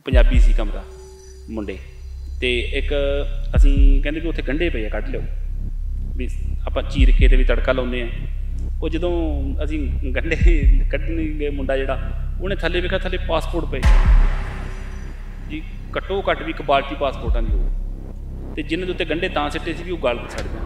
पंजाबी सी कमरा मुंडे ते एक असीं कहंदे भी उत्थे गंढे पे कढ़ लिओ भी आपां चीर के ते भी तड़का लाउने वो जदों असीं गंढे कढ़ने गए मुंडा जिहड़ा उन्हें थल्ले वेखिआ थल्ले पासपोर्ट पे जी घट्टो घट्ट भी एक बाल्टी पासपोर्टां दी हो ते जिन्हां दे उत्ते गंढे तां सिੱਟੇ सी भी वो गल सड़ जाण।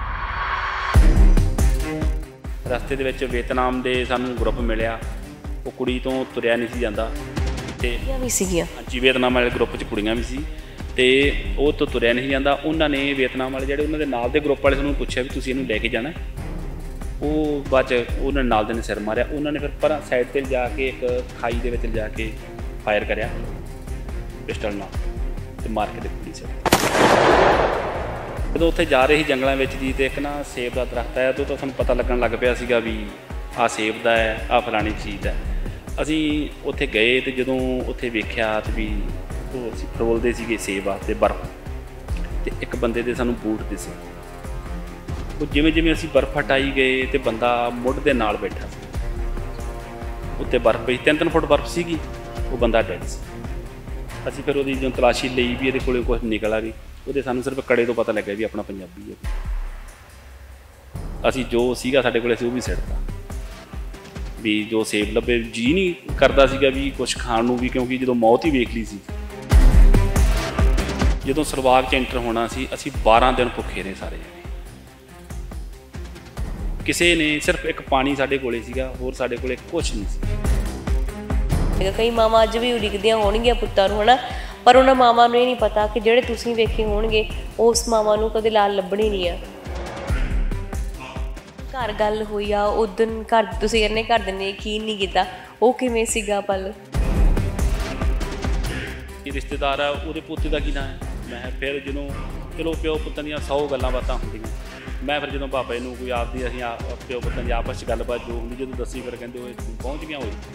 रस्ते दे विच वियतनाम दे सानूं ग्रुप मिलिआ वो कुड़ी तो तुरिआ नहीं सी जांदा ते जी वियतनाम वाले ग्रुप च कुड़ियां भी सी ते वो तो तुरिआ नहीं जांदा। उन्होंने वियतनाम वाले जिहड़े उन्हां दे नाल दे ग्रुप वाले सानूं पुछिआ भी तुसीं इहनूं लैके जाना वो बाद उन्होंने नाल दे ने सिर मारिआ। उन्होंने फिर पर साइड ते जाके एक खाई दे विच जाके फायर करिआ पिस्टल नाल ते मार के ते कुड़ी सिर। जदों उत्थे जा रहे जंगलों में जी तो एक ना सेब का दरख्त आया तो सानूं पता लगन लग पिया सीगा भी आ सेब का है आ फलानी चीज़ है। असीं उत्थे गए तो जदों उत्थे वेख्या तो भी असीं फरोलदे सीगे सेब वास्ते बर्फ तो एक बंदे दे सानूं बूट दिसे वो जिवें जिवें असीं बर्फ हटाई गए तो बंदा मुढ़ दे नाल बैठा सी उत्ते बर्फ पई 3-3 फुट बर्फ सीगी वो बंदा डैड सी। असीं फिर उहदी जो तलाशी लई भी इहदे कोलों कुछ निकला भी वो सानूं सिर्फ कड़े तो पता लग्या भी अपना पंजाबी है। असीं जो सीगा साडे कोल असीं वो भी सिੱਟਤਾ भी जो सेब लभे जी नहीं करदा सीगा भी कुछ खाण नूं भी क्योंकि जदों मौत ही वेख ली सी। जदों सरवाग च एंटर होना सी असीं 12 दिन भुखे रहे सारे जने। किसी ने सिर्फ एक पानी साडे कोले सीगा होर साडे कोले कुछ नहीं सी। कई मावां अज भी उड़िकदियां होणगीਆਂ पुत्तां नूं हना पर उन्हां मावां नूं ये नहीं पता कि जिहड़े तुसीं वेखे होणगे उस मावां नूं कदे लाल लभणी नहीं आ। घर गल हुई आ उस दिन घर तुसीं कहने घरदे ने यकीन नहीं कीता वो किवें सीगा पल रिश्तेदार है उहदे पोते दा की नाम है मैं फिर जदों चलो प्यो पुत्तां दीयां 100 गल्लां बातां हुंदियां मैं फिर जदों पापा नूं कोई आपदी असीं प्यो पुत्तां दी आपस च गलबात जो हुंदी जदों दस्सी फिर कहंदे होए पहुँच गया होए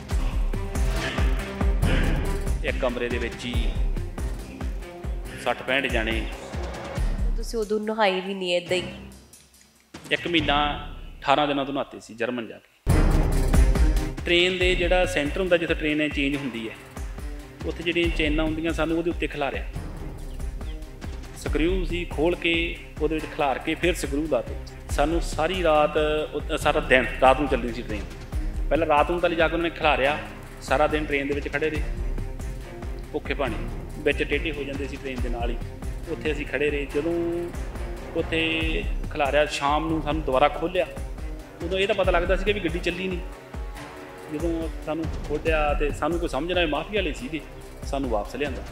एक कमरे दे विच ही 60-65 जाने तुसीं उदों नहाई भी नहीं इदां ही 1 महीना 18 दिनों तो नहाते सी जर्मन जाके। ट्रेन दे जिहड़ा सेंटर हुंदा जिथे ट्रेन चेंज हुंदी है उत्थे जिहड़ियां चेनां हुंदियां सानूं उहदे उत्ते खिलारिआ ਸਕਰੂ सी खोल के ਉਹਦੇ ਵਿੱਚ खिलार के फिर ਸਕਰੂ लाते सानूं सारी रात सारा दिन रात ਨੂੰ ਚੱਲਣੀ ਸੀ ट्रेन। ਪਹਿਲਾਂ ਰਾਤ ਨੂੰ ਤਾਂ ਲਿਜਾ ਕੇ ਉਹਨਾਂ ਨੇ ਖਿਲਾਰਿਆ ਸਾਰਾ ਦਿਨ ट्रेन ਦੇ ਵਿੱਚ ਖੜੇ ਰਹੇ ਭੁੱਖੇ ਪਾਣੀ ਵਿੱਚ ਟੇਢੇ ਹੋ ਜਾਂਦੇ ਸੀ ट्रेन ਦੇ ਨਾਲ ਹੀ ਉੱਥੇ ਅਸੀਂ ਖੜੇ ਰਹੇ। ਜਦੋਂ ਉੱਥੇ ਖਿਲਾਰਿਆ ਸ਼ਾਮ ਨੂੰ ਸਾਨੂੰ ਦੁਬਾਰਾ ਖੋਲ੍ਹਿਆ ਉਦੋਂ ਇਹ ਤਾਂ ਪਤਾ ਲੱਗਦਾ ਸੀ ਕਿ ਵੀ ਗੱਡੀ ਚੱਲੀ ਨਹੀਂ। ਜਦੋਂ ਸਾਨੂੰ ਖੋਲ੍ਹਿਆ ਤੇ ਸਾਨੂੰ ਕੋਈ ਸਮਝ ਨਾ ਆਏ ਮਾਫੀਆ ਵਾਲੇ ਸੀਗੇ ਸਾਨੂੰ ਵਾਪਸ ਲਿਆਂਦਾ।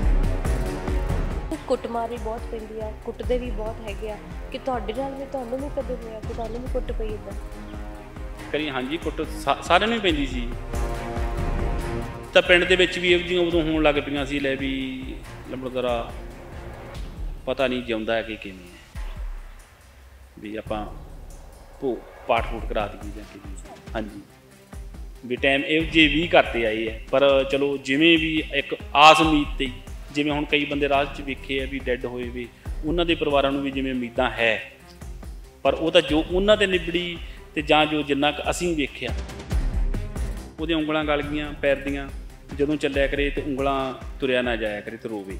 ਕੁੱਟਮਾਰ ਵੀ ਬਹੁਤ ਪੈਂਦੀ ਆ ਕੁੱਟਦੇ ਵੀ ਬਹੁਤ ਹੈਗੇ ਆ ਕਿ ਤੁਹਾਡੇ ਨਾਲ ਵੀ ਤੁਹਾਨੂੰ ਵੀ ਕਦੇ ਹੋਇਆ ਕਿ ਤੁਹਾਨੂੰ ਵੀ ਕੁੱਟ ਪਈ ਇੱਦਾਂ ਕਰੀ ਹਾਂਜੀ ਕੁੱਟ ਸਾਰਿਆਂ ਨੂੰ ਹੀ ਪੈਂਦੀ ਸੀ। ਤਾਂ ਪਿੰਡ ਦੇ ਵਿੱਚ ਵੀ ਇਹੋ ਜਿਹੀਆਂ ਉਦੋਂ ਹੋਣ ਲੱਗ ਪਈਆਂ ਸੀ ਲੈ ਵੀ ਲੰਬੜਦਾਰਾ ਪਤਾ ਨਹੀਂ ਜਿਉਂਦਾ ਹੈ ਕਿ ਕਿਵੇਂ ਹੈ ਵੀ ਆਪਾਂ ਪਾਠ ਪੂਠ ਕਰਾ ਦਈਏ ਜਾਂ ਕਿਵੇਂ ਹਾਂਜੀ ਵੀ ਟਾਈਮ ਇਹੋ ਜਿਹੇ ਵੀ ਕਰਤੇ ਆਏ ਹੈ। ਪਰ ਚਲੋ ਜਿਵੇਂ ਵੀ ਇੱਕ ਆਸ ਉਮੀਦ 'ਤੇ ਜਿਵੇਂ ਹੁਣ ਕਈ ਬੰਦੇ ਰਾਹ 'ਚ ਵੇਖੇ ਆ ਵੀ ਡੈੱਡ ਹੋਏ ਵੀ ਉਹਨਾਂ ਦੇ ਪਰਿਵਾਰਾਂ ਨੂੰ ਵੀ ਜਿਵੇਂ ਉਮੀਦਾਂ ਹੈ ਪਰ ਉਹ ਤਾਂ ਜੋ ਉਹਨਾਂ 'ਤੇ ਨਿਬੜੀ ਅਤੇ ਜਾਂ ਜੋ ਜਿੰਨਾ ਕੁ ਅਸੀਂ ਵੇਖਿਆ ਉਹਦੀਆਂ ਉਂਗਲਾਂ ਗਲ ਗਈਆਂ ਪੈਰ ਦੀਆਂ ਜਦੋਂ ਚੱਲਿਆ ਕਰੇ ਅਤੇ ਉਂਗਲਾਂ ਤੁਰਿਆ ਨਾ ਜਾਇਆ ਕਰੇ ਅਤੇ ਰੋਵੇ।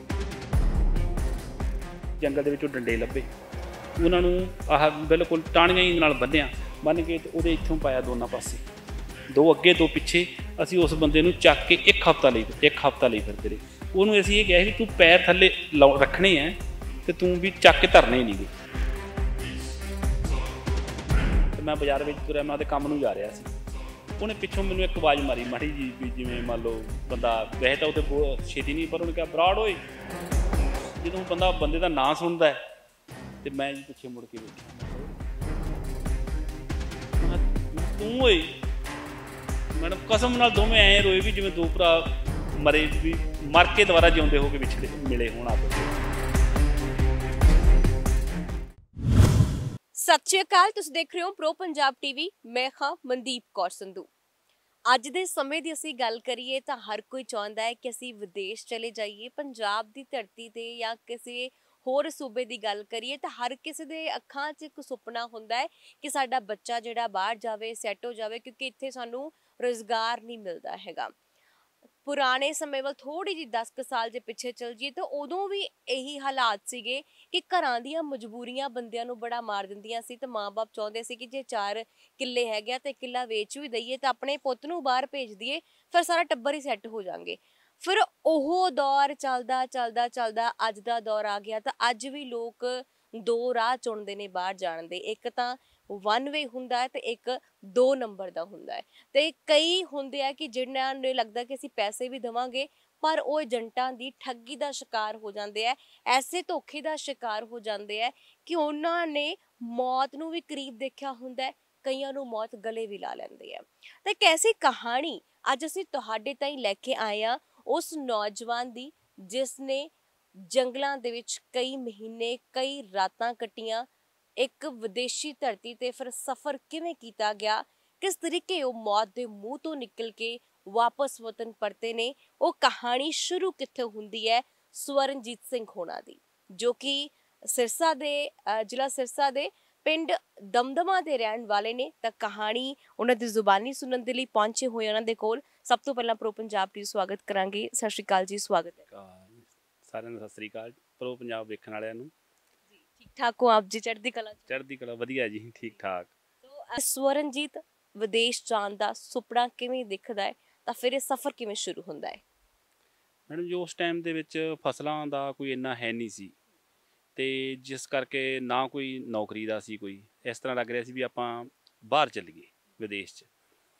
ਜੰਗਲ ਦੇ ਵਿੱਚੋਂ ਡੰਡੇ ਲੱਭੇ ਉਹਨਾਂ ਨੂੰ ਆਹ ਬਿਲਕੁਲ ਟਾਹਣੀਆਂ ਹੀ ਨਾਲ ਬੰਨ੍ਹ ਕੇ ਅਤੇ ਉਹਦੇ ਇੱਥੋਂ ਪਾਇਆ ਦੋਨਾਂ ਪਾਸੇ 2 ਅੱਗੇ 2 ਪਿੱਛੇ। ਅਸੀਂ ਉਸ ਬੰਦੇ ਨੂੰ ਚੱਕ ਕੇ ਇੱਕ ਹਫ਼ਤਾ ਲਈ ਫਿਰਦੇ ਰਹੇ। ਉਹਨੂੰ ਅਸੀਂ ਇਹ ਕਿਹਾ ਵੀ ਤੂੰ ਪੈਰ ਥੱਲੇ ਰੱਖਣੇ ਹੈ ਅਤੇ ਤੂੰ ਵੀ ਚੱਕ ਕੇ ਧਰਨੇ ਨਹੀਂ ਗੇ। ਅਤੇ ਮੈਂ ਬਾਜ਼ਾਰ ਵਿੱਚ ਤੁਰਿਆ ਮੈਂ ਉਹਦੇ ਕੰਮ ਨੂੰ ਜਾ ਰਿਹਾ ਸੀ ਉਹਨੇ ਪਿੱਛੋਂ ਮੈਨੂੰ ਇੱਕ ਆਵਾਜ਼ ਮਾਰੀ ਮਾੜੀ ਜੀ ਵੀ ਜਿਵੇਂ ਮੰਨ ਲਓ ਬੰਦਾ ਵੈਸੇ ਤਾਂ ਉਹਦੇ ਬਹੁਤ ਛੇਤੀ ਨਹੀਂ ਪਰ ਉਹਨੇ ਕਿਹਾ ਬਰਾੜ ਓਏ। ਜਦੋਂ ਬੰਦੇ ਦਾ ਨਾਂ ਸੁਣਦਾ ਅਤੇ ਮੈਂ ਜੀ ਪਿੱਛੇ ਮੁੜ ਕੇ ਵੇਖਿਆ ਤੂੰ ਓਏ ਮੈਡਮ ਕਸਮ ਨਾਲ ਦੋਵੇਂ ਐਂ ਰੋਏ ਵੀ ਜਿਵੇਂ 2 ਭਰਾ ਮਰੇ ਵੀ ਮਰ ਕੇ ਦੁਬਾਰਾ ਜਿਉਂਦੇ ਹੋ ਕੇ ਵਿਛੜੇ ਮਿਲੇ ਹੋਣ ਆਪਸ ਵਿੱਚ। ਸਤਿ ਸ਼੍ਰੀ ਅਕਾਲ ਤੁਸੀਂ ਦੇਖ ਰਹੇ ਹੋ ਪ੍ਰੋ ਪੰਜਾਬ ਟੀਵੀ ਮੈਂ ਹਾਂ ਮਨਦੀਪ ਕੌਰ ਸੰਧੂ। ਅੱਜ ਦੇ ਸਮੇਂ ਦੀ ਅਸੀਂ ਗੱਲ ਕਰੀਏ ਤਾਂ ਹਰ ਕੋਈ ਚਾਹੁੰਦਾ ਹੈ ਕਿ ਅਸੀਂ ਵਿਦੇਸ਼ ਚਲੇ ਜਾਈਏ। ਪੰਜਾਬ ਦੀ ਧਰਤੀ ਤੇ ਜਾਂ ਕਿਸੇ ਹੋਰ ਸੂਬੇ ਦੀ ਗੱਲ ਕਰੀਏ ਤਾਂ ਹਰ ਕਿਸੇ ਦੇ ਅੱਖਾਂ 'ਚ ਇੱਕ ਸੁਪਨਾ ਹੁੰਦਾ ਹੈ ਕਿ ਸਾਡਾ ਬੱਚਾ ਜਿਹੜਾ ਬਾਹਰ ਜਾਵੇ ਸੈੱਟ ਹੋ ਜਾਵੇ ਕਿਉਂਕਿ ਇੱਥੇ ਸਾਨੂੰ ਰੁਜ਼ਗਾਰ ਨਹੀਂ ਮਿਲਦਾ ਹੈਗਾ। ਪੁਰਾਣੇ ਸਮੇਂ ਵੱਲ ਥੋੜੀ ਜਿਹੀ 10 ਕੁ ਸਾਲ ਜੇ ਪਿੱਛੇ ਚਲ ਜਾਈਏ ਤਾਂ ਉਦੋਂ ਵੀ ਇਹੀ ਹਾਲਾਤ ਸੀਗੇ ਕਿ ਘਰਾਂ ਦੀਆਂ ਮਜਬੂਰੀਆਂ ਬੰਦਿਆਂ ਨੂੰ ਬੜਾ ਮਾਰ ਦਿੰਦੀਆਂ ਸੀ ਤੇ ਮਾਂ-ਬਾਪ ਚਾਹੁੰਦੇ ਸੀ ਕਿ ਜੇ 4 ਕਿੱਲੇ ਹੈਗੇ ਆ ਤੇ ਕਿੱਲਾ ਵੇਚ ਵੀ ਦਈਏ ਤਾਂ ਆਪਣੇ ਪੁੱਤ ਨੂੰ ਬਾਹਰ ਭੇਜ ਦਈਏ, ਫਿਰ ਸਾਰਾ ਟੱਬਰ ਹੀ ਸੈੱਟ ਹੋ ਜਾਣਗੇ। ਫਿਰ ਉਹ ਦੌਰ ਚੱਲਦਾ ਅੱਜ ਦਾ ਦੌਰ ਆ ਗਿਆ ਤਾਂ ਅੱਜ ਵੀ ਲੋਕ ਦੋ ਰਾਹ ਚੁਣਦੇ ਨੇ ਬਾਹਰ ਜਾਣ ਦੇ। ਇੱਕ ਤਾਂ ਵਨ ਵੇ ਹੁੰਦਾ ਹੈ ਤੇ ਇੱਕ 2 ਨੰਬਰ ਦਾ ਹੁੰਦਾ ਹੈ। ਤੇ ਕਈ ਹੁੰਦੇ ਆ ਕਿ ਜਿਨ੍ਹਾਂ ਨੂੰ ਲੱਗਦਾ ਕਿ ਅਸੀਂ ਪੈਸੇ ਵੀ ਦੇਵਾਂਗੇ ਪਰ ਉਹ ਏਜੰਟਾਂ ਦੀ ਠੱਗੀ ਦਾ ਸ਼ਿਕਾਰ ਹੋ ਜਾਂਦੇ ਆ, ਐਸੇ ਧੋਖੇ ਦਾ ਸ਼ਿਕਾਰ ਹੋ ਜਾਂਦੇ ਆ ਕਿ ਉਹਨਾਂ ਨੇ ਮੌਤ ਨੂੰ ਵੀ ਕਰੀਬ ਦੇਖਿਆ ਹੁੰਦਾ ਹੈ, ਕਈਆਂ ਨੂੰ ਮੌਤ ਗਲੇ ਵੀ ਲਾ ਲੈਂਦੇ ਆ। ਤੇ ਇੱਕ ਐਸੀ ਕਹਾਣੀ ਅੱਜ ਅਸੀਂ ਤੁਹਾਡੇ ਤਾਈਂ ਲੈ ਕੇ ਆਏ ਆ, ਉਸ ਨੌਜਵਾਨ ਦੀ ਜਿਸ ਨੇ ਜੰਗਲਾਂ ਦੇ ਵਿੱਚ ਕਈ ਮਹੀਨੇ ਕਈ ਰਾਤਾਂ ਕੱਟੀਆਂ, ਇੱਕ ਵਿਦੇਸ਼ੀ ਧਰਤੀ ਤੇ ਫਿਰ ਸਫ਼ਰ ਕਿਵੇਂ ਕੀਤਾ ਗਿਆ, ਕਿਸ ਤਰੀਕੇ ਉਹ ਮੌਤ ਦੇ ਮੂੰਹ ਤੋਂ ਨਿਕਲ ਕੇ ਵਾਪਸ ਵਤਨ ਪਰਤੇ ਨੇ। ਉਹ ਕਹਾਣੀ ਸ਼ੁਰੂ ਕਿੱਥੇ ਹੁੰਦੀ ਹੈ? ਸਵਰਨਜੀਤ ਸਿੰਘ ਹੋਣਾ ਦੀ, ਜੋ ਕਿ ਸਿਰਸਾ ਦੇ ਜ਼ਿਲ੍ਹਾ ਸਿਰਸਾ ਦੇ ਪਿੰਡ ਦਮਦਮਾ ਦੇ ਰਹਿਣ ਵਾਲੇ ਨੇ। ਤਾਂ ਕਹਾਣੀ ਉਹਨਾਂ ਦੀ ਜ਼ੁਬਾਨੀ ਸੁਣਨ ਦੇ ਲਈ ਪਹੁੰਚੇ ਹੋਏ ਉਹਨਾਂ ਦੇ ਕੋਲ ਸਭ ਤੋਂ ਪਹਿਲਾਂ ਪ੍ਰੋ ਪੰਜਾਬ ਦੀ ਸਵਾਗਤ ਕਰਾਂਗੇ। ਸਤਿ ਸ਼੍ਰੀ ਅਕਾਲ ਜੀ, ਸਵਾਗਤ ਹੈ। ਸਾਰਿਆਂ ਨੂੰ ਸਤਿ ਸ੍ਰੀ ਅਕਾਲ। ਪ੍ਰੋ ਪੰਜਾਬ ਵੇਖਣ ਵਾਲਿਆਂ ਨੂੰ ਜੀ ਠੀਕ ਠਾਕ ਹੋ ਆਪ ਜੀ? ਚੜ੍ਹਦੀ ਕਲਾ? ਚੜ੍ਹਦੀ ਕਲਾ, ਵਧੀਆ ਜੀ, ਠੀਕ ਠਾਕ। ਸਵਰਨਜੀਤ, ਵਿਦੇਸ਼ ਜਾਣ ਦਾ ਸੁਪਨਾ ਕਿਵੇਂ ਦਿਖਦਾ ਹੈ ਤਾਂ ਫਿਰ ਇਹ ਸਫ਼ਰ ਕਿਵੇਂ ਸ਼ੁਰੂ ਹੁੰਦਾ ਹੈ? ਮੈਡਮ ਜੀ, ਉਸ ਟਾਈਮ ਦੇ ਵਿੱਚ ਫਸਲਾਂ ਦਾ ਕੋਈ ਇੰਨਾ ਹੈ ਨਹੀਂ ਸੀ ਅਤੇ ਜਿਸ ਕਰਕੇ ਨਾ ਕੋਈ ਨੌਕਰੀ ਦਾ ਸੀ, ਕੋਈ ਇਸ ਤਰ੍ਹਾਂ ਲੱਗ ਰਿਹਾ ਸੀ ਵੀ ਆਪਾਂ ਬਾਹਰ ਚੱਲੀਏ ਵਿਦੇਸ਼ 'ਚ।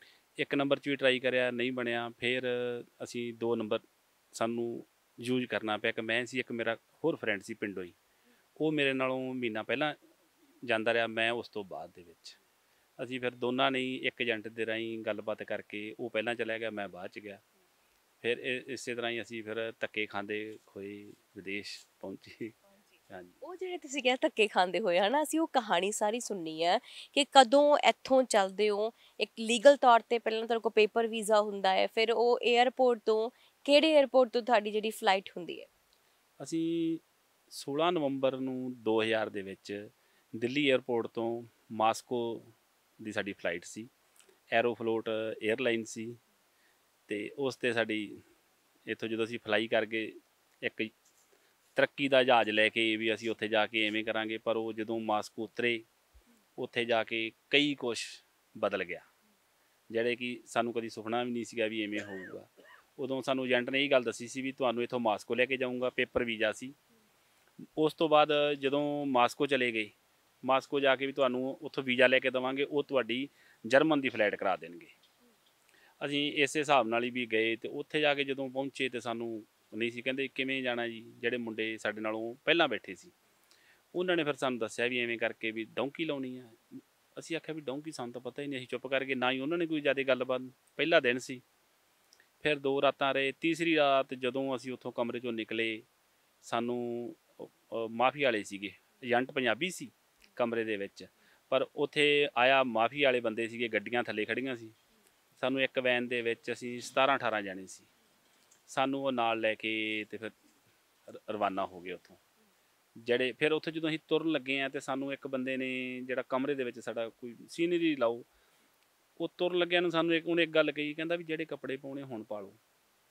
1 ਨੰਬਰ 'ਚ ਵੀ ਟਰਾਈ ਕਰਿਆ, ਨਹੀਂ ਬਣਿਆ। ਫਿਰ ਅਸੀਂ 2 ਨੰਬਰ ਸਾਨੂੰ ਯੂਜ ਕਰਨਾ ਪਿਆ। ਇੱਕ ਮੈਂ ਸੀ, ਇੱਕ ਮੇਰਾ ਹੋਰ ਫਰੈਂਡ ਸੀ ਪਿੰਡੋਂ ਹੀ, ਉਹ ਮੇਰੇ ਨਾਲੋਂ ਮਹੀਨਾ ਪਹਿਲਾਂ ਜਾਂਦਾ ਰਿਹਾ, ਮੈਂ ਉਸ ਤੋਂ ਬਾਅਦ ਦੇ ਵਿੱਚ। ਅਸੀਂ ਫਿਰ ਦੋਨਾਂ ਨੇ ਇੱਕ ਏਜੰਟ ਦੇ ਰਾਹੀਂ ਗੱਲਬਾਤ ਕਰਕੇ, ਉਹ ਪਹਿਲਾਂ ਚਲਾ ਗਿਆ, ਮੈਂ ਬਾਅਦ 'ਚ ਗਿਆ। ਫਿਰ ਇਸੇ ਤਰ੍ਹਾਂ ਹੀ ਅਸੀਂ ਫਿਰ ਧੱਕੇ ਖਾਂਦੇ ਹੋਏ ਵਿਦੇਸ਼ ਪਹੁੰਚੇ। ਹਾਂਜੀ, ਉਹ ਜਿਹੜੇ ਤੁਸੀਂ ਕਿਹਾ ਧੱਕੇ ਖਾਂਦੇ ਹੋਏ ਹਨਾ, ਅਸੀਂ ਉਹ ਕਹਾਣੀ ਸਾਰੀ ਸੁਣਨੀ ਹੈ ਕਿ ਕਦੋਂ ਇੱਥੋਂ ਚੱਲਦੇ ਹੋ। ਇੱਕ ਲੀਗਲ ਤੌਰ ਤੇ ਪਹਿਲਾਂ ਤੁਹਾਡੇ ਕੋਲ ਪੇਪਰ ਵੀਜ਼ਾ ਹੁੰਦਾ ਹੈ, ਫਿਰ ਉਹ ਏਅਰਪੋਰਟ ਤੋਂ ਕਿਹੜੇ ਏਅਰਪੋਰਟ ਤੋਂ ਤੁਹਾਡੀ ਜਿਹੜੀ ਫਲਾਈਟ ਹੁੰਦੀ ਹੈ? ਅਸੀਂ 16 ਨਵੰਬਰ ਨੂੰ 2000 ਦੇ ਵਿੱਚ ਦਿੱਲੀ ਏਅਰਪੋਰਟ ਤੋਂ ਮਾਸਕੋ ਦੀ ਸਾਡੀ ਫਲਾਈਟ ਸੀ। ਐਰੋਫਲੋਟ ਏਅਰਲਾਈਨ ਸੀ ਅਤੇ ਉਸ 'ਤੇ ਸਾਡੀ ਇੱਥੋਂ ਜਦੋਂ ਅਸੀਂ ਫਲਾਈ ਕਰਕੇ ਇੱਕ ਤਰੱਕੀ ਦਾ ਜਹਾਜ਼ ਲੈ ਕੇ ਵੀ ਅਸੀਂ ਉੱਥੇ ਜਾ ਕੇ ਐਵੇਂ ਕਰਾਂਗੇ, ਪਰ ਉਹ ਜਦੋਂ ਮਾਸਕੋ ਉਤਰੇ ਉੱਥੇ ਜਾ ਕੇ ਕਈ ਕੁਛ ਬਦਲ ਗਿਆ, ਜਿਹੜੇ ਕਿ ਸਾਨੂੰ ਕਦੀ ਸੁਪਨਾ ਵੀ ਨਹੀਂ ਸੀਗਾ ਵੀ ਐਵੇਂ ਹੋਊਗਾ। ਉਦੋਂ ਸਾਨੂੰ ਏਜੰਟ ਨੇ ਇਹ ਗੱਲ ਦੱਸੀ ਸੀ ਵੀ ਤੁਹਾਨੂੰ ਇੱਥੋਂ ਮਾਸਕੋ ਲੈ ਕੇ ਜਾਊਂਗਾ, ਪੇਪਰ ਵੀਜ਼ਾ ਸੀ। ਉਸ ਤੋਂ ਬਾਅਦ ਜਦੋਂ ਮਾਸਕੋ ਚਲੇ ਗਏ, ਮਾਸਕੋ ਜਾ ਕੇ ਵੀ ਤੁਹਾਨੂੰ ਉੱਥੋਂ ਵੀਜ਼ਾ ਲੈ ਕੇ ਦੇਵਾਂਗੇ, ਉਹ ਤੁਹਾਡੀ ਜਰਮਨ ਦੀ ਫਲਾਈਟ ਕਰਾ ਦੇਣਗੇ। ਅਸੀਂ ਇਸੇ ਹਿਸਾਬ ਨਾਲ ਹੀ ਵੀ ਗਏ ਅਤੇ ਉੱਥੇ ਜਾ ਕੇ ਜਦੋਂ ਪਹੁੰਚੇ ਤਾਂ ਸਾਨੂੰ ਨਹੀਂ ਸੀ, ਕਹਿੰਦੇ ਕਿਵੇਂ ਜਾਣਾ ਜੀ। ਜਿਹੜੇ ਮੁੰਡੇ ਸਾਡੇ ਨਾਲੋਂ ਪਹਿਲਾਂ ਬੈਠੇ ਸੀ ਉਹਨਾਂ ਨੇ ਫਿਰ ਸਾਨੂੰ ਦੱਸਿਆ ਵੀ ਐਵੇਂ ਕਰਕੇ ਵੀ ਡੌਂਕੀ ਲਾਉਣੀ ਆ। ਅਸੀਂ ਆਖਿਆ ਵੀ ਡੌਂਕੀ, ਸਾਨੂੰ ਤਾਂ ਪਤਾ ਹੀ ਨਹੀਂ। ਅਸੀਂ ਚੁੱਪ ਕਰਕੇ, ਨਾ ਹੀ ਉਹਨਾਂ ਨੇ ਕੋਈ ਜ਼ਿਆਦਾ ਗੱਲਬਾਤ। ਪਹਿਲਾ ਦਿਨ ਸੀ, ਫਿਰ 2 ਰਾਤਾਂ ਰਹੇ। ਤੀਸਰੀ ਰਾਤ ਜਦੋਂ ਅਸੀਂ ਉੱਥੋਂ ਕਮਰੇ 'ਚੋਂ ਨਿਕਲੇ, ਸਾਨੂੰ ਮਾਫੀ ਵਾਲੇ ਸੀਗੇ, ਏਜੰਟ ਪੰਜਾਬੀ ਸੀ ਕਮਰੇ ਦੇ ਵਿੱਚ, ਪਰ ਉੱਥੇ ਆਇਆ ਮਾਫੀ ਵਾਲੇ ਬੰਦੇ ਸੀਗੇ, ਗੱਡੀਆਂ ਥੱਲੇ ਖੜ੍ਹੀਆਂ ਸੀ। ਸਾਨੂੰ ਇੱਕ ਵੈਨ ਦੇ ਵਿੱਚ ਅਸੀਂ 17-18 ਜਾਣੇ ਸੀ, ਸਾਨੂੰ ਉਹ ਨਾਲ ਲੈ ਕੇ ਅਤੇ ਫਿਰ ਰਵਾਨਾ ਹੋ ਗਏ ਉੱਥੋਂ। ਜਿਹੜੇ ਫਿਰ ਉੱਥੇ ਜਦੋਂ ਅਸੀਂ ਤੁਰਨ ਲੱਗੇ ਹਾਂ ਅਤੇ ਸਾਨੂੰ ਇੱਕ ਬੰਦੇ ਨੇ, ਜਿਹੜਾ ਕਮਰੇ ਦੇ ਵਿੱਚ ਸਾਡਾ ਕੋਈ ਸੀਨਰੀ ਲਾਓ, ਉਹ ਤੁਰਨ ਲੱਗਿਆ ਨੂੰ ਸਾਨੂੰ ਉਹਨੇ ਇੱਕ ਗੱਲ ਕਹੀ, ਕਹਿੰਦਾ ਵੀ ਜਿਹੜੇ ਕੱਪੜੇ ਪਾਉਣੇ ਹੁਣ ਪਾ ਲਓ।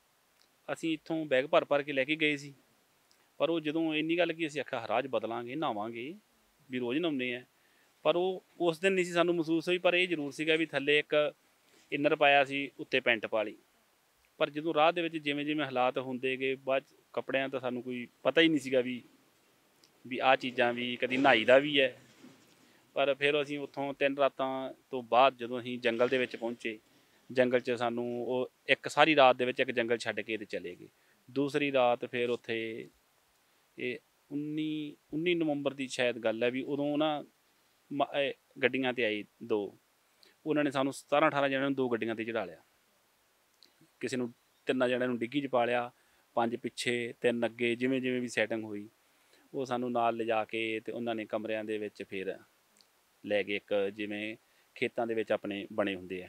ਅਸੀਂ ਇੱਥੋਂ ਬੈਗ ਭਰ ਕੇ ਲੈ ਕੇ ਗਏ ਸੀ, ਪਰ ਉਹ ਜਦੋਂ ਇੰਨੀ ਗੱਲ ਕੀ, ਅਸੀਂ ਆਖਿਆ ਰਾਜ ਬਦਲਾਂਗੇ, ਨਹਾਵਾਂਗੇ ਵੀ, ਰੋਜ਼ ਨਹਾਉਂਦੇ ਆ। ਪਰ ਉਹ ਉਸ ਦਿਨ ਨਹੀਂ ਸੀ ਸਾਨੂੰ ਮਹਿਸੂਸ ਹੋਈ, ਪਰ ਇਹ ਜ਼ਰੂਰ ਸੀਗਾ ਵੀ ਥੱਲੇ ਇੱਕ ਇਨਰ ਪਾਇਆ ਸੀ, ਉੱਤੇ ਪੈਂਟ ਪਾ ਲਈ। ਪਰ ਜਦੋਂ ਰਾਹ ਦੇ ਵਿੱਚ ਜਿਵੇਂ ਜਿਵੇਂ ਹਾਲਾਤ ਹੁੰਦੇ ਗਏ, ਬਾਅਦ ਕੱਪੜਿਆਂ ਦਾ ਸਾਨੂੰ ਕੋਈ ਪਤਾ ਹੀ ਨਹੀਂ ਸੀਗਾ ਵੀ ਆਹ ਚੀਜ਼ਾਂ ਵੀ ਕਦੀ ਨਹਾਈ ਦਾ ਵੀ ਹੈ। ਪਰ ਫਿਰ ਅਸੀਂ ਉੱਥੋਂ 3 ਰਾਤਾਂ ਤੋਂ ਬਾਅਦ ਜਦੋਂ ਅਸੀਂ ਜੰਗਲ ਦੇ ਵਿੱਚ ਪਹੁੰਚੇ, ਜੰਗਲ 'ਚ ਸਾਨੂੰ ਉਹ ਇੱਕ ਸਾਰੀ ਰਾਤ ਦੇ ਵਿੱਚ ਇੱਕ ਜੰਗਲ ਛੱਡ ਕੇ ਤੇ ਚਲੇ ਗਏ। ਦੂਸਰੀ ਰਾਤ ਫਿਰ ਉੱਥੇ ਇਹ 19 ਨਵੰਬਰ ਦੀ ਸ਼ਾਇਦ ਗੱਲ ਹੈ ਵੀ, ਉਦੋਂ ਨਾ ਗੱਡੀਆਂ 'ਤੇ ਆਏ 2, ਉਹਨਾਂ ਨੇ ਸਾਨੂੰ 17-18 ਜਣਿਆਂ ਨੂੰ 2 ਗੱਡੀਆਂ 'ਤੇ ਚੜ੍ਹਾ ਲਿਆ। ਕਿਸੇ ਨੂੰ 3 ਜਣਿਆਂ ਨੂੰ ਡਿੱਗੀ 'ਚ ਪਾ ਲਿਆ, 5 ਪਿੱਛੇ 3 ਅੱਗੇ, ਜਿਵੇਂ ਜਿਵੇਂ ਵੀ ਸੈਟਿੰਗ ਹੋਈ ਉਹ ਸਾਨੂੰ ਨਾਲ ਲਿਜਾ ਕੇ ਅਤੇ ਉਹਨਾਂ ਨੇ ਕਮਰਿਆਂ ਦੇ ਵਿੱਚ ਫਿਰ ਲੈ ਗਏ, ਇੱਕ ਜਿਵੇਂ ਖੇਤਾਂ ਦੇ ਵਿੱਚ ਆਪਣੇ ਬਣੇ ਹੁੰਦੇ ਆ।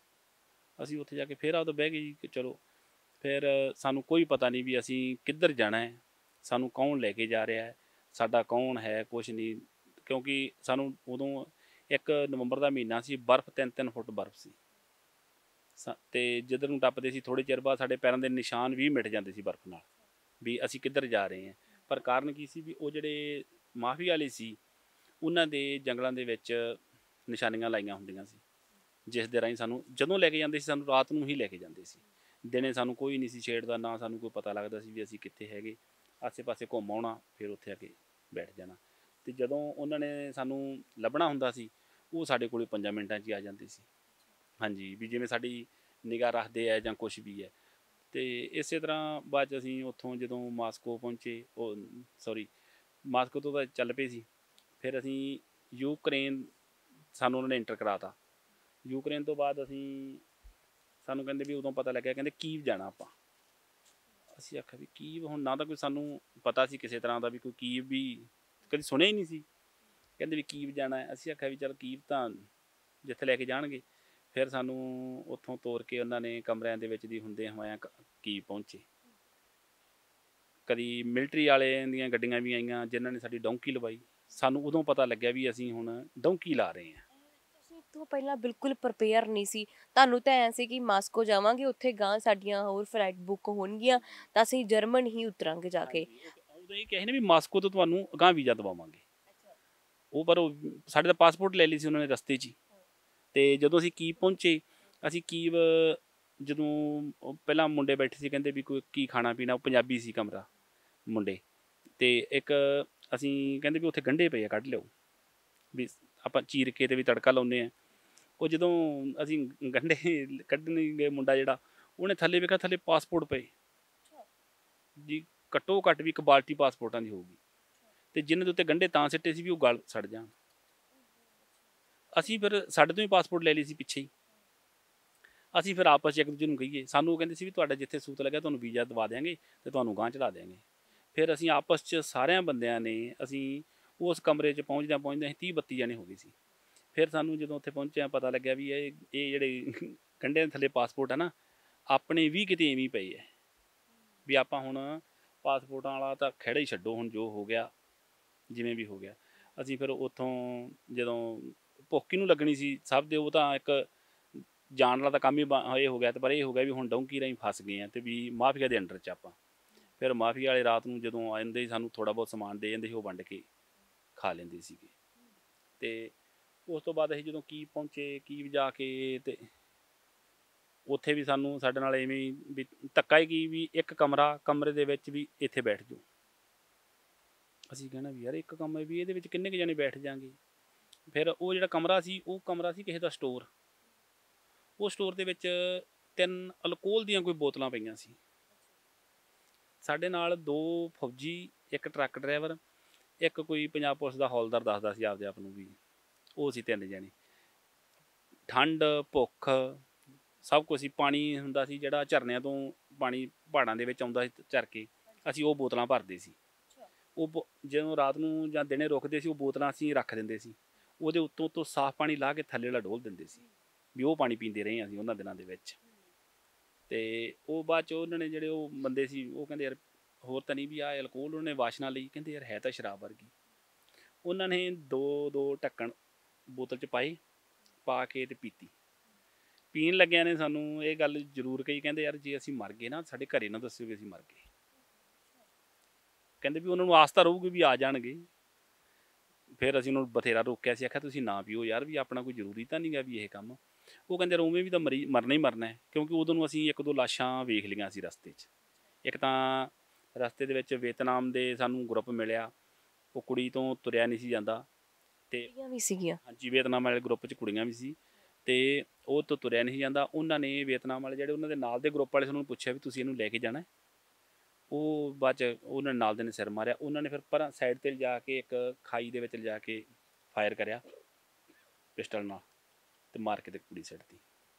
ਅਸੀਂ ਉੱਥੇ ਜਾ ਕੇ ਫਿਰ ਆਪਦਾ ਬਹਿ ਗਏ ਜੀ ਕਿ ਚਲੋ। ਫਿਰ ਸਾਨੂੰ ਕੋਈ ਪਤਾ ਨਹੀਂ ਵੀ ਅਸੀਂ ਕਿੱਧਰ ਜਾਣਾ ਹੈ, ਸਾਨੂੰ ਕੌਣ ਲੈ ਕੇ ਜਾ ਰਿਹਾ ਹੈ, ਸਾਡਾ ਕੌਣ ਹੈ, ਕੁਛ ਨਹੀਂ। ਕਿਉਂਕਿ ਸਾਨੂੰ ਉਦੋਂ 1 ਨਵੰਬਰ ਦਾ ਮਹੀਨਾ ਸੀ, ਬਰਫ਼ 3-3 ਫੁੱਟ ਬਰਫ਼ ਸੀ। ਤੇ ਜਿੱਧਰ ਨੂੰ ਟੱਪਦੇ ਸੀ ਥੋੜ੍ਹੇ ਚਿਰ ਬਾਅਦ ਸਾਡੇ ਪੈਰਾਂ ਦੇ ਨਿਸ਼ਾਨ ਵੀ ਮਿਟ ਜਾਂਦੇ ਸੀ ਬਰਫ਼ ਨਾਲ, ਵੀ ਅਸੀਂ ਕਿੱਧਰ ਜਾ ਰਹੇ ਹਾਂ। ਪਰ ਕਾਰਨ ਕੀ ਸੀ ਵੀ ਉਹ ਜਿਹੜੇ ਮਾਫੀਆ ਵਾਲੇ ਸੀ ਉਹਨਾਂ ਦੇ ਜੰਗਲਾਂ ਦੇ ਵਿੱਚ ਨਿਸ਼ਾਨੀਆਂ ਲਾਈਆਂ ਹੁੰਦੀਆਂ ਸੀ, ਜਿਸ ਦੇ ਰਾਹੀਂ ਸਾਨੂੰ ਜਦੋਂ ਲੈ ਕੇ ਜਾਂਦੇ ਸੀ ਸਾਨੂੰ ਰਾਤ ਨੂੰ ਹੀ ਲੈ ਕੇ ਜਾਂਦੇ ਸੀ। ਦਿਨੇ ਸਾਨੂੰ ਕੋਈ ਨਹੀਂ ਸੀ ਛੇੜਦਾ, ਨਾ ਸਾਨੂੰ ਕੋਈ ਪਤਾ ਲੱਗਦਾ ਸੀ ਵੀ ਅਸੀਂ ਕਿੱਥੇ ਹੈਗੇ। ਆਸੇ ਪਾਸੇ ਘੁੰਮ ਆਉਣਾ, ਫਿਰ ਉੱਥੇ ਆ ਕੇ ਬੈਠ ਜਾਣਾ। ਅਤੇ ਜਦੋਂ ਉਹਨਾਂ ਨੇ ਸਾਨੂੰ ਲੱਭਣਾ ਹੁੰਦਾ ਸੀ ਉਹ ਸਾਡੇ ਕੋਲ 5 ਮਿੰਟਾਂ 'ਚ ਹੀ ਆ ਜਾਂਦੇ ਸੀ। ਹਾਂਜੀ, ਵੀ ਜਿਵੇਂ ਸਾਡੀ ਨਿਗਾਹ ਰੱਖਦੇ ਹੈ ਜਾਂ ਕੁਛ ਵੀ ਹੈ। ਅਤੇ ਇਸੇ ਤਰ੍ਹਾਂ ਬਾਅਦ 'ਚ ਅਸੀਂ ਉੱਥੋਂ ਜਦੋਂ ਮਾਸਕੋ ਪਹੁੰਚੇ, ਉਹ ਸੌਰੀ ਮਾਸਕੋ ਤੋਂ ਤਾਂ ਚੱਲ ਪਏ ਸੀ। ਫਿਰ ਅਸੀਂ ਯੂਕਰੇਨ ਸਾਨੂੰ ਉਹਨਾਂ ਨੇ ਇੰਟਰ ਕਰਾਤਾ। ਯੂਕਰੇਨ ਤੋਂ ਬਾਅਦ ਸਾਨੂੰ ਕਹਿੰਦੇ ਵੀ ਉਦੋਂ ਪਤਾ ਲੱਗਿਆ, ਕਹਿੰਦੇ ਕੀਵ ਜਾਣਾ ਆਪਾਂ। ਅਸੀਂ ਆਖਿਆ ਵੀ ਕੀਵ, ਹੁਣ ਨਾ ਤਾਂ ਕੋਈ ਸਾਨੂੰ ਪਤਾ ਸੀ ਕਿਸੇ ਤਰ੍ਹਾਂ ਦਾ ਵੀ ਕੋਈ ਕੀਵ ਵੀ ਕਦੀ ਸੁਣਿਆ ਹੀ ਨਹੀਂ ਸੀ। ਕਹਿੰਦੇ ਵੀ ਕੀਵ ਜਾਣਾ ਹੈ। ਅਸੀਂ ਆਖਿਆ ਵੀ ਚੱਲ ਕੀਵ ਤਾਂ ਜਿੱਥੇ ਲੈ ਕੇ ਜਾਣਗੇ। ਫਿਰ ਸਾਨੂੰ ਉੱਥੋਂ ਤੋਰ ਕੇ ਉਹਨਾਂ ਨੇ ਕਮਰਿਆਂ ਦੇ ਵਿੱਚ ਦੀ ਹੁੰਦੇ ਹੋਇਆਂ ਕੀਵ ਪਹੁੰਚੇ। ਕਦੀ ਮਿਲਟਰੀ ਵਾਲਿਆਂ ਦੀਆਂ ਗੱਡੀਆਂ ਵੀ ਆਈਆਂ ਜਿਨ੍ਹਾਂ ਨੇ ਸਾਡੀ ਡੌਂਕੀ ਲਵਾਈ। ਸਾਨੂੰ ਉਦੋਂ ਪਤਾ ਲੱਗਿਆ ਵੀ ਅਸੀਂ ਹੁਣ ਡੌਂਕੀ ਲਾ ਰਹੇ ਹਾਂ। ਤੁਸੀਂ ਤੋਂ ਪਹਿਲਾਂ ਬਿਲਕੁਲ ਪ੍ਰਪੇਅਰ ਨਹੀਂ ਸੀ, ਤੁਹਾਨੂੰ ਤਾਂ ਐਂ ਸੀ ਕਿ ਮਾਸਕੋ ਜਾਵਾਂਗੇ, ਉੱਥੇ ਗਾਂ ਸਾਡੀਆਂ ਹੋਰ ਫਲਾਈਟ ਬੁੱਕ ਹੋਣਗੀਆਂ ਤਾਂ ਅਸੀਂ ਜਰਮਨ ਹੀ ਉਤਰਾਂਗੇ ਜਾ ਕੇ। ਉਦੋਂ ਇਹ ਕਿਹਾ ਸੀ ਨਾ ਵੀ ਮਾਸਕੋ ਤੋਂ ਤੁਹਾਨੂੰ ਅਗਾਂਹ ਵੀਜ਼ਾ ਦਵਾਵਾਂਗੇ। ਉਹ ਪਰ ਉਹ ਸਾਡੇ ਤਾਂ ਪਾਸਪੋਰਟ ਲੈ ਲਈ ਸੀ ਉਹਨਾਂ ਨੇ ਰਸਤੇ 'ਚ ਹੀ। ਅਤੇ ਜਦੋਂ ਅਸੀਂ ਕੀਵ ਪਹੁੰਚੇ, ਅਸੀਂ ਕੀਵ ਜਦੋਂ ਪਹਿਲਾਂ ਮੁੰਡੇ ਬੈਠੇ ਸੀ, ਕਹਿੰਦੇ ਵੀ ਕੋਈ ਕੀ ਖਾਣਾ ਪੀਣਾ, ਉਹ ਪੰਜਾਬੀ ਸੀ ਕਮਰਾ ਮੁੰਡੇ। ਅਤੇ ਇੱਕ ਅਸੀਂ ਕਹਿੰਦੇ ਵੀ ਉੱਥੇ ਗੰਢੇ ਪਏ ਆ, ਕੱਢ ਲਿਓ ਵੀ ਆਪਾਂ ਚੀਰ ਕੇ ਅਤੇ ਵੀ ਤੜਕਾ ਲਾਉਂਦੇ ਹਾਂ। ਉਹ ਜਦੋਂ ਅਸੀਂ ਗੰਢੇ ਕੱਢਣ ਗਏ, ਮੁੰਡਾ ਜਿਹੜਾ ਉਹਨੇ ਥੱਲੇ ਵੇਖਿਆ, ਥੱਲੇ ਪਾਸਪੋਰਟ ਪਏ ਜੀ, ਘੱਟੋ ਘੱਟ ਵੀ 1 ਬਾਲਟੀ ਪਾਸਪੋਰਟਾਂ ਦੀ ਹੋਊਗੀ। ਅਤੇ ਜਿਨ੍ਹਾਂ ਦੇ ਉੱਤੇ ਗੰਢੇ ਤਾਂ ਸਿੱਟੇ ਸੀ ਵੀ ਉਹ ਗਲ ਸੜ ਜਾਣ। ਅਸੀਂ ਫਿਰ ਸਾਡੇ ਤੋਂ ਹੀ ਪਾਸਪੋਰਟ ਲੈ ਲਈ ਸੀ ਪਿੱਛੇ ਹੀ। ਅਸੀਂ ਫਿਰ ਆਪਸ 'ਚ ਇੱਕ ਦੂਜੇ ਨੂੰ ਕਹੀਏ, ਸਾਨੂੰ ਉਹ ਕਹਿੰਦੇ ਸੀ ਵੀ ਤੁਹਾਡਾ ਜਿੱਥੇ ਸੂਤ ਲੱਗਿਆ ਤੁਹਾਨੂੰ ਵੀਜ਼ਾ ਦਵਾ ਦਿਆਂਗੇ ਅਤੇ ਤੁਹਾਨੂੰ ਗਾਂਹ ਚੜ੍ਹਾ ਦਿਆਂਗੇ। ਫਿਰ ਅਸੀਂ ਆਪਸ 'ਚ ਸਾਰਿਆਂ ਬੰਦਿਆਂ ਨੇ ਅਸੀਂ ਉਸ ਕਮਰੇ 'ਚ ਪਹੁੰਚਦਿਆਂ ਅਸੀਂ 30-32 ਜਣੇ ਹੋ ਗਏ ਸੀ। ਫਿਰ ਸਾਨੂੰ ਜਦੋਂ ਉੱਥੇ ਪਹੁੰਚਿਆ ਪਤਾ ਲੱਗਿਆ ਵੀ ਇਹ ਜਿਹੜੇ ਗੰਢਿਆਂ ਦੇ ਥੱਲੇ ਪਾਸਪੋਰਟ ਹੈ ਨਾ, ਆਪਣੇ ਵੀ ਕਿਤੇ ਐਵੇਂ ਹੀ ਪਏ ਹੈ ਵੀ ਆਪਾਂ ਹੁਣ ਪਾਸਪੋਰਟਾਂ ਵਾਲਾ ਤਾਂ ਖਹਿੜਾ ਹੀ ਛੱਡੋ, ਹੁਣ ਜੋ ਹੋ ਗਿਆ ਜਿਵੇਂ ਵੀ ਹੋ ਗਿਆ। ਅਸੀਂ ਫਿਰ ਉੱਥੋਂ ਜਦੋਂ ਭੁੱਖ ਕਿਹਨੂੰ ਲੱਗਣੀ ਸੀ ਸਭ ਦੇ, ਉਹ ਤਾਂ ਇੱਕ ਜਾਣ ਵਾਲਾ ਤਾਂ ਕੰਮ ਹੀ ਇਹ ਹੋ ਗਿਆ। ਅਤੇ ਪਰ ਇਹ ਹੋ ਗਿਆ ਵੀ ਹੁਣ ਡੌਂਕੀ ਰਾਹੀਂ ਫਸ ਗਏ ਹਾਂ ਅਤੇ ਵੀ ਮਾਫੀਆ ਦੇ ਅੰਡਰ 'ਚ ਆਪਾਂ। ਫਿਰ ਮਾਫੀਆ ਵਾਲੇ ਰਾਤ ਨੂੰ ਜਦੋਂ ਆ ਜਾਂਦੇ ਸੀ ਸਾਨੂੰ ਥੋੜ੍ਹਾ ਬਹੁਤ ਸਮਾਨ ਦੇ ਜਾਂਦੇ ਸੀ, ਉਹ ਵੰਡ ਕੇ ਖਾ ਲੈਂਦੇ ਸੀਗੇ। ਅਤੇ ਉਸ ਤੋਂ ਬਾਅਦ ਅਸੀਂ ਜਦੋਂ ਕੀਵ ਪਹੁੰਚੇ, ਕੀਵ ਜਾ ਕੇ ਅਤੇ ਉੱਥੇ ਵੀ ਸਾਡੇ ਨਾਲ ਇਵੇਂ ਹੀ ਵੀ ਧੱਕਾ ਹੀ ਕੀ ਵੀ ਇੱਕ ਕਮਰੇ ਦੇ ਵਿੱਚ ਵੀ ਇੱਥੇ ਬੈਠ ਜਾਓ। ਅਸੀਂ ਕਹਿਣਾ ਵੀ ਯਾਰ ਇੱਕ ਕਮਰੇ ਵੀ ਇਹਦੇ ਵਿੱਚ ਕਿੰਨੇ ਕੁ ਜਣੇ ਬੈਠ ਜਾਵਾਂਗੇ। ਫਿਰ ਉਹ ਜਿਹੜਾ ਕਮਰਾ ਸੀ ਕਿਸੇ ਦਾ ਸਟੋਰ। ਉਹ ਸਟੋਰ ਦੇ ਵਿੱਚ 3 ਅਲਕੋਹਲ ਦੀਆਂ ਕੋਈ ਬੋਤਲਾਂ ਪਈਆਂ ਸੀ। ਸਾਡੇ ਨਾਲ 2 ਫੌਜੀ, ਇੱਕ ਟਰੱਕ ਡਰਾਈਵਰ, ਇੱਕ ਕੋਈ ਪੰਜਾਬ ਪੁਲਿਸ ਦਾ ਹੌਲਦਾਰ ਦੱਸਦਾ ਸੀ ਆਪਦੇ ਆਪ ਨੂੰ ਵੀ। ਉਹ ਸੀ 3 ਜਣੇ। ਠੰਡ, ਭੁੱਖ, ਸਭ ਕੁਛ ਸੀ। ਪਾਣੀ ਹੁੰਦਾ ਸੀ ਜਿਹੜਾ ਝਰਨਿਆਂ ਤੋਂ ਪਾਣੀ ਪਹਾੜਾਂ ਦੇ ਵਿੱਚ ਆਉਂਦਾ ਸੀ ਝਰ ਕੇ, ਅਸੀਂ ਉਹ ਬੋਤਲਾਂ ਭਰਦੇ ਸੀ। ਉਹ ਜਦੋਂ ਰਾਤ ਨੂੰ ਜਾਂ ਦਿਨੇ ਰੁਕਦੇ ਸੀ ਉਹ ਬੋਤਲਾਂ ਅਸੀਂ ਰੱਖ ਦਿੰਦੇ ਸੀ। ਉਹਦੇ ਉੱਤੋਂ ਸਾਫ਼ ਪਾਣੀ ਲਾ ਕੇ ਥੱਲੇ ਵਾਲਾ ਡੋਲ ਦਿੰਦੇ ਸੀ ਵੀ ਉਹ ਪਾਣੀ ਪੀਂਦੇ ਰਹੇ ਅਸੀਂ ਉਹਨਾਂ ਦਿਨਾਂ ਦੇ ਵਿੱਚ। ਅਤੇ ਉਹ ਬਾਅਦ 'ਚ ਉਹਨਾਂ ਨੇ ਜਿਹੜੇ ਉਹ ਬੰਦੇ ਸੀ ਉਹ ਕਹਿੰਦੇ ਯਾਰ ਹੋਰ ਤਾਂ ਨਹੀਂ ਵੀ ਆਹ ਅਲਕੋਹਲ, ਉਹਨਾਂ ਨੇ ਵਾਸ਼ਨਾ ਲਈ, ਕਹਿੰਦੇ ਯਾਰ ਹੈ ਤਾਂ ਸ਼ਰਾਬ ਵਰਗੀ। ਉਹਨਾਂ ਨੇ 2 ਢੱਕਣ ਬੋਤਲ 'ਚ ਪਾ ਕੇ ਅਤੇ ਪੀਤੀ। ਪੀਣ ਲੱਗਿਆਂ ਨੇ ਸਾਨੂੰ ਇਹ ਗੱਲ ਜ਼ਰੂਰ ਕਹੀ, ਕਹਿੰਦੇ ਯਾਰ ਜੇ ਅਸੀਂ ਮਰ ਗਏ ਨਾ ਸਾਡੇ ਘਰੇ ਨਾ ਦੱਸਿਓ ਵੀ ਅਸੀਂ ਮਰ ਗਏ। ਕਹਿੰਦੇ ਵੀ ਉਹਨਾਂ ਨੂੰ ਆਸ ਤਾਂ ਰਹੂਗੀ ਵੀ ਆ ਜਾਣਗੇ। ਫਿਰ ਅਸੀਂ ਉਹਨੂੰ ਬਥੇਰਾ ਰੋਕਿਆ ਸੀ, ਆਖਿਆ ਤੁਸੀਂ ਨਾ ਪੀਓ ਯਾਰ, ਵੀ ਆਪਣਾ ਕੋਈ ਜ਼ਰੂਰੀ ਤਾਂ ਨਹੀਂ ਗਾ ਵੀ ਇਹ ਕੰਮ। ਉਹ ਕਹਿੰਦੇ ਯਾਰ ਉਵੇਂ ਵੀ ਤਾਂ ਮਰਨਾ ਹੀ ਮਰਨਾ ਹੈ, ਕਿਉਂਕਿ ਉਦੋਂ ਨੂੰ ਅਸੀਂ 1-2 ਲਾਸ਼ਾਂ ਵੇਖ ਲਈਆਂ ਸੀ ਰਸਤੇ 'ਚ। ਇੱਕ ਤਾਂ ਰਸਤੇ ਦੇ ਵਿੱਚ ਵੀਅਤਨਾਮ ਦੇ ਸਾਨੂੰ ਗਰੁੱਪ ਮਿਲਿਆ, ਉਹ ਕੁੜੀ ਤੋਂ ਤੁਰਿਆ ਨਹੀਂ ਸੀ ਜਾਂਦਾ। ਅਤੇ ਹਾਂਜੀ, ਵੀਅਤਨਾਮ ਵਾਲੇ ਗਰੁੱਪ 'ਚ ਕੁੜੀਆਂ ਵੀ ਸੀ ਅਤੇ ਉਹ ਤੋਂ ਤੁਰਿਆ ਨਹੀਂ ਸੀ ਜਾਂਦਾ। ਉਹਨਾਂ ਨੇ ਵੀਅਤਨਾਮ ਵਾਲੇ ਜਿਹੜੇ ਉਹਨਾਂ ਦੇ ਨਾਲ ਦੇ ਗਰੁੱਪ ਵਾਲੇ ਸੀ ਉਹਨਾਂ ਨੂੰ ਪੁੱਛਿਆ ਵੀ ਤੁਸੀਂ ਇਹਨੂੰ ਲੈ ਕੇ ਜਾਣਾ। ਉਹ ਬਾਅਦ 'ਚ ਉਹਨਾਂ ਨੇ ਨਾਲ ਦੇ ਨੇ ਸਿਰ ਮਾਰਿਆ। ਉਹਨਾਂ ਨੇ ਫਿਰ ਪਰਾਂ ਸਾਈਡ 'ਤੇ ਲਿਜਾ ਕੇ ਇੱਕ ਖਾਈ ਦੇ ਵਿੱਚ ਲਿਜਾ ਕੇ ਫਾਇਰ ਕਰਿਆ ਪਿਸਟਲ ਨਾਲ ਅਤੇ ਮਾਰ ਕੇ ਤੇ ਕੁੜੀ ਸਿੱਟਤੀ।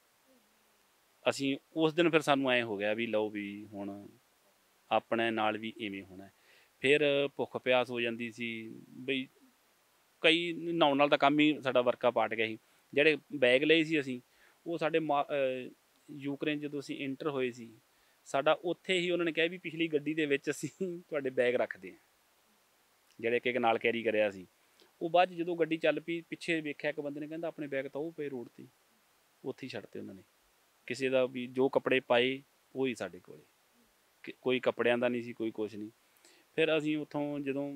ਅਸੀਂ ਉਸ ਦਿਨ ਫਿਰ ਸਾਨੂੰ ਐਂ ਹੋ ਗਿਆ ਵੀ ਲਓ ਵੀ ਹੁਣ ਆਪਣੇ ਨਾਲ ਵੀ ਇਵੇਂ ਹੋਣਾ। ਫਿਰ ਭੁੱਖ ਪਿਆਸ ਹੋ ਜਾਂਦੀ ਸੀ ਬਈ, ਕਈ ਨਹਾਉਣ ਨਾਲ ਤਾਂ ਕੰਮ ਹੀ ਸਾਡਾ ਵਰਕਾ ਪਾਟ ਗਿਆ ਸੀ। ਜਿਹੜੇ ਬੈਗ ਲਏ ਸੀ ਅਸੀਂ ਉਹ ਸਾਡੇ ਯੂਕਰੇਨ ਜਦੋਂ ਅਸੀਂ ਇੰਟਰ ਹੋਏ ਸੀ, ਸਾਡਾ ਉੱਥੇ ਹੀ ਉਹਨਾਂ ਨੇ ਕਿਹਾ ਵੀ ਪਿਛਲੀ ਗੱਡੀ ਦੇ ਵਿੱਚ ਅਸੀਂ ਤੁਹਾਡੇ ਬੈਗ ਰੱਖਦੇ ਹਾਂ, ਜਿਹੜੇ ਇੱਕ ਨਾਲ ਕੈਰੀ ਕਰਿਆ ਸੀ। ਉਹ ਬਾਅਦ 'ਚ ਜਦੋਂ ਗੱਡੀ ਚੱਲ ਪਈ ਪਿੱਛੇ ਵੇਖਿਆ ਇੱਕ ਬੰਦੇ ਨੇ, ਕਹਿੰਦਾ ਆਪਣੇ ਬੈਗ ਤਾਂ ਉਹ ਪਏ ਰੋਡ 'ਤੇ, ਉੱਥੇ ਹੀ ਛੱਡਤੇ ਉਹਨਾਂ ਨੇ। ਕਿਸੇ ਦਾ ਵੀ ਜੋ ਕੱਪੜੇ ਪਾਏ ਉਹ ਹੀ ਸਾਡੇ ਕੋਲੇ, ਕੋਈ ਕੱਪੜਿਆਂ ਦਾ ਨਹੀਂ ਸੀ, ਕੋਈ ਕੁਛ ਨਹੀਂ। ਫਿਰ ਅਸੀਂ ਉੱਥੋਂ ਜਦੋਂ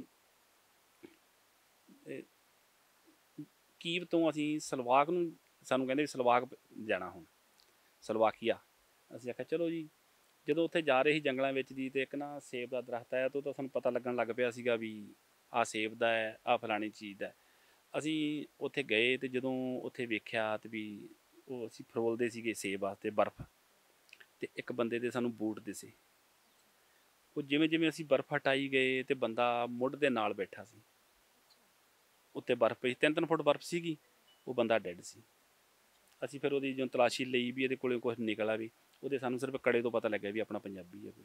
ਕੀਵ ਤੋਂ ਅਸੀਂ ਸਲਵਾਕ ਨੂੰ, ਸਾਨੂੰ ਕਹਿੰਦੇ ਵੀ ਸਲਵਾਕ ਜਾਣਾ ਹੁਣ, ਸਲਵਾਕੀਆ। ਅਸੀਂ ਆਖਿਆ ਚਲੋ ਜੀ। ਜਦੋਂ ਉੱਥੇ ਜਾ ਰਹੇ ਸੀ ਜੰਗਲਾਂ ਵਿੱਚ ਜੀ, ਤੇ ਇੱਕ ਨਾ ਸੇਬ ਦਾ ਦਰਖਤ ਆਇਆ, ਤਾਂ ਸਾਨੂੰ ਪਤਾ ਲੱਗਣ ਲੱਗ ਪਿਆ ਸੀਗਾ ਵੀ ਆਹ ਸੇਬ ਦਾ ਹੈ, ਆਹ ਫਲਾਣੀ ਚੀਜ਼ ਦਾ। ਅਸੀਂ ਉੱਥੇ ਗਏ ਤੇ ਜਦੋਂ ਉੱਥੇ ਵੇਖਿਆ ਤੇ ਵੀ ਉਹ ਅਸੀਂ ਫਰੋਲਦੇ ਸੀਗੇ ਸੇਬ ਵਾਸਤੇ ਬਰਫ਼, ਤੇ ਇੱਕ ਬੰਦੇ ਦੇ ਸਾਨੂੰ ਬੂਟ ਦਿਸੇ। ਉਹ ਜਿਵੇਂ ਜਿਵੇਂ ਅਸੀਂ ਬਰਫ਼ ਹਟਾਈ ਗਏ ਤੇ ਬੰਦਾ ਮੁੱਢ ਦੇ ਨਾਲ ਬੈਠਾ ਸੀ, ਉੱਤੇ ਬਰਫ਼ ਪਈ, 3-3 ਫੁੱਟ ਬਰਫ਼ ਸੀਗੀ। ਉਹ ਬੰਦਾ ਡੈਡ ਸੀ। ਅਸੀਂ ਫਿਰ ਉਹਦੀ ਜਦੋਂ ਤਲਾਸ਼ੀ ਲਈ ਵੀ ਇਹਦੇ ਕੋਲੇ ਕੁਛ ਨਿਕਲਿਆ, ਵੀ ਉਹਦੇ ਸਾਨੂੰ ਸਿਰਫ ਕੜੇ ਤੋਂ ਪਤਾ ਲੱਗਿਆ ਵੀ ਆਪਣਾ ਪੰਜਾਬੀ ਹੈ ਕੋਈ।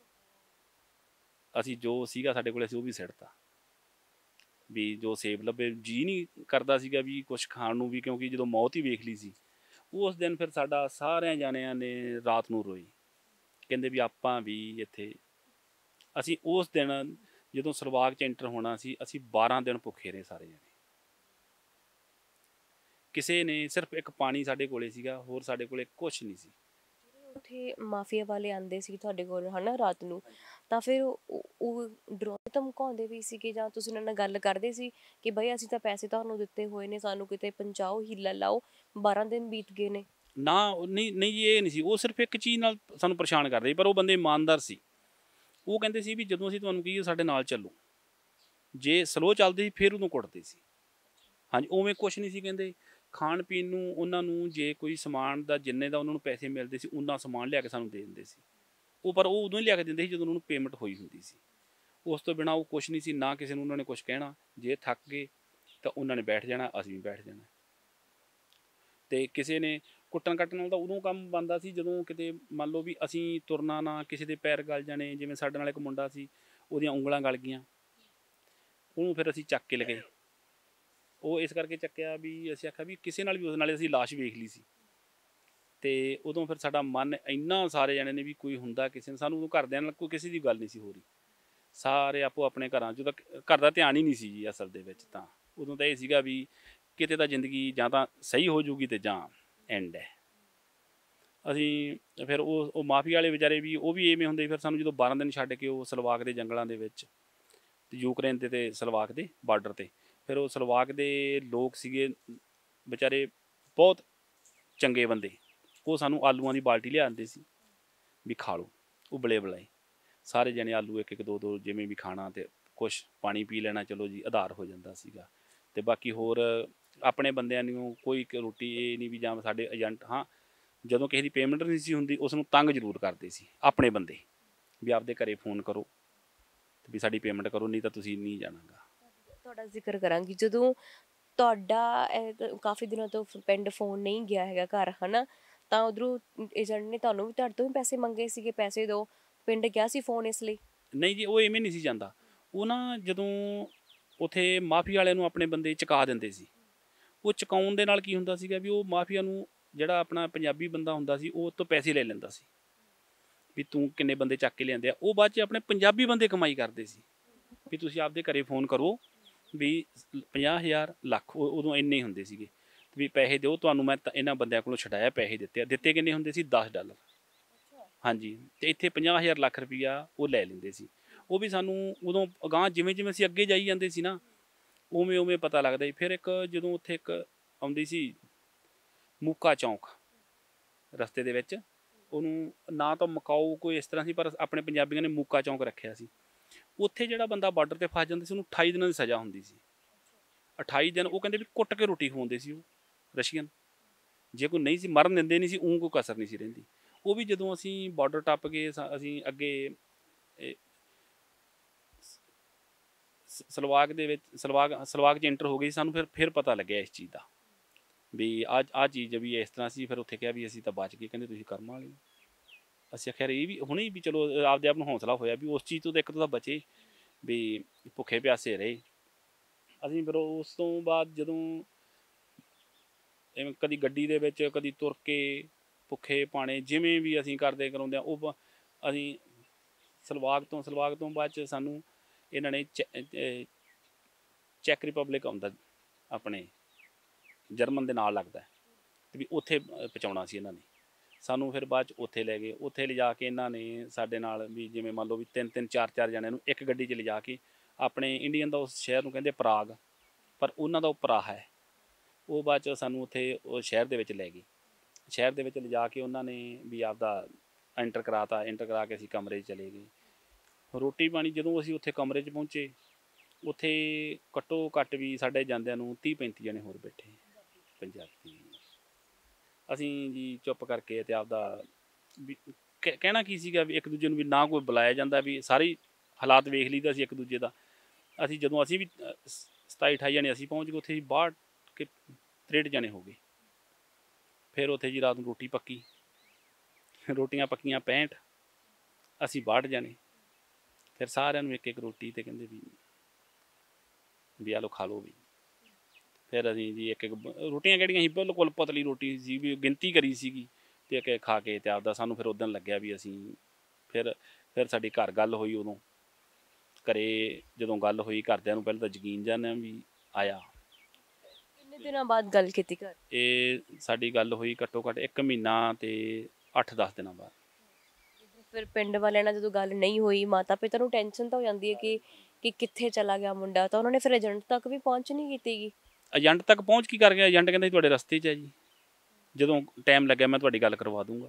ਅਸੀਂ ਜੋ ਸੀਗਾ ਸਾਡੇ ਕੋਲ ਅਸੀਂ ਉਹ ਵੀ ਸਿੱਟਤਾ, ਵੀ ਜੋ ਸੇਬ ਲੱਭੇ। ਜੀ ਨਹੀਂ ਕਰਦਾ ਸੀਗਾ ਵੀ ਕੁਛ ਖਾਣ ਨੂੰ ਵੀ, ਕਿਉਂਕਿ ਜਦੋਂ ਮੌਤ ਹੀ ਵੇਖ ਲਈ ਸੀ। ਉਸ ਦਿਨ ਫਿਰ ਸਾਡਾ ਸਾਰਿਆਂ ਜਾਣਿਆਂ ਨੇ ਰਾਤ ਨੂੰ ਰੋਈ, ਕਹਿੰਦੇ ਵੀ ਆਪਾਂ ਵੀ ਇੱਥੇ। ਅਸੀਂ ਉਸ ਦਿਨ ਜਦੋਂ ਸਲਵਾਕ 'ਚ ਐਂਟਰ ਹੋਣਾ ਸੀ, ਅਸੀਂ 12 ਦਿਨ ਭੁੱਖੇ ਰਹੇ ਸਾਰੇ ਜਣੇ। ਕਿਸੇ ਨੇ ਸਿਰਫ ਇੱਕ ਪਾਣੀ ਸਾਡੇ ਕੋਲੇ ਸੀਗਾ, ਹੋਰ ਸਾਡੇ ਕੋਲੇ ਕੁਛ ਨਹੀਂ ਸੀ। ਉੱਥੇ ਮਾਫੀਆ ਵਾਲੇ ਆਂਦੇ ਸੀ ਤੁਹਾਡੇ ਕੋਲ ਹਨਾ ਰਾਤ ਨੂੰ, ਤਾਂ ਫਿਰ ਉਹ ਡਰਾਉਂਦੇ ਧਮਕਾਉਂਦੇ ਵੀ ਸੀਗੇ, ਜਾਂ ਤੁਸੀਂ ਉਹਨਾਂ ਨਾਲ ਗੱਲ ਕਰਦੇ ਸੀ ਕਿ ਬਈ ਅਸੀਂ ਤਾਂ ਪੈਸੇ ਤੁਹਾਨੂੰ ਦਿੱਤੇ ਹੋਏ ਨੇ, ਸਾਨੂੰ ਕਿਤੇ ਪਹੁੰਚਾਓ, ਹੀਲਾ ਲਾਓ, 12 ਦਿਨ ਬੀਤ ਗਏ ਨੇ? ਨਾ ਨਹੀਂ ਨਹੀਂ ਜੀ, ਇਹ ਨਹੀਂ ਸੀ। ਉਹ ਸਿਰਫ ਇੱਕ ਚੀਜ਼ ਨਾਲ ਸਾਨੂੰ ਪਰੇਸ਼ਾਨ ਕਰਦੇ ਸੀ, ਪਰ ਉਹ ਬੰਦੇ ਇਮਾਨਦਾਰ ਸੀ। ਉਹ ਕਹਿੰਦੇ ਸੀ ਵੀ ਜਦੋਂ ਅਸੀਂ ਤੁਹਾਨੂੰ ਕਹੀਏ ਸਾਡੇ ਨਾਲ ਚੱਲੋ, ਜੇ ਸਲੋ ਚੱਲਦੇ ਸੀ ਫਿਰ ਉਦੋਂ ਕੁੱਟਦੇ ਸੀ। ਹਾਂਜੀ, ਉਵੇਂ ਕੁਛ ਨਹੀਂ ਸੀ ਕਹਿੰਦੇ। ਖਾਣ ਪੀਣ ਨੂੰ ਉਹਨਾਂ ਨੂੰ ਜੇ ਕੋਈ ਸਮਾਨ ਦਾ ਜਿੰਨੇ ਦਾ ਉਹਨਾਂ ਨੂੰ ਪੈਸੇ ਮਿਲਦੇ ਸੀ, ਉਨਾ ਸਮਾਨ ਲਿਆ ਕੇ ਸਾਨੂੰ ਦੇ ਦਿੰਦੇ ਸੀ ਉਹ। ਪਰ ਉਹ ਉਦੋਂ ਹੀ ਲਿਆ ਕੇ ਦਿੰਦੇ ਸੀ ਜਦੋਂ ਉਹਨਾਂ ਨੂੰ ਪੇਮੈਂਟ ਹੋਈ ਹੁੰਦੀ ਸੀ। ਉਸ ਤੋਂ ਬਿਨਾਂ ਉਹ ਕੁਛ ਨਹੀਂ ਸੀ। ਨਾ ਕਿਸੇ ਨੂੰ ਉਹਨਾਂ ਨੇ ਕੁਛ ਕਹਿਣਾ। ਜੇ ਥੱਕ ਗਏ ਤਾਂ ਉਹਨਾਂ ਨੇ ਬੈਠ ਜਾਣਾ, ਅਸੀਂ ਵੀ ਬੈਠ ਜਾਣਾ। ਅਤੇ ਕਿਸੇ ਨੇ ਕੁੱਟਣ ਕੱਟਣ ਨਾਲ ਤਾਂ ਉਦੋਂ ਕੰਮ ਬਣਦਾ ਸੀ ਜਦੋਂ ਕਿਤੇ ਮੰਨ ਲਓ ਵੀ ਅਸੀਂ ਤੁਰਨਾ ਨਾ, ਕਿਸੇ ਦੇ ਪੈਰ ਗਲ ਜਾਣੇ। ਜਿਵੇਂ ਸਾਡੇ ਨਾਲ ਇੱਕ ਮੁੰਡਾ ਸੀ, ਉਹਦੀਆਂ ਉਂਗਲਾਂ ਗਲ ਗਈਆਂ, ਉਹਨੂੰ ਫਿਰ ਅਸੀਂ ਚੱਕ ਕੇ ਲਗਾਏ। ਉਹ ਇਸ ਕਰਕੇ ਚੱਕਿਆ ਵੀ ਅਸੀਂ ਆਖਿਆ ਵੀ ਕਿਸੇ ਨਾਲ ਵੀ, ਉਸ ਨਾਲੇ ਅਸੀਂ ਲਾਸ਼ ਵੇਖ ਲਈ ਸੀ। ਅਤੇ ਉਦੋਂ ਫਿਰ ਸਾਡਾ ਮਨ ਇੰਨਾ, ਸਾਰੇ ਜਾਣੇ ਨੇ ਵੀ ਕੋਈ ਹੁੰਦਾ ਕਿਸੇ ਨੇ, ਸਾਨੂੰ ਉਦੋਂ ਘਰਦਿਆਂ ਨਾਲ ਕੋਈ ਕਿਸੇ ਦੀ ਗੱਲ ਨਹੀਂ ਸੀ ਹੋ ਰਹੀ। ਸਾਰੇ ਆਪੋ ਆਪਣੇ ਘਰਾਂ 'ਚ, ਤਾਂ ਘਰ ਦਾ ਧਿਆਨ ਹੀ ਨਹੀਂ ਸੀ ਜੀ ਅਸਲ ਦੇ ਵਿੱਚ। ਤਾਂ ਉਦੋਂ ਤਾਂ ਇਹ ਸੀਗਾ ਵੀ ਕਿਤੇ ਤਾਂ ਜ਼ਿੰਦਗੀ ਜਾਂ ਤਾਂ ਸਹੀ ਹੋ ਜੂਗੀ ਅਤੇ ਜਾਂ ਐਂਡ ਹੈ। ਅਸੀਂ ਫਿਰ ਉਹ ਮਾਫੀ ਵਾਲੇ ਵਿਚਾਰੇ ਵੀ, ਉਹ ਵੀ ਇਵੇਂ ਹੁੰਦੇ। ਫਿਰ ਸਾਨੂੰ ਜਦੋਂ 12 ਦਿਨ ਛੱਡ ਕੇ ਉਹ ਸਲਵਾਕ ਦੇ ਜੰਗਲਾਂ ਦੇ ਵਿੱਚ, ਅਤੇ ਯੂਕਰੇਨ ਦੇ ਅਤੇ ਸਲਵਾਕ ਦੇ ਬਾਰਡਰ 'ਤੇ, ਫਿਰ ਉਹ ਸਲਵਾਕ ਦੇ ਲੋਕ ਸੀਗੇ ਵਿਚਾਰੇ ਬਹੁਤ ਚੰਗੇ ਬੰਦੇ। ਉਹ ਸਾਨੂੰ ਆਲੂਆਂ ਦੀ ਬਾਲਟੀ ਲਿਆਉਂਦੇ ਸੀ ਵੀ ਖਾ ਲਓ, ਉਬਲੇ ਬਲਾਏ। ਸਾਰੇ ਜਣੇ ਆਲੂ ਇੱਕ ਇੱਕ ਦੋ ਦੋ ਜਿਵੇਂ ਵੀ ਖਾਣਾ, ਅਤੇ ਕੁਛ ਪਾਣੀ ਪੀ ਲੈਣਾ, ਚਲੋ ਜੀ ਆਧਾਰ ਹੋ ਜਾਂਦਾ ਸੀਗਾ। ਅਤੇ ਬਾਕੀ ਹੋਰ ਆਪਣੇ ਬੰਦਿਆਂ ਨੂੰ ਕੋਈ ਰੋਟੀ ਇਹ ਨਹੀਂ ਵੀ, ਜਾਂ ਸਾਡੇ ਏਜੰਟ। ਹਾਂ, ਜਦੋਂ ਕਿਸੇ ਦੀ ਪੇਮੈਂਟ ਨਹੀਂ ਸੀ ਹੁੰਦੀ, ਉਸ ਨੂੰ ਤੰਗ ਜ਼ਰੂਰ ਕਰਦੇ ਸੀ ਆਪਣੇ ਬੰਦੇ, ਵੀ ਆਪਦੇ ਘਰੇ ਫੋਨ ਕਰੋ ਅਤੇ ਵੀ ਸਾਡੀ ਪੇਮੈਂਟ ਕਰੋ, ਨਹੀਂ ਤਾਂ ਤੁਸੀਂ ਨਹੀਂ ਜਾਣਾਗਾ। ਤੁਹਾਡਾ ਜ਼ਿਕਰ ਕਰਾਂਗੀ, ਜਦੋਂ ਤੁਹਾਡਾ ਕਾਫੀ ਦਿਨਾਂ ਤੋਂ ਪਿੰਡ ਫੋਨ ਨਹੀਂ ਗਿਆ ਹੈਗਾ ਘਰ, ਹਨਾ, ਤਾਂ ਉਧਰੋਂ ਏਜੰਟ ਨੇ ਤੁਹਾਨੂੰ ਵੀ, ਤੁਹਾਡੇ ਤੋਂ ਵੀ ਪੈਸੇ ਮੰਗੇ ਸੀਗੇ, ਪੈਸੇ ਦਿਓ, ਪਿੰਡ ਗਿਆ ਸੀ ਫੋਨ ਇਸ ਲਈ? ਨਹੀਂ ਜੀ, ਉਹ ਇਵੇਂ ਨਹੀਂ ਸੀ ਜਾਂਦਾ। ਉਹ ਨਾ ਜਦੋਂ ਉੱਥੇ ਮਾਫੀਆ ਵਾਲਿਆਂ ਨੂੰ ਆਪਣੇ ਬੰਦੇ ਚੁਕਾ ਦਿੰਦੇ ਸੀ। ਉਹ ਚੁਕਾਉਣ ਦੇ ਨਾਲ ਕੀ ਹੁੰਦਾ ਸੀਗਾ ਵੀ ਉਹ ਮਾਫੀਆ ਨੂੰ, ਜਿਹੜਾ ਆਪਣਾ ਪੰਜਾਬੀ ਬੰਦਾ ਹੁੰਦਾ ਸੀ, ਉਹ ਤੋਂ ਪੈਸੇ ਲੈ ਲੈਂਦਾ ਸੀ ਵੀ ਤੂੰ ਕਿੰਨੇ ਬੰਦੇ ਚੱਕ ਕੇ ਲਿਆਂਦੇ ਆ। ਉਹ ਬਾਅਦ 'ਚ ਆਪਣੇ ਪੰਜਾਬੀ ਬੰਦੇ ਕਮਾਈ ਕਰਦੇ ਸੀ ਵੀ ਤੁਸੀਂ ਆਪਦੇ ਘਰੇ ਫੋਨ ਕਰੋ ਵੀ 50,000 ਲੱਖ, ਉਦੋਂ ਇੰਨੇ ਹੁੰਦੇ ਸੀਗੇ, ਵੀ ਪੈਸੇ ਦਿਓ ਤੁਹਾਨੂੰ, ਮੈਂ ਤਾਂ ਇਹਨਾਂ ਬੰਦਿਆਂ ਕੋਲੋਂ ਛਡਾਇਆ, ਪੈਸੇ ਦਿੱਤੇ ਆ। ਦਿੱਤੇ ਕਿੰਨੇ ਹੁੰਦੇ ਸੀ? $10। ਹਾਂਜੀ, ਅਤੇ ਇੱਥੇ 50,000 ਲੱਖ ਰੁਪਈਆ ਉਹ ਲੈ ਲੈਂਦੇ ਸੀ। ਉਹ ਵੀ ਸਾਨੂੰ ਉਦੋਂ ਅਗਾਂਹ ਜਿਵੇਂ ਜਿਵੇਂ ਅਸੀਂ ਅੱਗੇ ਜਾਈ ਜਾਂਦੇ ਸੀ ਨਾ, ਉਵੇਂ ਉਵੇਂ ਪਤਾ ਲੱਗਦਾ ਸੀ। ਫਿਰ ਇੱਕ ਜਦੋਂ ਉੱਥੇ ਇੱਕ ਆਉਂਦੀ ਸੀ ਮੂਕਾ ਚੌਂਕ ਰਸਤੇ ਦੇ ਵਿੱਚ, ਉਹਨੂੰ ਨਾ ਤਾਂ ਮਕਾਓ ਕੋਈ ਇਸ ਤਰ੍ਹਾਂ ਸੀ, ਪਰ ਆਪਣੇ ਪੰਜਾਬੀਆਂ ਨੇ ਮੂਕਾ ਚੌਂਕ ਰੱਖਿਆ ਸੀ। ਉੱਥੇ ਜਿਹੜਾ ਬੰਦਾ ਬਾਰਡਰ 'ਤੇ ਫਸ ਜਾਂਦਾ ਸੀ, ਉਹਨੂੰ 28 ਦਿਨਾਂ ਦੀ ਸਜ਼ਾ ਹੁੰਦੀ ਸੀ। 28 ਦਿਨ ਉਹ ਕਹਿੰਦੇ ਵੀ ਕੁੱਟ ਕੇ ਰੋਟੀ ਖਵਾਉਂਦੇ ਸੀ ਉਹ ਰਸ਼ੀਅਨ। ਜੇ ਕੋਈ ਨਹੀਂ ਸੀ ਮਰਨ ਦਿੰਦੇ ਨਹੀਂ ਸੀ, ਕੋਈ ਕਸਰ ਨਹੀਂ ਸੀ ਰਹਿੰਦੀ। ਉਹ ਵੀ ਜਦੋਂ ਅਸੀਂ ਬਾਰਡਰ ਟੱਪ ਕੇ ਅਸੀਂ ਅੱਗੇ ਸਲਵਾਕ ਦੇ ਵਿੱਚ, ਸਲਵਾਕ 'ਚ ਐਂਟਰ ਹੋ ਗਈ, ਸਾਨੂੰ ਫਿਰ ਪਤਾ ਲੱਗਿਆ ਇਸ ਚੀਜ਼ ਦਾ ਵੀ ਆਹ ਚੀਜ਼ ਵੀ ਇਸ ਤਰ੍ਹਾਂ ਸੀ। ਫਿਰ ਉੱਥੇ ਕਿਹਾ ਵੀ ਅਸੀਂ ਤਾਂ ਬਚ ਗਏ। ਕਹਿੰਦੇ ਤੁਸੀਂ ਕਰਮ ਵਾਲੇ ਹੋ। ਅਸੀਂ ਆਖਿਆ ਇਹ ਵੀ ਹੁਣੇ ਵੀ ਚਲੋ ਆਪਦੇ ਆਪ ਨੂੰ ਹੌਸਲਾ ਹੋਇਆ ਵੀ ਉਸ ਚੀਜ਼ ਤੋਂ ਤਾਂ ਇੱਕ ਤੋਂ ਤਾਂ ਬਚੇ, ਵੀ ਭੁੱਖੇ ਪਿਆਸੇ ਰਹੇ ਅਸੀਂ। ਫਿਰ ਉਸ ਤੋਂ ਬਾਅਦ ਜਦੋਂ ਇਵੇਂ ਕਦੀ ਗੱਡੀ ਦੇ ਵਿੱਚ, ਕਦੀ ਤੁਰ ਕੇ, ਭੁੱਖੇ ਭਾਣੇ, ਜਿਵੇਂ ਵੀ ਅਸੀਂ ਕਰਦੇ ਕਰਾਉਂਦੇ ਹਾਂ। ਉਹ ਅਸੀਂ ਸਲਵਾਕ ਤੋਂ ਬਾਅਦ 'ਚ ਸਾਨੂੰ ਇਹਨਾਂ ਨੇ ਚੈੱਕ ਰਿਪਬਲਿਕ ਆਉਂਦਾ, ਆਪਣੇ ਜਰਮਨ ਦੇ ਨਾਲ ਲੱਗਦਾ, ਅਤੇ ਵੀ ਉੱਥੇ ਪਹੁੰਚਾਉਣਾ ਸੀ ਇਹਨਾਂ ਨੇ। ਸਾਨੂੰ ਫਿਰ ਬਾਅਦ 'ਚ ਉੱਥੇ ਲੈ ਗਏ। ਉੱਥੇ ਲਿਜਾ ਕੇ ਇਹਨਾਂ ਨੇ ਸਾਡੇ ਨਾਲ ਵੀ ਜਿਵੇਂ ਮੰਨ ਲਓ ਵੀ 3-3 4-4 ਜਣਿਆਂ ਨੂੰ ਇੱਕ ਗੱਡੀ 'ਚ ਲਿਜਾ ਕੇ ਆਪਣੇ ਇੰਡੀਅਨ ਦਾ ਉਸ ਸ਼ਹਿਰ ਨੂੰ ਕਹਿੰਦੇ ਪ੍ਰਾਗ, ਪਰ ਉਹਨਾਂ ਦਾ ਉਹ ਪ੍ਰਾਹ ਹੈ। ਉਹ ਬਾਅਦ 'ਚ ਸਾਨੂੰ ਉੱਥੇ ਉਹ ਸ਼ਹਿਰ ਦੇ ਵਿੱਚ ਲੈ ਗਏ। ਸ਼ਹਿਰ ਦੇ ਵਿੱਚ ਲਿਜਾ ਕੇ ਉਹਨਾਂ ਨੇ ਵੀ ਆਪਦਾ ਐਂਟਰ ਕਰਾਤਾ। ਐਂਟਰ ਕਰਾ ਕੇ ਅਸੀਂ ਕਮਰੇ 'ਚ ਚਲੇ ਗਏ। ਰੋਟੀ ਪਾਣੀ ਜਦੋਂ ਅਸੀਂ ਉੱਥੇ ਕਮਰੇ 'ਚ ਪਹੁੰਚੇ, ਉੱਥੇ ਘੱਟੋ ਘੱਟ ਵੀ ਸਾਡੇ ਜਾਂਦਿਆਂ ਨੂੰ 30-35 ਜਣੇ ਹੋਰ ਬੈਠੇ ਪੰਜਾਬੀ। ਅਸੀਂ ਜੀ ਚੁੱਪ ਕਰਕੇ ਤੇ ਆਪਦਾ ਵੀ ਕਹਿਣਾ ਕੀ ਸੀਗਾ ਵੀ ਇੱਕ ਦੂਜੇ ਨੂੰ ਵੀ ਨਾ ਕੋਈ ਬੁਲਾਇਆ ਜਾਂਦਾ, ਵੀ ਸਾਰੇ ਹਾਲਾਤ ਵੇਖ ਲਈਦਾ ਸੀ ਇੱਕ ਦੂਜੇ ਦਾ। ਅਸੀਂ ਜਦੋਂ ਅਸੀਂ ਵੀ 27-28 ਜਣੇ ਅਸੀਂ ਪਹੁੰਚ ਗਏ ਉੱਥੇ, 62 ਕਿ 63 ਜਣੇ ਹੋ ਗਏ। ਫਿਰ ਉੱਥੇ ਜੀ ਰਾਤ ਨੂੰ ਰੋਟੀ ਪੱਕੀ, ਰੋਟੀਆਂ ਪੱਕੀਆਂ 65, ਅਸੀਂ 62 ਜਣੇ। ਫਿਰ ਸਾਰਿਆਂ ਨੂੰ ਇੱਕ ਇੱਕ ਰੋਟੀ ਤੇ ਕਹਿੰਦੇ ਵੀ ਆ ਲਓ ਖਾ ਲਓ ਵੀ। ਫਿਰ ਅਸੀਂ ਜੀ ਇੱਕ ਇੱਕ ਰੋਟੀਆਂ ਕਿਹੜੀਆਂ ਸੀ, ਬਿਲਕੁਲ ਪਤਲੀ ਰੋਟੀ ਸੀ, ਵੀ ਗਿਣਤੀ ਕਰੀ ਸੀਗੀ ਤੇ ਇੱਕ ਖਾ ਕੇ ਤੇ ਆਪਦਾ ਸਾਨੂੰ ਫਿਰ ਉਦੋਂ ਲੱਗਿਆ ਵੀ ਅਸੀਂ ਫਿਰ ਸਾਡੀ ਘਰ ਗੱਲ ਹੋਈ। ਉਦੋਂ ਘਰੇ ਜਦੋਂ ਗੱਲ ਹੋਈ ਘਰਦਿਆਂ ਨੂੰ ਪਹਿਲਾਂ ਤਾਂ ਯਕੀਨ ਜਾਣਿਆ ਵੀ ਆਇਆ। ਕਿੰਨੇ ਦਿਨਾਂ ਬਾਅਦ ਗੱਲ ਕੀਤੀ ਘਰ? ਇਹ ਸਾਡੀ ਗੱਲ ਹੋਈ ਘੱਟੋ ਘੱਟ 1 ਮਹੀਨਾ ਤੇ 8-10 ਦਿਨਾਂ ਬਾਅਦ। ਫਿਰ ਪਿੰਡ ਵਾਲਿਆਂ ਨਾਲ ਜਦੋਂ ਗੱਲ ਨਹੀਂ ਹੋਈ, ਮਾਤਾ ਪਿਤਾ ਨੂੰ ਟੈਨਸ਼ਨ ਤਾਂ ਹੋ ਜਾਂਦੀ ਹੈ ਕਿ ਕਿੱਥੇ ਚਲਾ ਗਿਆ ਮੁੰਡਾ, ਤਾਂ ਉਹਨਾਂ ਨੇ ਫਿਰ ਏਜੰਟ ਤੱਕ ਵੀ ਪਹੁੰਚ ਨਹੀਂ ਕੀਤੀ ਗੀ। ਏਜੰਟ ਤੱਕ ਪਹੁੰਚ ਕੀ ਕਰ ਗਿਆ? ਏਜੰਟ ਕਹਿੰਦਾ ਤੁਹਾਡੇ ਰਸਤੇ 'ਚ ਹੈ ਜੀ, ਜਦੋਂ ਟਾਈਮ ਲੱਗਿਆ ਮੈਂ ਤੁਹਾਡੀ ਗੱਲ ਕਰਵਾ ਦੂੰਗਾ।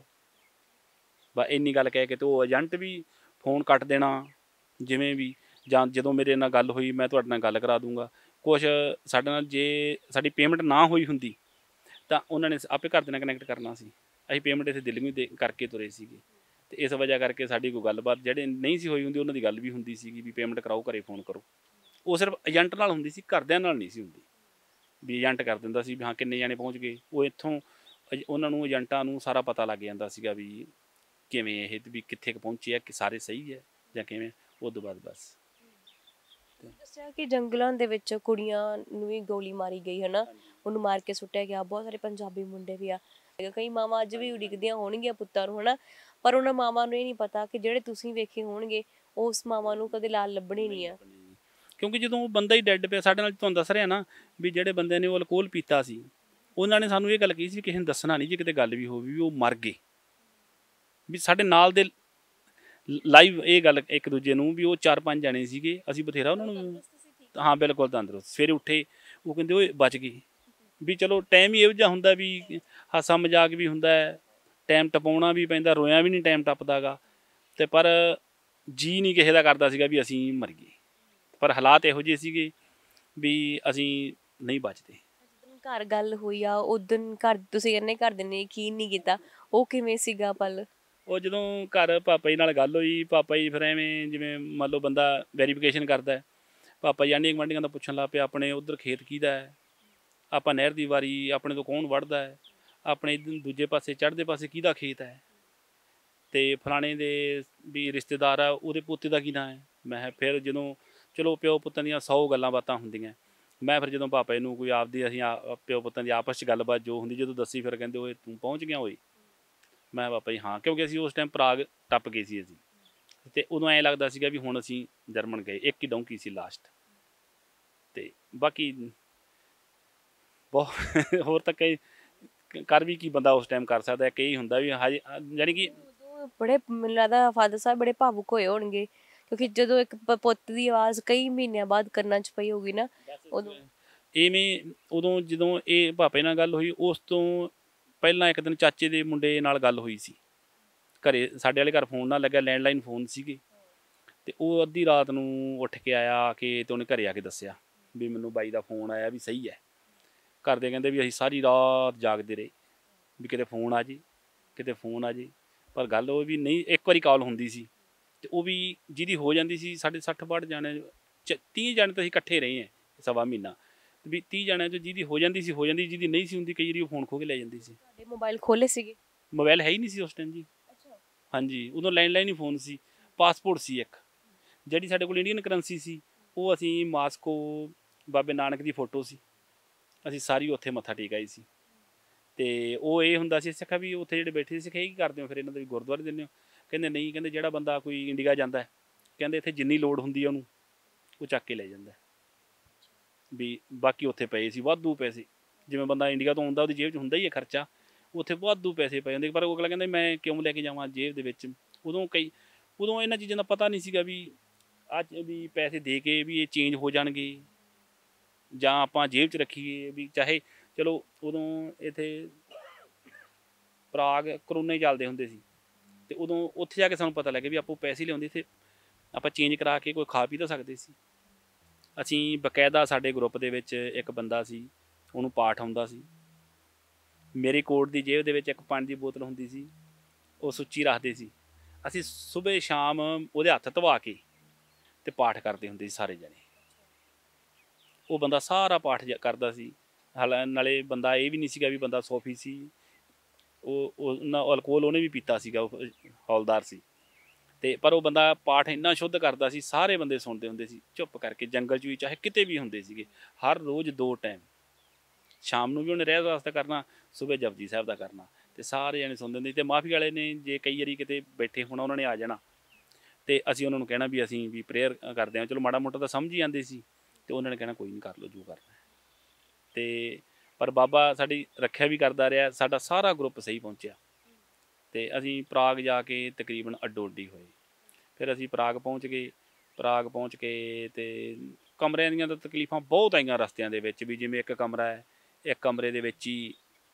ਬਸ ਇੰਨੀ ਗੱਲ ਕਹਿ ਕੇ ਤੇ ਉਹ ਏਜੰਟ ਵੀ ਫੋਨ ਕੱਟ ਦੇਣਾ ਜਿਵੇਂ ਵੀ, ਜਾਂ ਜਦੋਂ ਮੇਰੇ ਨਾਲ ਗੱਲ ਹੋਈ ਮੈਂ ਤੁਹਾਡੇ ਨਾਲ ਗੱਲ ਕਰਾ ਦੂੰਗਾ। ਕੁਛ ਸਾਡੇ ਨਾਲ ਜੇ ਸਾਡੀ ਪੇਮੈਂਟ ਨਾ ਹੋਈ ਹੁੰਦੀ ਤਾਂ ਉਹਨਾਂ ਨੇ ਆਪੇ ਘਰ ਦੇ ਨਾਲ ਕਨੈਕਟ ਕਰਨਾ ਸੀ। ਅਸੀਂ ਪੇਮੈਂਟ ਇੱਥੇ ਦਿੱਲੀ ਦੇ ਕਰਕੇ ਤੁਰੇ ਸੀਗੇ, ਤੇ ਇਸ ਵਜ੍ਹਾ ਕਰਕੇ ਸਾਡੀ ਕੋਈ ਗੱਲਬਾਤ ਜਿਹੜੇ ਨਹੀਂ ਸੀ ਹੋਈ ਹੁੰਦੀ ਉਹਨਾਂ ਦੀ ਗੱਲ ਵੀ ਹੁੰਦੀ ਸੀਗੀ ਵੀ ਪੇਮੈਂਟ ਕਰਾਓ, ਘਰੇ ਫੋਨ ਕਰੋ। ਉਹ ਸਿਰਫ ਏਜੰਟ ਨਾਲ ਹੁੰਦੀ ਸੀ, ਘਰਦਿਆਂ ਨਾਲ ਨਹੀਂ ਸੀ ਹੁੰਦੀ। ਵੀ ਏਜੰਟ ਕਰ ਦਿੰਦਾ ਸੀ ਵੀ ਹਾਂ ਕਿੰਨੇ ਜਾਣੇ ਪਹੁੰਚ ਗਏ। ਉਹ ਇੱਥੋਂ ਉਹਨਾਂ ਨੂੰ ਏਜੰਟਾਂ ਨੂੰ ਸਾਰਾ ਪਤਾ ਲੱਗ ਜਾਂਦਾ ਸੀਗਾ ਵੀ ਕਿਵੇਂ ਇਹ ਵੀ ਕਿੱਥੇ ਕੁ ਪਹੁੰਚੇ ਆ, ਕਿ ਸਾਰੇ ਸਹੀ ਹੈ ਜਾਂ ਕਿਵੇਂ। ਉਹ ਤੋਂ ਬਾਅਦ ਬਸ ਦੱਸਿਆ ਕਿ ਜੰਗਲਾਂ ਦੇ ਵਿੱਚ ਕੁੜੀਆਂ ਨੂੰ ਵੀ ਗੋਲੀ ਮਾਰੀ ਗਈ ਹੈ ਨਾ, ਉਹਨੂੰ ਮਾਰ ਕੇ ਸੁੱਟਿਆ ਗਿਆ। ਬਹੁਤ ਸਾਰੇ ਪੰਜਾਬੀ ਮੁੰਡੇ ਵੀ ਆ, ਕਈ ਮਾਵਾਂ ਅੱਜ ਵੀ ਉਡੀਕਦੀਆਂ ਹੋਣਗੀਆਂ ਪੁੱਤਾਂ ਨੂੰ, ਹਨਾ, ਪਰ ਉਹਨਾਂ ਮਾਵਾਂ ਨੂੰ ਇਹ ਨਹੀਂ ਪਤਾ ਕਿ ਜਿਹੜੇ ਤੁਸੀਂ ਵੇਖੇ ਹੋਣਗੇ ਉਸ ਮਾਵਾਂ ਨੂੰ ਕਦੇ ਲਾਲ ਲੱਭਣੇ ਨਹੀਂ ਆ। ਕਿਉਂਕਿ ਜਦੋਂ ਉਹ ਬੰਦਾ ਹੀ ਡੈੱਡ ਪਿਆ ਸਾਡੇ ਨਾਲ, ਤੁਹਾਨੂੰ ਦੱਸ ਰਿਹਾ ਨਾ ਵੀ ਜਿਹੜੇ ਬੰਦੇ ਨੇ ਉਹ ਅਲਕੋਹਲ ਪੀਤਾ ਸੀ, ਉਹਨਾਂ ਨੇ ਸਾਨੂੰ ਇਹ ਗੱਲ ਕਹੀ ਸੀ ਕਿਸੇ ਨੂੰ ਦੱਸਣਾ ਨਹੀਂ, ਜੇ ਕਿਤੇ ਗੱਲ ਵੀ ਹੋਵੇ ਵੀ ਉਹ ਮਰ ਗਏ। ਵੀ ਸਾਡੇ ਨਾਲ ਦੇ ਲਾਈਵ ਇਹ ਗੱਲ ਇੱਕ ਦੂਜੇ ਨੂੰ ਵੀ ਉਹ 4-5 ਜਣੇ ਸੀਗੇ, ਅਸੀਂ ਬਥੇਰਾ ਉਹਨਾਂ ਨੂੰ ਹਾਂ ਬਿਲਕੁਲ ਤੰਦਰੁਸਤ। ਸਵੇਰੇ ਉੱਠੇ ਉਹ ਕਹਿੰਦੇ ਉਹ ਬਚ ਗਏ। ਵੀ ਚਲੋ ਟਾਈਮ ਹੀ ਇਹੋ ਜਿਹਾ ਹੁੰਦਾ ਵੀ ਹਾਸਾ ਮਜ਼ਾਕ ਵੀ ਹੁੰਦਾ ਹੈ, ਟਾਈਮ ਟਪਾਉਣਾ ਵੀ ਪੈਂਦਾ, ਰੋਇਆ ਵੀ ਨਹੀਂ ਟਾਈਮ ਟੱਪਦਾ ਗਾ। ਅਤੇ ਪਰ ਜੀਅ ਨਹੀਂ ਕਿਸੇ ਦਾ ਕਰਦਾ ਸੀਗਾ ਵੀ ਅਸੀਂ ਮਰੀਏ, ਪਰ ਹਾਲਾਤ ਇਹੋ ਜਿਹੇ ਸੀਗੇ ਵੀ ਅਸੀਂ ਨਹੀਂ ਬਚਦੇ। ਘਰ ਗੱਲ ਹੋਈ ਆ ਉਦੋਂ ਘਰ ਤੁਸੀਂ ਕਹਿੰਦੇ ਘਰਦਿਆਂ ਨੇ ਯਕੀਨ ਨਹੀਂ ਕੀਤਾ, ਉਹ ਕਿਵੇਂ ਸੀਗਾ ਪਲ? ਉਹ ਜਦੋਂ ਘਰ ਪਾਪਾ ਜੀ ਨਾਲ ਗੱਲ ਹੋਈ, ਪਾਪਾ ਜੀ ਫਿਰ ਐਵੇਂ ਜਿਵੇਂ ਮੰਨ ਲਓ ਬੰਦਾ ਵੈਰੀਫਿਕੇਸ਼ਨ ਕਰਦਾ, ਪਾਪਾ ਜੀ ਆਂਢੀ ਗੁਆਂਢੀਆਂ ਦਾ ਪੁੱਛਣ ਲੱਗ ਪਿਆ ਆਪਣੇ ਉੱਧਰ ਖੇਤ ਕਿਹਦਾ ਹੈ, ਆਪਾਂ ਨਹਿਰ ਦੀ ਵਾਰੀ ਆਪਣੇ ਤੋਂ ਕੌਣ ਵੱਢਦਾ ਹੈ, ਆਪਣੇ ਦੂਜੇ ਪਾਸੇ ਚੜ੍ਹਦੇ ਪਾਸੇ ਕਿਹਦਾ ਖੇਤ ਹੈ, ਅਤੇ ਫਲਾਣੇ ਦੇ ਵੀ ਰਿਸ਼ਤੇਦਾਰ ਆ ਉਹਦੇ ਪੋਤੇ ਦਾ ਕੀ ਨਾਂ ਹੈ। ਮੈਂ ਫਿਰ ਜਦੋਂ ਚਲੋ ਪਿਓ ਪੁੱਤਾਂ ਦੀਆਂ 100 ਗੱਲਾਂ ਬਾਤਾਂ ਹੁੰਦੀਆਂ, ਮੈਂ ਫਿਰ ਜਦੋਂ ਪਾਪਾ ਜੀ ਨੂੰ ਕੋਈ ਆਪਦੀ ਅਸੀਂ ਪਿਓ ਪੁੱਤਾਂ ਦੀ ਆਪਸ 'ਚ ਗੱਲਬਾਤ ਜੋ ਹੁੰਦੀ ਜਦੋਂ ਦੱਸੀ, ਫਿਰ ਕਹਿੰਦੇ ਓਏ ਤੂੰ ਪਹੁੰਚ ਗਿਆ ਓਏ। ਮੈਂ ਪਾਪਾ ਜੀ ਹਾਂ, ਕਿਉਂਕਿ ਅਸੀਂ ਉਸ ਟਾਈਮ ਪ੍ਰਾਗ ਟੱਪ ਗਏ ਸੀ ਅਸੀਂ, ਅਤੇ ਉਦੋਂ ਐਂ ਲੱਗਦਾ ਸੀਗਾ ਵੀ ਹੁਣ ਅਸੀਂ ਜਰਮਨ ਗਏ। ਇੱਕ ਹੀ ਡੌਂਕੀ ਸੀ ਲਾਸਟ, ਅਤੇ ਬਾਕੀ ਬਹੁਤ ਹੋਰ ਤਾਂ ਕਈ ਕਰ ਵੀ ਕੀ ਬੰਦਾ ਉਸ ਟਾਈਮ ਕਰ ਸਕਦਾ। ਇੱਕ ਇਹ ਹੁੰਦਾ ਵੀ ਹਜੇ ਯਾਨੀ ਕਿ ਬੜੇ ਮੈਨੂੰ ਲੱਗਦਾ ਫਾਦਰ ਸਾਹਿਬ ਬੜੇ ਭਾਵੁਕ ਹੋਏ ਹੋਣਗੇ, ਕਿਉਂਕਿ ਜਦੋਂ ਇੱਕ ਪੁੱਤ ਦੀ ਆਵਾਜ਼ ਕਈ ਮਹੀਨਿਆਂ ਬਾਅਦ ਕੰਨਾਂ 'ਚ ਪਈ ਹੋਊਗੀ ਨਾ, ਉਦੋਂ ਇਵੇਂ ਉਦੋਂ ਜਦੋਂ ਇਹ ਪਾਪੇ ਨਾਲ ਗੱਲ ਹੋਈ, ਉਸ ਤੋਂ ਪਹਿਲਾਂ ਇੱਕ ਦਿਨ ਚਾਚੇ ਦੇ ਮੁੰਡੇ ਨਾਲ ਗੱਲ ਹੋਈ ਸੀ ਘਰੇ। ਸਾਡੇ ਵਾਲੇ ਘਰ ਫੋਨ ਨਾ ਲੱਗਿਆ, ਲੈਂਡਲਾਈਨ ਫੋਨ ਸੀਗੇ, ਅਤੇ ਉਹ ਅੱਧੀ ਰਾਤ ਨੂੰ ਉੱਠ ਕੇ ਆਇਆ ਕਿ ਅਤੇ ਉਹਨੇ ਘਰੇ ਆ ਕੇ ਦੱਸਿਆ ਵੀ ਮੈਨੂੰ ਬਾਈ ਦਾ ਫੋਨ ਆਇਆ ਵੀ ਸਹੀ ਹੈ। ਘਰ ਦੇ ਕਹਿੰਦੇ ਵੀ ਅਸੀਂ ਸਾਰੀ ਰਾਤ ਜਾਗਦੇ ਰਹੇ ਵੀ ਕਿਤੇ ਫੋਨ ਆ ਜੇ, ਕਿਤੇ ਫੋਨ ਆ ਜੇ, ਪਰ ਗੱਲ ਉਹ ਵੀ ਨਹੀਂ। ਇੱਕ ਵਾਰੀ ਕਾਲ ਹੁੰਦੀ ਸੀ ਅਤੇ ਉਹ ਵੀ ਜਿਹਦੀ ਹੋ ਜਾਂਦੀ ਸੀ, ਸਾਡੇ 60-62 ਜਾਣੇ 30 ਜਾਣੇ ਤਾਂ ਅਸੀਂ ਇਕੱਠੇ ਰਹੇ ਹਾਂ ਸਵਾ ਮਹੀਨਾ, ਵੀ 30 ਜਾਣਿਆਂ 'ਚੋਂ ਜਿਹਦੀ ਹੋ ਜਾਂਦੀ ਸੀ ਹੋ ਜਾਂਦੀ, ਜਿਹਦੀ ਨਹੀਂ ਸੀ ਹੁੰਦੀ ਕਈ ਵਾਰੀ ਉਹ ਫੋਨ ਖੋਹ ਕੇ ਲੈ ਜਾਂਦੀ ਸੀ। ਤੁਹਾਡੇ ਮੋਬਾਈਲ ਖੋਲੇ ਸੀਗੇ? ਮੋਬਾਈਲ ਹੈ ਹੀ ਨਹੀਂ ਸੀ ਉਸ ਟਾਈਮ ਜੀ। ਹਾਂਜੀ, ਉਦੋਂ ਲੈਂਡਲਾਈਨ ਹੀ ਫੋਨ ਸੀ। ਪਾਸਪੋਰਟ ਸੀ ਇੱਕ, ਜਿਹੜੀ ਸਾਡੇ ਕੋਲ ਇੰਡੀਅਨ ਕਰੰਸੀ ਸੀ ਉਹ ਅਸੀਂ ਮਾਸਕੋ ਬਾਬੇ ਨਾਨਕ ਦੀ ਫੋਟੋ ਸੀ, ਅਸੀਂ ਸਾਰੀ ਉੱਥੇ ਮੱਥਾ ਟੇਕ ਆਏ ਸੀ। ਅਤੇ ਉਹ ਇਹ ਹੁੰਦਾ ਸੀ ਸਿੱਖਿਆ ਵੀ ਉੱਥੇ ਜਿਹੜੇ ਬੈਠੇ ਸੀ ਸਿੱਖਿਆ ਕੀ ਕਰਦੇ ਹੋ, ਫਿਰ ਇਹਨਾਂ ਦੇ ਵੀ ਗੁਰਦੁਆਰੇ ਦਿੰਦੇ ਹੋ। ਕਹਿੰਦੇ ਨਹੀਂ, ਕਹਿੰਦੇ ਜਿਹੜਾ ਬੰਦਾ ਕੋਈ ਇੰਡੀਆ ਜਾਂਦਾ ਹੈ, ਕਹਿੰਦੇ ਇੱਥੇ ਜਿੰਨੀ ਲੋੜ ਹੁੰਦੀ ਹੈ ਉਹਨੂੰ ਉਹ ਚੱਕ ਕੇ ਲੈ ਜਾਂਦਾ ਵੀ, ਬਾਕੀ ਉੱਥੇ ਪਏ ਸੀ ਵਾਧੂ ਪੈਸੇ। ਜਿਵੇਂ ਬੰਦਾ ਇੰਡੀਆ ਤੋਂ ਆਉਂਦਾ ਉਹਦੀ ਜੇਬ 'ਚ ਹੁੰਦਾ ਹੀ ਹੈ ਖਰਚਾ, ਉੱਥੇ ਵਾਧੂ ਪੈਸੇ ਪਏ ਹੁੰਦੇ, ਪਰ ਉਹ ਅਗਲਾ ਕਹਿੰਦਾ ਮੈਂ ਕਿਉਂ ਲੈ ਕੇ ਜਾਵਾਂ ਜੇਬ ਦੇ ਵਿੱਚ। ਉਦੋਂ ਇਹਨਾਂ ਚੀਜ਼ਾਂ ਦਾ ਪਤਾ ਨਹੀਂ ਸੀਗਾ ਵੀ ਅੱਜ ਵੀ ਪੈਸੇ ਦੇ ਕੇ ਵੀ ਇਹ ਚੇਂਜ ਹੋ ਜਾਣਗੇ ਜਾਂ ਆਪਾਂ ਜੇਬ 'ਚ ਰੱਖੀਏ। ਵੀ ਚਾਹੇ ਚਲੋ ਉਦੋਂ ਇੱਥੇ ਪ੍ਰਾਗ ਕਰੋਨੇ ਚੱਲਦੇ ਹੁੰਦੇ ਸੀ, ਅਤੇ ਉਦੋਂ ਉੱਥੇ ਜਾ ਕੇ ਸਾਨੂੰ ਪਤਾ ਲੱਗਿਆ ਵੀ ਆਪਾਂ ਪੈਸੇ ਲਿਆਉਂਦੇ ਇੱਥੇ ਆਪਾਂ ਚੇਂਜ ਕਰਾ ਕੇ ਕੋਈ ਖਾ ਪੀ ਤਾਂ ਸਕਦੇ ਸੀ। ਅਸੀਂ ਬਕਾਇਦਾ ਸਾਡੇ ਗਰੁੱਪ ਦੇ ਵਿੱਚ ਇੱਕ ਬੰਦਾ ਸੀ, ਉਹਨੂੰ ਪਾਠ ਆਉਂਦਾ ਸੀ। ਮੇਰੇ ਕੋਟ ਦੀ ਜੇਬ ਦੇ ਵਿੱਚ ਇੱਕ ਪਾਣੀ ਦੀ ਬੋਤਲ ਹੁੰਦੀ ਸੀ, ਉਹ ਸੁੱਚੀ ਰੱਖਦੇ ਸੀ। ਅਸੀਂ ਸੁਬਹ ਸ਼ਾਮ ਉਹਦੇ ਹੱਥ ਧਵਾ ਕੇ ਅਤੇ ਪਾਠ ਕਰਦੇ ਹੁੰਦੇ ਸੀ ਸਾਰੇ ਜਣੇ। ਉਹ ਬੰਦਾ ਸਾਰਾ ਪਾਠ ਕਰਦਾ ਸੀ। ਨਾਲੇ ਬੰਦਾ ਇਹ ਵੀ ਨਹੀਂ ਸੀਗਾ ਵੀ ਬੰਦਾ ਸੋਫੀ ਸੀ, ਅਲਕੋਹਲ ਉਹਨੇ ਵੀ ਪੀਤਾ ਸੀਗਾ, ਉਹ ਹੌਲਦਾਰ ਸੀ। ਅਤੇ ਪਰ ਉਹ ਬੰਦਾ ਪਾਠ ਇੰਨਾ ਸ਼ੁੱਧ ਕਰਦਾ ਸੀ, ਸਾਰੇ ਬੰਦੇ ਸੁਣਦੇ ਹੁੰਦੇ ਸੀ ਚੁੱਪ ਕਰਕੇ, ਜੰਗਲ 'ਚ ਵੀ ਚਾਹੇ ਕਿਤੇ ਵੀ ਹੁੰਦੇ ਸੀਗੇ। ਹਰ ਰੋਜ਼ 2 ਟਾਈਮ, ਸ਼ਾਮ ਨੂੰ ਵੀ ਉਹਨੇ ਰਹਿਤ ਵਾਸਤਾ ਕਰਨਾ, ਸੁਬਹ ਜਪਜੀ ਸਾਹਿਬ ਦਾ ਕਰਨਾ, ਅਤੇ ਸਾਰੇ ਜਣੇ ਸੁਣਦੇ ਹੁੰਦੇ। ਅਤੇ ਮਾਫੀ ਵਾਲੇ ਨੇ ਜੇ ਕਈ ਵਾਰੀ ਕਿਤੇ ਬੈਠੇ ਹੋਣਾ, ਉਹਨਾਂ ਨੇ ਆ ਜਾਣਾ, ਅਤੇ ਅਸੀਂ ਉਹਨਾਂ ਨੂੰ ਕਹਿਣਾ ਵੀ ਅਸੀਂ ਵੀ ਪ੍ਰੇਅਰ ਕਰਦੇ ਹਾਂ। ਚਲੋ ਮਾੜਾ ਮੋਟਾ ਤਾਂ ਸਮਝ ਹੀ ਜਾਂਦੇ ਸੀ, ਅਤੇ ਉਹਨਾਂ ਨੇ ਕਹਿਣਾ ਕੋਈ ਨਹੀਂ, ਕਰ ਲਓ ਜੋ ਕਰਨਾ। ਅਤੇ ਪਰ ਬਾਬਾ ਸਾਡੀ ਰੱਖਿਆ ਵੀ ਕਰਦਾ ਰਿਹਾ, ਸਾਡਾ ਸਾਰਾ ਗਰੁੱਪ ਸਹੀ ਪਹੁੰਚਿਆ। ਅਤੇ ਅਸੀਂ ਪ੍ਰਾਗ ਜਾ ਕੇ ਤਕਰੀਬਨ ਅੱਡੋ ਅੱਡੀ ਹੋਏ। ਫਿਰ ਅਸੀਂ ਪ੍ਰਾਗ ਪਹੁੰਚ ਕੇ ਅਤੇ ਕਮਰਿਆਂ ਦੀਆਂ ਤਾਂ ਤਕਲੀਫਾਂ ਬਹੁਤ ਆਈਆਂ ਰਸਤਿਆਂ ਦੇ ਵਿੱਚ। ਵੀ ਜਿਵੇਂ ਇੱਕ ਕਮਰਾ ਹੈ, ਇੱਕ ਕਮਰੇ ਦੇ ਵਿੱਚ ਹੀ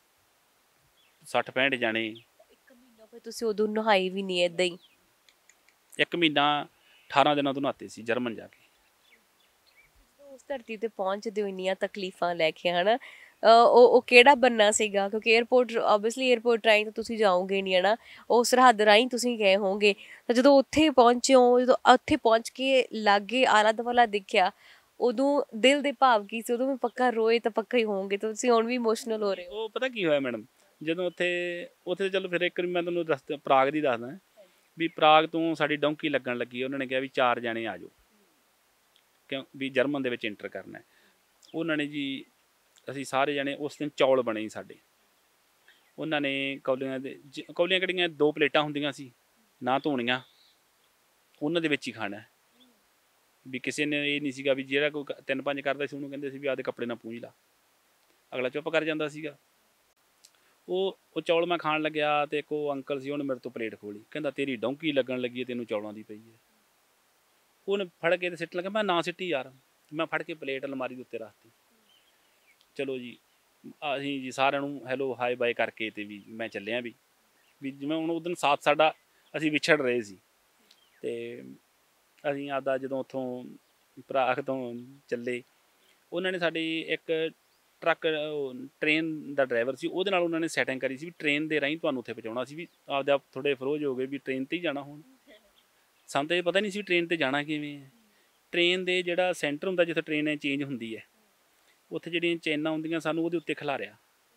60-65 ਜਾਣੇ। 1 ਮਹੀਨਾ ਫਿਰ ਤੁਸੀਂ ਉਦੋਂ ਨਹਾਏ ਵੀ ਨਹੀਂ ਏਦਾਂ ਹੀ? 1 ਮਹੀਨਾ 18 ਦਿਨਾਂ ਤੋਂ ਨਹਾਤੇ ਸੀ ਜਰਮਨ ਜਾ ਕੇ। ਜਦੋਂ ਉਸ ਧਰਤੀ ਤੇ ਪਹੁੰਚਦੇ ਹੋ ਇੰਨੀਆਂ ਤਕਲੀਫਾਂ ਲੈ ਕੇ, ਹਨਾ, ਉਹ ਕਿਹੜਾ ਬੰਨਾ ਸੀਗਾ? ਕਿਉਂਕਿ ਏਅਰਪੋਰਟ, ਓਬਵੀਅਸਲੀ ਏਅਰਪੋਰਟ ਰਾਹੀਂ ਤਾਂ ਤੁਸੀਂ ਜਾਓਗੇ ਨਹੀਂ, ਹਨਾ, ਉਹ ਸਰਹੱਦ ਰਾਹੀਂ ਤੁਸੀਂ ਗਏ ਹੋਵੋਗੇ। ਤਾਂ ਜਦੋਂ ਉੱਥੇ ਪਹੁੰਚੇ ਹੋ, ਜਦੋਂ ਉੱਥੇ ਪਹੁੰਚ ਕੇ ਲਾਗੇ ਆਲਾ ਦੁਆਲਾ ਦੇਖਿਆ, ਉਦੋਂ ਦਿਲ ਦੇ ਭਾਵ ਕੀ ਸੀ? ਉਦੋਂ ਵੀ ਪੱਕਾ ਰੋਏ ਤਾਂ ਪੱਕਾ ਹੀ ਹੋਵੋਗੇ, ਤਾਂ ਤੁਸੀਂ ਹੁਣ ਵੀ ਇਮੋਸ਼ਨਲ ਹੋ ਰਹੇ ਹੋ। ਉਹ ਪਤਾ ਕੀ ਹੋਇਆ ਮੈਡਮ, ਜਦੋਂ ਉੱਥੇ ਚਲੋ ਫਿਰ ਇੱਕ ਵਾਰੀ ਮੈਂ ਤੁਹਾਨੂੰ ਪ੍ਰਾਗ ਦੀ ਦੱਸਦਾ ਵੀ ਪ੍ਰਾਗ ਤੋਂ ਸਾਡੀ ਡੌਂਕੀ ਲੱਗਣ ਲੱਗੀ। ਉਹਨਾਂ ਨੇ ਕਿਹਾ ਵੀ 4 ਜਣੇ ਆ ਜਾਓ, ਕਿਉਂ ਵੀ ਜਰਮਨ ਦੇ ਵਿੱਚ ਇੰਟਰ ਕਰਨਾ ਹੈ। ਉਹਨਾਂ ਨੇ ਜੀ, ਅਸੀਂ ਸਾਰੇ ਜਣੇ ਉਸ ਦਿਨ ਚੌਲ ਬਣੇ ਸੀ ਸਾਡੇ। ਉਹਨਾਂ ਨੇ ਕੌਲੀਆਂ ਕਿਹੜੀਆਂ 2 ਪਲੇਟਾਂ ਹੁੰਦੀਆਂ ਸੀ, ਨਾ ਧੋਣੀਆਂ, ਉਹਨਾਂ ਦੇ ਵਿੱਚ ਹੀ ਖਾਣਾ। ਵੀ ਕਿਸੇ ਨੇ ਇਹ ਨਹੀਂ ਸੀਗਾ ਵੀ ਜਿਹੜਾ ਕੋਈ 3-5 ਕਰਦਾ ਸੀ ਉਹਨੂੰ ਕਹਿੰਦੇ ਸੀ ਵੀ ਆਪਦੇ ਕੱਪੜੇ ਨਾਲ ਪੂੰਝ ਲਾ, ਅਗਲਾ ਚੁੱਪ ਕਰ ਜਾਂਦਾ ਸੀਗਾ। ਉਹ ਚੌਲ ਮੈਂ ਖਾਣ ਲੱਗਿਆ, ਅਤੇ ਇੱਕ ਉਹ ਅੰਕਲ ਸੀ, ਉਹਨੇ ਮੇਰੇ ਤੋਂ ਪਲੇਟ ਖੋਲੀ, ਕਹਿੰਦਾ ਤੇਰੀ ਡੌਂਕੀ ਲੱਗਣ ਲੱਗੀ ਹੈ, ਤੈਨੂੰ ਚੌਲਾਂ ਦੀ ਪਈ ਹੈ। ਉਹਨੇ ਫੜ ਕੇ ਅਤੇ ਸਿੱਟ ਲੱਗਾ। ਮੈਂ ਨਾ ਸਿੱਟੀ ਯਾਰ, ਮੈਂ ਫੜ ਕੇ ਪਲੇਟ ਅਲਮਾਰੀ ਦੇ ਉੱਤੇ ਰੱਖਤੀ। ਚਲੋ ਜੀ, ਅਸੀਂ ਜੀ ਸਾਰਿਆਂ ਨੂੰ ਹੈਲੋ ਹਾਏ ਬਾਏ ਕਰਕੇ ਅਤੇ ਵੀ ਮੈਂ ਚੱਲਿਆ ਵੀ ਜਿਵੇਂ ਹੁਣ ਉਸ ਦਿਨ ਸਾਥ ਸਾਡਾ, ਅਸੀਂ ਵਿਛੜ ਰਹੇ ਸੀ। ਅਤੇ ਅਸੀਂ ਆਪਦਾ ਜਦੋਂ ਉੱਥੋਂ ਪ੍ਰਾਗ ਤੋਂ ਚੱਲੇ, ਉਹਨਾਂ ਨੇ ਸਾਡੀ ਇੱਕ ਟਰੱਕ, ਟ੍ਰੇਨ ਦਾ ਡਰਾਈਵਰ ਸੀ, ਉਹਦੇ ਨਾਲ ਉਹਨਾਂ ਨੇ ਸੈਟਿੰਗ ਕਰੀ ਸੀ ਵੀ ਟ੍ਰੇਨ ਦੇ ਰਾਹੀਂ ਤੁਹਾਨੂੰ ਉੱਥੇ ਪਹੁੰਚਾਉਣਾ ਸੀ। ਵੀ ਆਪਦੇ ਆਪ ਥੋੜ੍ਹੇ ਫਰੋਜ ਹੋ ਗਏ ਵੀ ਟ੍ਰੇਨ 'ਤੇ ਹੀ ਜਾਣਾ। ਹੁਣ ਸਾਨੂੰ ਤਾਂ ਇਹ ਪਤਾ ਨਹੀਂ ਸੀ ਟ੍ਰੇਨ 'ਤੇ ਜਾਣਾ ਕਿਵੇਂ ਹੈ। ਟ੍ਰੇਨ ਦੇ ਜਿਹੜਾ ਸੈਂਟਰ ਹੁੰਦਾ ਜਿੱਥੇ ਟ੍ਰੇਨ ਚੇਂਜ ਹੁੰਦੀ ਹੈ, ਉੱਥੇ ਜਿਹੜੀਆਂ ਚੈਨਾਂ ਹੁੰਦੀਆਂ, ਸਾਨੂੰ ਉਹਦੇ ਉੱਤੇ ਖਿਲਾਰਿਆ।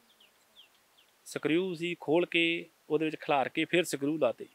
ਸਕਰੂ ਸੀ, ਖੋਲ੍ਹ ਕੇ ਉਹਦੇ ਵਿੱਚ ਖਿਲਾਰ ਕੇ ਫਿਰ ਸਕਰੂ ਲਾਤੇ।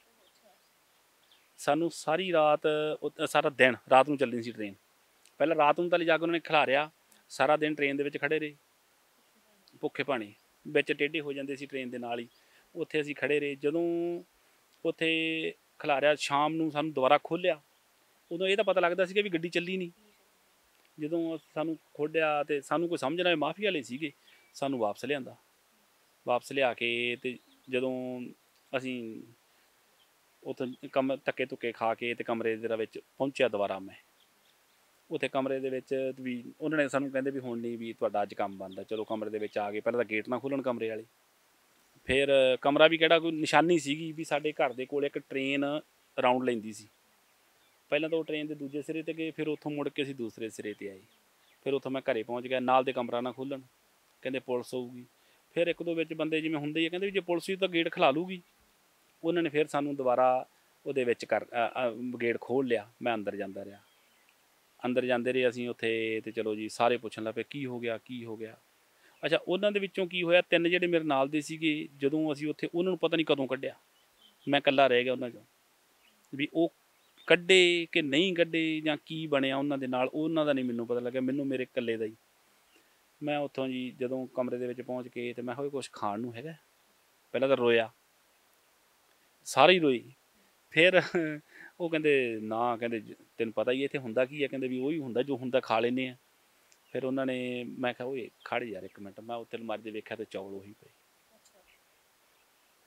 ਸਾਨੂੰ ਸਾਰੀ ਰਾਤ, ਸਾਰਾ ਦਿਨ, ਰਾਤ ਨੂੰ ਚੱਲਣੀ ਸੀ ਟ੍ਰੇਨ। ਪਹਿਲਾਂ ਰਾਤ ਨੂੰ ਤਾਂ ਲਿਜਾ ਕੇ ਉਹਨਾਂ ਨੇ ਖਿਲਾਰਿਆ, ਸਾਰਾ ਦਿਨ ਟ੍ਰੇਨ ਦੇ ਵਿੱਚ ਖੜ੍ਹੇ ਰਹੇ, ਭੁੱਖੇ ਭਾਣੇ, ਵਿੱਚ ਟੇਢੇ ਹੋ ਜਾਂਦੇ ਸੀ ਟ੍ਰੇਨ ਦੇ ਨਾਲ ਹੀ। ਉੱਥੇ ਅਸੀਂ ਖੜ੍ਹੇ ਰਹੇ। ਜਦੋਂ ਉੱਥੇ ਖਿਲਾਰਿਆ, ਸ਼ਾਮ ਨੂੰ ਸਾਨੂੰ ਦੁਬਾਰਾ ਖੋਲ੍ਹਿਆ, ਉਦੋਂ ਇਹ ਤਾਂ ਪਤਾ ਲੱਗਦਾ ਸੀਗਾ ਵੀ ਗੱਡੀ ਚੱਲੀ ਨਹੀਂ। ਜਦੋਂ ਸਾਨੂੰ ਖੋਲ੍ਹਿਆ ਅਤੇ ਸਾਨੂੰ ਕੋਈ ਸਮਝ ਨਾ ਆਏ, ਮਾਫੀ ਵਾਲੇ ਸੀਗੇ, ਸਾਨੂੰ ਵਾਪਸ ਲਿਆਂਦਾ। ਵਾਪਸ ਲਿਆ ਕੇ ਅਤੇ ਜਦੋਂ ਅਸੀਂ ਉੱਥੇ ਧੱਕੇ ਧੁੱਕੇ ਖਾ ਕੇ ਅਤੇ ਕਮਰੇ ਦੇ ਵਿੱਚ ਪਹੁੰਚਿਆ ਦੁਬਾਰਾ, ਮੈਂ ਉੱਥੇ ਕਮਰੇ ਦੇ ਵਿੱਚ ਵੀ ਉਹਨਾਂ ਨੇ ਸਾਨੂੰ ਕਹਿੰਦੇ ਵੀ ਹੁਣ ਨਹੀਂ, ਵੀ ਤੁਹਾਡਾ ਅੱਜ ਕੰਮ ਬੰਦ ਹੈ। ਚਲੋ ਕਮਰੇ ਦੇ ਵਿੱਚ ਆ ਗਏ। ਪਹਿਲਾਂ ਤਾਂ ਗੇਟ ਨਾ ਖੋਲ੍ਹਣ ਕਮਰੇ ਵਾਲੇ, ਫਿਰ ਕਮਰਾ ਵੀ ਕਿਹੜਾ ਕੋਈ ਨਿਸ਼ਾਨੀ ਸੀਗੀ ਵੀ ਸਾਡੇ ਘਰ ਦੇ ਕੋਲ ਇੱਕ ਟ੍ਰੇਨ ਰਾਊਂਡ ਲੈਂਦੀ ਸੀ। ਪਹਿਲਾਂ ਤਾਂ ਉਹ ਟ੍ਰੇਨ ਦੇ ਦੂਜੇ ਸਿਰੇ 'ਤੇ ਗਏ, ਫਿਰ ਉੱਥੋਂ ਮੁੜ ਕੇ ਅਸੀਂ ਦੂਸਰੇ ਸਿਰੇ 'ਤੇ ਆਏ। ਫਿਰ ਉੱਥੋਂ ਮੈਂ ਘਰੇ ਪਹੁੰਚ ਗਿਆ। ਨਾਲ ਦੇ ਕਮਰਾ ਨਾ ਖੋਲ੍ਹਣ, ਕਹਿੰਦੇ ਪੁਲਿਸ ਆਊਗੀ। ਫਿਰ 1-2 ਵਿੱਚ ਬੰਦੇ ਜਿਵੇਂ ਹੁੰਦੇ ਹੀ, ਕਹਿੰਦੇ ਵੀ ਜੇ ਪੁਲਿਸ ਵੀ ਤਾਂ ਗੇਟ ਖਿਲਾ ਲੂਗੀ। ਉਹਨਾਂ ਨੇ ਫਿਰ ਸਾਨੂੰ ਦੁਬਾਰਾ ਉਹਦੇ ਵਿੱਚ ਗੇਟ ਖੋਲ੍ਹ ਲਿਆ। ਮੈਂ ਅੰਦਰ ਜਾਂਦਾ ਰਿਹਾ। ਅੰਦਰ ਜਾਂਦੇ ਰਹੇ ਅਸੀਂ ਉੱਥੇ, ਅਤੇ ਚਲੋ ਜੀ ਸਾਰੇ ਪੁੱਛਣ ਲੱਗ ਪਏ ਕੀ ਹੋ ਗਿਆ, ਕੀ ਹੋ ਗਿਆ। ਅੱਛਾ, ਉਹਨਾਂ ਦੇ ਵਿੱਚੋਂ ਕੀ ਹੋਇਆ, 3 ਜਿਹੜੇ ਮੇਰੇ ਨਾਲ ਦੇ ਸੀਗੇ, ਜਦੋਂ ਅਸੀਂ ਉੱਥੇ, ਉਹਨਾਂ ਨੂੰ ਪਤਾ ਨਹੀਂ ਕਦੋਂ ਕੱਢਿਆ। ਮੈਂ ਇਕੱਲਾ ਰਹਿ ਗਿਆ ਉਹਨਾਂ 'ਚੋਂ। ਵੀ ਉਹ ਕੱਢੇ ਕਿ ਨਹੀਂ ਕੱਢੇ ਜਾਂ ਕੀ ਬਣਿਆ ਉਹਨਾਂ ਦੇ ਨਾਲ, ਉਹਨਾਂ ਦਾ ਨਹੀਂ ਮੈਨੂੰ ਪਤਾ ਲੱਗਿਆ। ਮੈਨੂੰ ਮੇਰੇ ਇਕੱਲੇ ਦਾ ਹੀ। ਮੈਂ ਉੱਥੋਂ ਜੀ ਜਦੋਂ ਕਮਰੇ ਦੇ ਵਿੱਚ ਪਹੁੰਚ ਕੇ, ਅਤੇ ਮੈਂ ਕਿਹਾ ਕੁਛ ਖਾਣ ਨੂੰ ਹੈਗਾ? ਪਹਿਲਾਂ ਤਾਂ ਰੋਇਆ, ਸਾਰੇ ਹੀ ਰੋਏ। ਫਿਰ ਉਹ ਕਹਿੰਦੇ ਨਾ, ਕਹਿੰਦੇ ਤੈਨੂੰ ਪਤਾ ਹੀ ਇੱਥੇ ਹੁੰਦਾ ਕੀ ਹੈ, ਕਹਿੰਦੇ ਵੀ ਉਹੀ ਹੁੰਦਾ ਜੋ ਹੁੰਦਾ ਖਾ ਲੈਂਦੇ ਹਾਂ। ਫਿਰ ਉਹਨਾਂ ਨੇ, ਮੈਂ ਕਿਹਾ ਓਏ ਖੜ੍ਹ ਯਾਰ 1 ਮਿੰਟ, ਮੈਂ ਉੱਥੇ ਅਲਮਾਰੀ 'ਤੇ ਵੇਖਿਆ ਤਾਂ ਚੌਲ ਉਹੀ ਪਏ।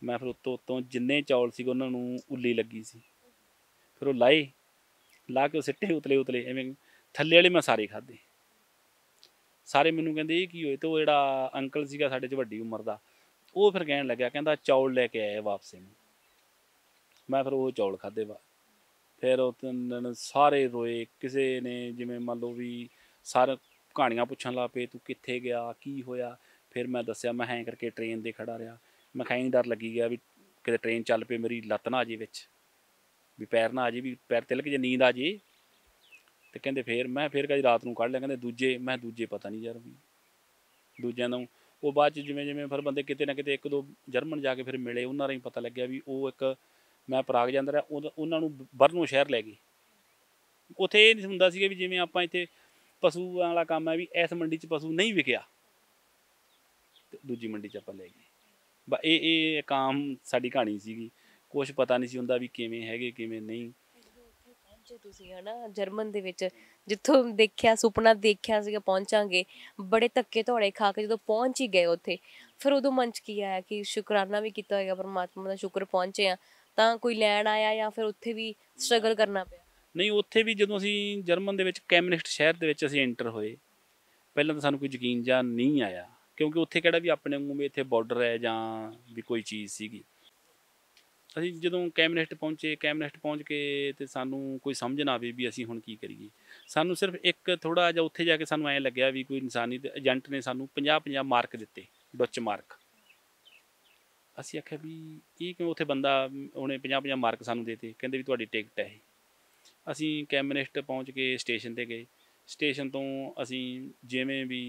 ਮੈਂ ਫਿਰ ਉੱਤੋਂ ਜਿੰਨੇ ਚੌਲ ਸੀਗੇ ਉਹਨਾਂ ਨੂੰ ਉੱਲੀ ਲੱਗੀ ਸੀ, ਫਿਰ ਉਹ ਲਾਏ, ਲਾ ਕੇ ਉਹ ਸਿੱਟੇ ਉਤਲੇ ਐਵੇਂ। ਥੱਲੇ ਵਾਲੇ ਮੈਂ ਸਾਰੇ ਖਾਧੇ। ਸਾਰੇ ਮੈਨੂੰ ਕਹਿੰਦੇ ਇਹ ਕੀ ਹੋਏ। ਤੇ ਉਹ ਜਿਹੜਾ ਅੰਕਲ ਸੀਗਾ ਸਾਡੇ 'ਚ ਵੱਡੀ ਉਮਰ ਦਾ, ਉਹ ਫਿਰ ਕਹਿਣ ਲੱਗਿਆ, ਕਹਿੰਦਾ ਚੌਲ ਲੈ ਕੇ ਆਏ ਵਾਪਸ ਨੂੰ। ਮੈਂ ਫਿਰ ਉਹ ਚੌਲ ਖਾਧੇ ਵਾ। ਫਿਰ ਉਹ 3 ਦਿਨ ਸਾਰੇ ਰੋਏ। ਕਿਸੇ ਨੇ ਜਿਵੇਂ ਮੰਨ ਲਓ ਵੀ ਸਾਰੇ ਕਹਾਣੀਆਂ ਪੁੱਛਣ ਲੱਗ ਪਏ, ਤੂੰ ਕਿੱਥੇ ਗਿਆ, ਕੀ ਹੋਇਆ। ਫਿਰ ਮੈਂ ਦੱਸਿਆ, ਮੈਂ ਐਂ ਕਰਕੇ ਟ੍ਰੇਨ 'ਤੇ ਖੜਾ ਰਿਹਾ। ਮੈਂ ਕਿਹਾ ਐਂ ਡਰ ਲੱਗੀ ਗਿਆ ਵੀ ਕਿਤੇ ਟ੍ਰੇਨ ਚੱਲ ਪਏ, ਮੇਰੀ ਲੱਤ ਨਾ ਆ ਜੇ ਵਿੱਚ, ਵੀ ਪੈਰ ਨਾ ਆ ਜੇ, ਵੀ ਪੈਰ ਤਿਲਕ ਜੇ, ਨੀਂਦ ਆ ਜੇ। ਤੇ ਕਹਿੰਦੇ ਫਿਰ ਕਦੀ ਰਾਤ ਨੂੰ ਕੱਢ ਲਿਆ। ਕਹਿੰਦੇ ਦੂਜੇ, ਮੈਂ ਦੂਜੇ ਪਤਾ ਨਹੀਂ ਯਾਰ ਵੀ ਦੂਜਿਆਂ ਨੂੰ। ਉਹ ਬਾਅਦ 'ਚ ਜਿਵੇਂ ਫਿਰ ਬੰਦੇ ਕਿਤੇ ਨਾ ਕਿਤੇ 1-2 ਜਰਮਨ ਜਾ ਕੇ ਫਿਰ ਮਿਲੇ, ਉਹਨਾਂ ਰਾਹੀਂ ਪਤਾ ਲੱਗਿਆ ਵੀ ਉਹ ਇੱਕ, ਮੈਂ ਪ੍ਰਾਗ ਜਾਂਦਾ ਰਿਹਾ, ਉਹਨਾਂ ਨੂੰ ਬਰਨੋ ਸ਼ਹਿਰ ਲੈ ਗਏ। ਉੱਥੇ ਇਹ ਨਹੀਂ ਹੁੰਦਾ ਸੀਗਾ ਵੀ ਜਿਵੇਂ ਆਪਾਂ ਇੱਥੇ ਪਸ਼ੂ ਵਾਲਾ ਕੰਮ ਹੈ ਵੀ ਇਸ ਮੰਡੀ 'ਚ ਪਸ਼ੂ ਨਹੀਂ ਵਿਕਿਆ ਤੇ ਦੂਜੀ ਮੰਡੀ 'ਚ ਆਪਾਂ ਲੈ ਗਏ। ਇਹ ਇੱਕ ਆਮ ਸਾਡੀ ਕਹਾਣੀ ਸੀਗੀ। ਕੁਛ ਪਤਾ ਨਹੀਂ ਸੀ ਹੁੰਦਾ ਵੀ ਕਿਵੇਂ ਹੈਗੇ ਕਿਵੇਂ ਨਹੀਂ। ਪਹੁੰਚੇ ਤੁਸੀਂ ਹਨਾ ਜਰਮਨ ਦੇ ਵਿੱਚ, ਜਿੱਥੋਂ ਦੇਖਿਆ ਸੁਪਨਾ ਦੇਖਿਆ ਸੀਗਾ ਪਹੁੰਚਾਂਗੇ, ਬੜੇ ਧੱਕੇ ਧੋੜੇ ਖਾ ਕੇ ਜਦੋਂ ਪਹੁੰਚ ਹੀ ਗਏ ਉੱਥੇ, ਫਿਰ ਉਦੋਂ ਮਨ 'ਚ ਕੀ ਆਇਆ ਕਿ ਸ਼ੁਕਰਾਨਾ ਵੀ ਕੀਤਾ ਹੋਏਗਾ ਪਰਮਾਤਮਾ ਦਾ, ਸ਼ੁਕਰ ਪਹੁੰਚੇ ਆ। ਤਾਂ ਕੋਈ ਲੈਣ ਆਇਆ ਜਾਂ ਫਿਰ ਉੱਥੇ ਵੀ ਸਟਰਗਲ ਕਰਨਾ ਪਿਆ? ਨਹੀਂ, ਉੱਥੇ ਵੀ ਜਦੋਂ ਅਸੀਂ ਜਰਮਨ ਦੇ ਵਿੱਚ ਕੈਮਨਿਸਟ ਸ਼ਹਿਰ ਦੇ ਵਿੱਚ ਅਸੀਂ ਐਂਟਰ ਹੋਏ, ਪਹਿਲਾਂ ਤਾਂ ਸਾਨੂੰ ਕੋਈ ਯਕੀਨ ਜਾਂ ਨਹੀਂ ਆਇਆ, ਕਿਉਂਕਿ ਉੱਥੇ ਕਿਹੜਾ ਵੀ ਆਪਣੇ ਵਾਂਗੂ ਵੀ ਇੱਥੇ ਬਾਰਡਰ ਹੈ ਜਾਂ ਵੀ ਕੋਈ ਚੀਜ਼ ਸੀਗੀ। ਅਸੀਂ ਜਦੋਂ ਕੈਮਨਿਸਟ ਪਹੁੰਚ ਕੇ ਤੇ ਸਾਨੂੰ ਕੋਈ ਸਮਝ ਨਾ ਆਵੇ ਵੀ ਅਸੀਂ ਹੁਣ ਕੀ ਕਰੀਏ। ਸਾਨੂੰ ਸਿਰਫ ਇੱਕ ਥੋੜ੍ਹਾ ਜਿਹਾ ਉੱਥੇ ਜਾ ਕੇ ਸਾਨੂੰ ਐਂ ਲੱਗਿਆ ਵੀ ਕੋਈ ਇਨਸਾਨੀ ਏਜੰਟ ਨੇ ਸਾਨੂੰ 50-50 ਮਾਰਕ ਦਿੱਤੇ, ਡੁੱਚ ਮਾਰਕ। ਅਸੀਂ ਆਖਿਆ ਵੀ ਇਹ ਕਿਉਂ। ਉੱਥੇ ਬੰਦਾ ਉਹਨੇ 50-50 ਮਾਰਕ ਸਾਨੂੰ ਦੇਤੇ, ਕਹਿੰਦੇ ਵੀ ਤੁਹਾਡੀ ਟਿਕਟ ਹੈ ਇਹ। ਅਸੀਂ ਕੈਮਨਿਸਟ ਪਹੁੰਚ ਕੇ ਸਟੇਸ਼ਨ 'ਤੇ ਗਏ। ਸਟੇਸ਼ਨ ਤੋਂ ਅਸੀਂ ਜਿਵੇਂ ਵੀ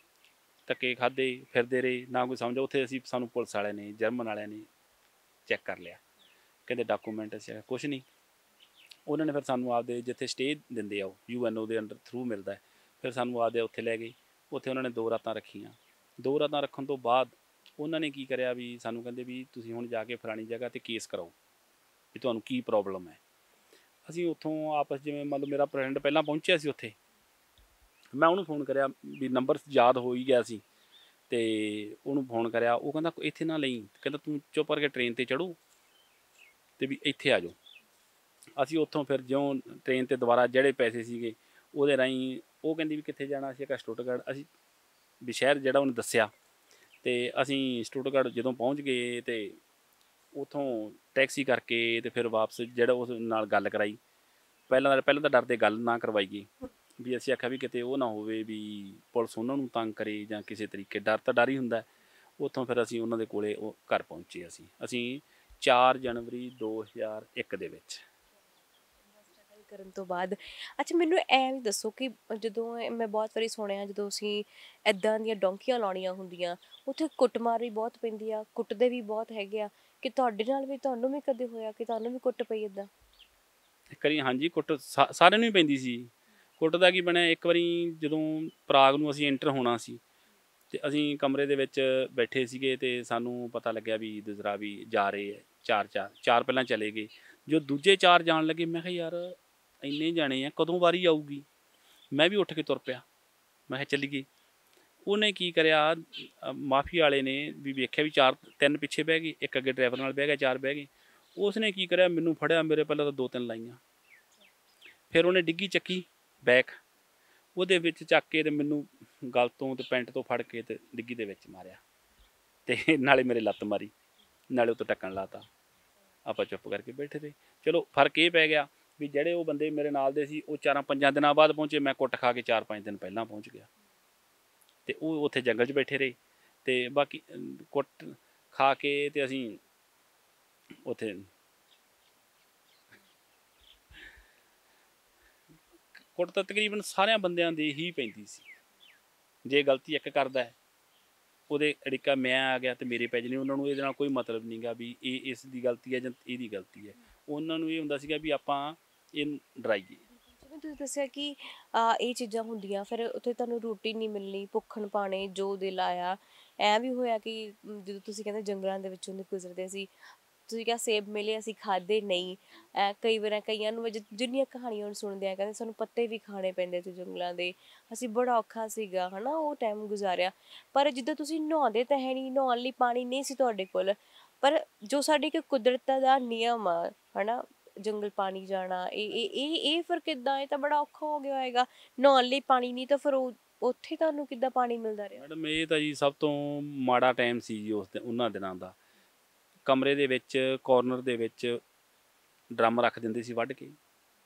ਧੱਕੇ ਖਾਧੇ, ਫਿਰਦੇ ਰਹੇ, ਨਾ ਕੋਈ ਸਮਝ। ਉੱਥੇ ਸਾਨੂੰ ਪੁਲਿਸ ਵਾਲਿਆਂ ਨੇ, ਜਰਮਨ ਵਾਲਿਆਂ ਨੇ ਚੈੱਕ ਕਰ ਲਿਆ। ਕਹਿੰਦੇ ਡਾਕੂਮੈਂਟ। ਅਸੀਂ ਕੁਛ ਨਹੀਂ। ਉਹਨਾਂ ਨੇ ਫਿਰ ਸਾਨੂੰ ਆਪਦੇ ਜਿੱਥੇ ਸਟੇ ਦਿੰਦੇ ਆ, ਉਹ UNO ਦੇ ਅੰਡਰ ਥਰੂ ਮਿਲਦਾ, ਫਿਰ ਸਾਨੂੰ ਆਪਦੇ ਉੱਥੇ ਲੈ ਗਏ। ਉੱਥੇ ਉਹਨਾਂ ਨੇ 2 ਰਾਤਾਂ ਰੱਖੀਆਂ। 2 ਰਾਤਾਂ ਰੱਖਣ ਤੋਂ ਬਾਅਦ ਉਹਨਾਂ ਨੇ ਕੀ ਕਰਿਆ ਵੀ ਸਾਨੂੰ ਕਹਿੰਦੇ ਵੀ ਤੁਸੀਂ ਹੁਣ ਜਾ ਕੇ ਫਲਾਣੀ ਜਗ੍ਹਾ 'ਤੇ ਕੇਸ ਕਰਾਓ ਵੀ ਤੁਹਾਨੂੰ ਕੀ ਪ੍ਰੋਬਲਮ ਹੈ। ਅਸੀਂ ਉੱਥੋਂ ਆਪਸ ਜਿਵੇਂ ਮੰਨ ਲਓ ਮੇਰਾ ਫਰੈਂਡ ਪਹਿਲਾਂ ਪਹੁੰਚਿਆ ਸੀ ਉੱਥੇ, ਮੈਂ ਉਹਨੂੰ ਫ਼ੋਨ ਕਰਿਆ ਵੀ ਨੰਬਰ ਯਾਦ ਹੋ ਹੀ ਗਿਆ ਸੀ, ਅਤੇ ਉਹਨੂੰ ਫ਼ੋਨ ਕਰਿਆ। ਉਹ ਕਹਿੰਦਾ ਇੱਥੇ ਨਾ ਲਈ, ਕਹਿੰਦਾ ਤੂੰ ਚੁੱਪ ਕਰਕੇ ਟ੍ਰੇਨ 'ਤੇ ਚੜ੍ਹੋ ਅਤੇ ਵੀ ਇੱਥੇ ਆ ਜਾਓ। ਅਸੀਂ ਉੱਥੋਂ ਫਿਰ ਜਿਉਂ ਟ੍ਰੇਨ 'ਤੇ ਦੁਬਾਰਾ ਜਿਹੜੇ ਪੈਸੇ ਸੀਗੇ ਉਹਦੇ ਰਾਹੀਂ, ਉਹ ਕਹਿੰਦੀ ਵੀ ਕਿੱਥੇ ਜਾਣਾ ਸੀ, ਸਟੁੱਟਗਰਡ। ਅਸੀਂ ਵੀ ਸ਼ਹਿਰ ਜਿਹੜਾ ਉਹਨੇ ਦੱਸਿਆ, ਅਤੇ ਅਸੀਂ ਸਟੁੱਟਗਰਡ ਜਦੋਂ ਪਹੁੰਚ ਗਏ ਅਤੇ ਉੱਥੋਂ ਟੈਕਸੀ ਕਰਕੇ ਅਤੇ ਫਿਰ ਵਾਪਸ ਜਿਹੜਾ ਉਸ ਨਾਲ ਗੱਲ ਕਰਾਈ। ਪਹਿਲਾਂ ਤਾਂ ਡਰਦੇ ਗੱਲ ਨਾ ਕਰਵਾਈਏ ਵੀ ਅਸੀਂ ਆਖਿਆ ਵੀ ਕਿਤੇ ਉਹ ਨਾ ਹੋਵੇ ਵੀ ਪੁਲਿਸ ਉਹਨਾਂ ਨੂੰ ਤੰਗ ਕਰੇ ਜਾਂ ਕਿਸੇ ਤਰੀਕੇ, ਡਰ ਤਾਂ ਡਰ ਹੀ ਹੁੰਦਾ। ਉੱਥੋਂ ਫਿਰ ਅਸੀਂ ਉਹਨਾਂ ਦੇ ਕੋਲੇ ਉਹ ਘਰ ਪਹੁੰਚੇ। ਅਸੀਂ 4 ਜਨਵਰੀ 2001 ਦੇ ਵਿੱਚ। ਸਟਰਗਲ ਕਰਨ ਤੋਂ ਬਾਅਦ, ਅੱਛਾ ਮੈਨੂੰ ਐਂ ਵੀ ਦੱਸੋ ਕਿ ਜਦੋਂ ਮੈਂ ਬਹੁਤ ਵਾਰੀ ਸੁਣਿਆ ਜਦੋਂ ਅਸੀਂ ਇੱਦਾਂ ਦੀਆਂ ਡੌਂਕੀਆਂ ਲਾਉਣੀਆਂ ਹੁੰਦੀਆਂ, ਉੱਥੇ ਕੁੱਟਮਾਰ ਵੀ ਬਹੁਤ ਪੈਂਦੀ ਆ, ਕੁੱਟਦੇ ਵੀ ਬਹੁਤ ਹੈਗੇ ਆ, ਕਿ ਤੁਹਾਡੇ ਨਾਲ ਵੀ, ਤੁਹਾਨੂੰ ਵੀ ਕਦੇ ਹੋਇਆ ਕਿ ਤੁਹਾਨੂੰ ਵੀ ਕੁੱਟ ਪਈ ਇੱਦਾਂ? ਇੱਕ ਵਾਰੀ ਹਾਂਜੀ, ਕੁੱਟ ਸਾਰਿਆਂ ਨੂੰ ਹੀ ਪੈਂਦੀ ਸੀ। ਕੁੱਟ ਦਾ ਕੀ ਬਣਿਆ, ਇੱਕ ਵਾਰੀ ਜਦੋਂ ਪ੍ਰਾਗ ਨੂੰ ਅਸੀਂ ਐਂਟਰ ਹੋਣਾ ਸੀ ਅਤੇ ਅਸੀਂ ਕਮਰੇ ਦੇ ਵਿੱਚ ਬੈਠੇ ਸੀਗੇ ਅਤੇ ਸਾਨੂੰ ਪਤਾ ਲੱਗਿਆ ਵੀ ਦੂਸਰਾ ਵੀ ਜਾ ਰਹੇ ਹੈ। ਚਾਰ ਪਹਿਲਾਂ ਚਲੇ ਗਏ। ਜੋ ਦੂਜੇ 4 ਜਾਣ ਲੱਗੇ, ਮੈਂ ਕਿਹਾ ਯਾਰ ਇੰਨੇ ਜਾਣੇ ਆ, ਕਦੋਂ ਵਾਰੀ ਆਊਗੀ। ਮੈਂ ਵੀ ਉੱਠ ਕੇ ਤੁਰ ਪਿਆ, ਮੈਂ ਕਿਹਾ ਚੱਲੀਏ। ਉਹਨੇ ਕੀ ਕਰਿਆ, ਮਾਫੀ ਵਾਲੇ ਨੇ ਵੀ ਵੇਖਿਆ ਵੀ 3 ਪਿੱਛੇ ਬਹਿ ਗਏ, ਇੱਕ ਅੱਗੇ ਡਰਾਈਵਰ ਨਾਲ ਬਹਿ ਗਿਆ, 4 ਬਹਿ ਗਏ। ਉਸਨੇ ਕੀ ਕਰਿਆ, ਮੈਨੂੰ ਫੜਿਆ, ਮੇਰੇ ਪਹਿਲਾਂ ਤਾਂ 2-3 ਲਾਈਆਂ। ਫਿਰ ਉਹਨੇ ਡਿੱਗੀ ਚੱਕੀ ਬੈਕ, ਉਹਦੇ ਵਿੱਚ ਚੱਕ ਕੇ ਅਤੇ ਮੈਨੂੰ ਗਲ ਤੋਂ ਅਤੇ ਪੈਂਟ ਤੋਂ ਫੜ ਕੇ ਅਤੇ ਡਿੱਗੀ ਦੇ ਵਿੱਚ ਮਾਰਿਆ, ਅਤੇ ਨਾਲੇ ਮੇਰੇ ਲੱਤ ਮਾਰੀ, ਨਾਲੇ ਉੱਤੋਂ ਢੱਕਣ ਲਾਤਾ। ਆਪਾਂ ਚੁੱਪ ਕਰਕੇ ਬੈਠੇ ਰਹੇ। ਚਲੋ ਫਰਕ ਇਹ ਪੈ ਗਿਆ ਵੀ ਜਿਹੜੇ ਉਹ ਬੰਦੇ ਮੇਰੇ ਨਾਲ ਦੇ ਸੀ ਉਹ 4-5 ਦਿਨਾਂ ਬਾਅਦ ਪਹੁੰਚੇ, ਮੈਂ ਕੁੱਟ ਖਾ ਕੇ 4-5 ਦਿਨ ਪਹਿਲਾਂ ਪਹੁੰਚ ਗਿਆ। ਅਤੇ ਉਹ ਉੱਥੇ ਜੰਗਲ 'ਚ ਬੈਠੇ ਰਹੇ, ਅਤੇ ਬਾਕੀ ਕੁੱਟ ਖਾ ਕੇ ਅਤੇ ਅਸੀਂ ਉੱਥੇ ਕੁੱਟ ਤਾਂ ਤਕਰੀਬਨ ਸਾਰਿਆਂ ਬੰਦਿਆਂ ਦੀ ਹੀ ਪੈਂਦੀ ਸੀ। ਜੇ ਗਲਤੀ ਇੱਕ ਕਰਦਾ ਹੈ, ਉਹਦੇ ਅੜਿੱਕਾ ਮੈਂ ਆ ਗਿਆ ਅਤੇ ਮੇਰੇ ਪੈ ਜਾਣੀ। ਉਹਨਾਂ ਨੂੰ ਇਹਦੇ ਨਾਲ ਕੋਈ ਮਤਲਬ ਨਹੀਂ ਗਾ ਵੀ ਇਹ ਇਸ ਦੀ ਗਲਤੀ ਹੈ ਜਾਂ ਇਹਦੀ ਗਲਤੀ ਹੈ। ਉਹਨਾਂ ਨੂੰ ਇਹ ਹੁੰਦਾ ਸੀਗਾ ਵੀ ਆਪਾਂ ਇਹਨੂੰ ਡਰਾਈਏ। ਜਿਵੇਂ ਤੁਸੀਂ ਦੱਸਿਆ ਕਿ ਇਹ ਚੀਜ਼ਾਂ ਹੁੰਦੀਆਂ, ਫਿਰ ਉੱਥੇ ਤੁਹਾਨੂੰ ਰੋਟੀ ਨਹੀਂ ਮਿਲਣੀ, ਭੁੱਖਣ ਪਾਣੇ, ਜੋ ਦਿਲ ਆਇਆ। ਐਂ ਵੀ ਹੋਇਆ ਕਿ ਜਦੋਂ ਤੁਸੀਂ ਕਹਿੰਦੇ ਜੰਗਲਾਂ ਦੇ ਵਿੱਚੋਂ ਦੀ ਗੁਜ਼ਰਦੇ ਸੀ, ਤੁਸੀਂ ਕਿਹਾ ਸੇਬ ਮਿਲੇ, ਅਸੀਂ ਖਾਧੇ ਨਹੀਂ। ਕਈ ਵਾਰ ਕਈਆਂ ਨੂੰ ਜਿੰਨੀਆਂ ਕਹਾਣੀਆਂ ਹੁਣ ਸੁਣਦੇ ਆ, ਕਹਿੰਦੇ ਸਾਨੂੰ ਪੱਤੇ ਵੀ ਖਾਣੇ ਪੈਂਦੇ ਸੀ ਜੰਗਲਾਂ ਦੇ, ਅਸੀਂ ਬੜਾ ਔਖਾ ਸੀਗਾ ਹੈ ਨਾ ਉਹ ਟਾਈਮ ਗੁਜ਼ਾਰਿਆ। ਪਰ ਜਿੱਦਾਂ ਤੁਸੀਂ ਨਹਾਉਂਦੇ ਤਾਂ ਹੈ ਨਹੀਂ, ਨਹਾਉਣ ਲਈ ਪਾਣੀ ਨਹੀਂ ਸੀ ਤੁਹਾਡੇ ਕੋਲ, ਪਰ ਜੋ ਸਾਡੇ ਇੱਕ ਕੁਦਰਤ ਦਾ ਨਿਯਮ ਆ ਹਨਾ, ਜੰਗਲ ਪਾਣੀ ਜਾਣਾ, ਇਹ ਫਿਰ ਕਿੱਦਾਂ? ਇਹ ਤਾਂ ਬੜਾ ਔਖਾ ਹੋ ਗਿਆ ਹੋਏਗਾ। ਨਹਾਉਣ ਲਈ ਪਾਣੀ ਨਹੀਂ ਤਾਂ ਫਿਰ ਉੱਥੇ ਤੁਹਾਨੂੰ ਕਿੱਦਾਂ ਪਾਣੀ ਮਿਲਦਾ ਰਿਹਾ? ਮੈਡਮ ਇਹ ਤਾਂ ਜੀ ਸਭ ਤੋਂ ਮਾੜਾ ਟਾਈਮ ਸੀ ਜੀ ਉਹਨਾਂ ਦਿਨਾਂ ਦਾ। ਕਮਰੇ ਦੇ ਵਿੱਚ ਕਾਰਨਰ ਦੇ ਵਿੱਚ ਡਰਮ ਰੱਖ ਦਿੰਦੇ ਸੀ ਵੱਢ ਕੇ,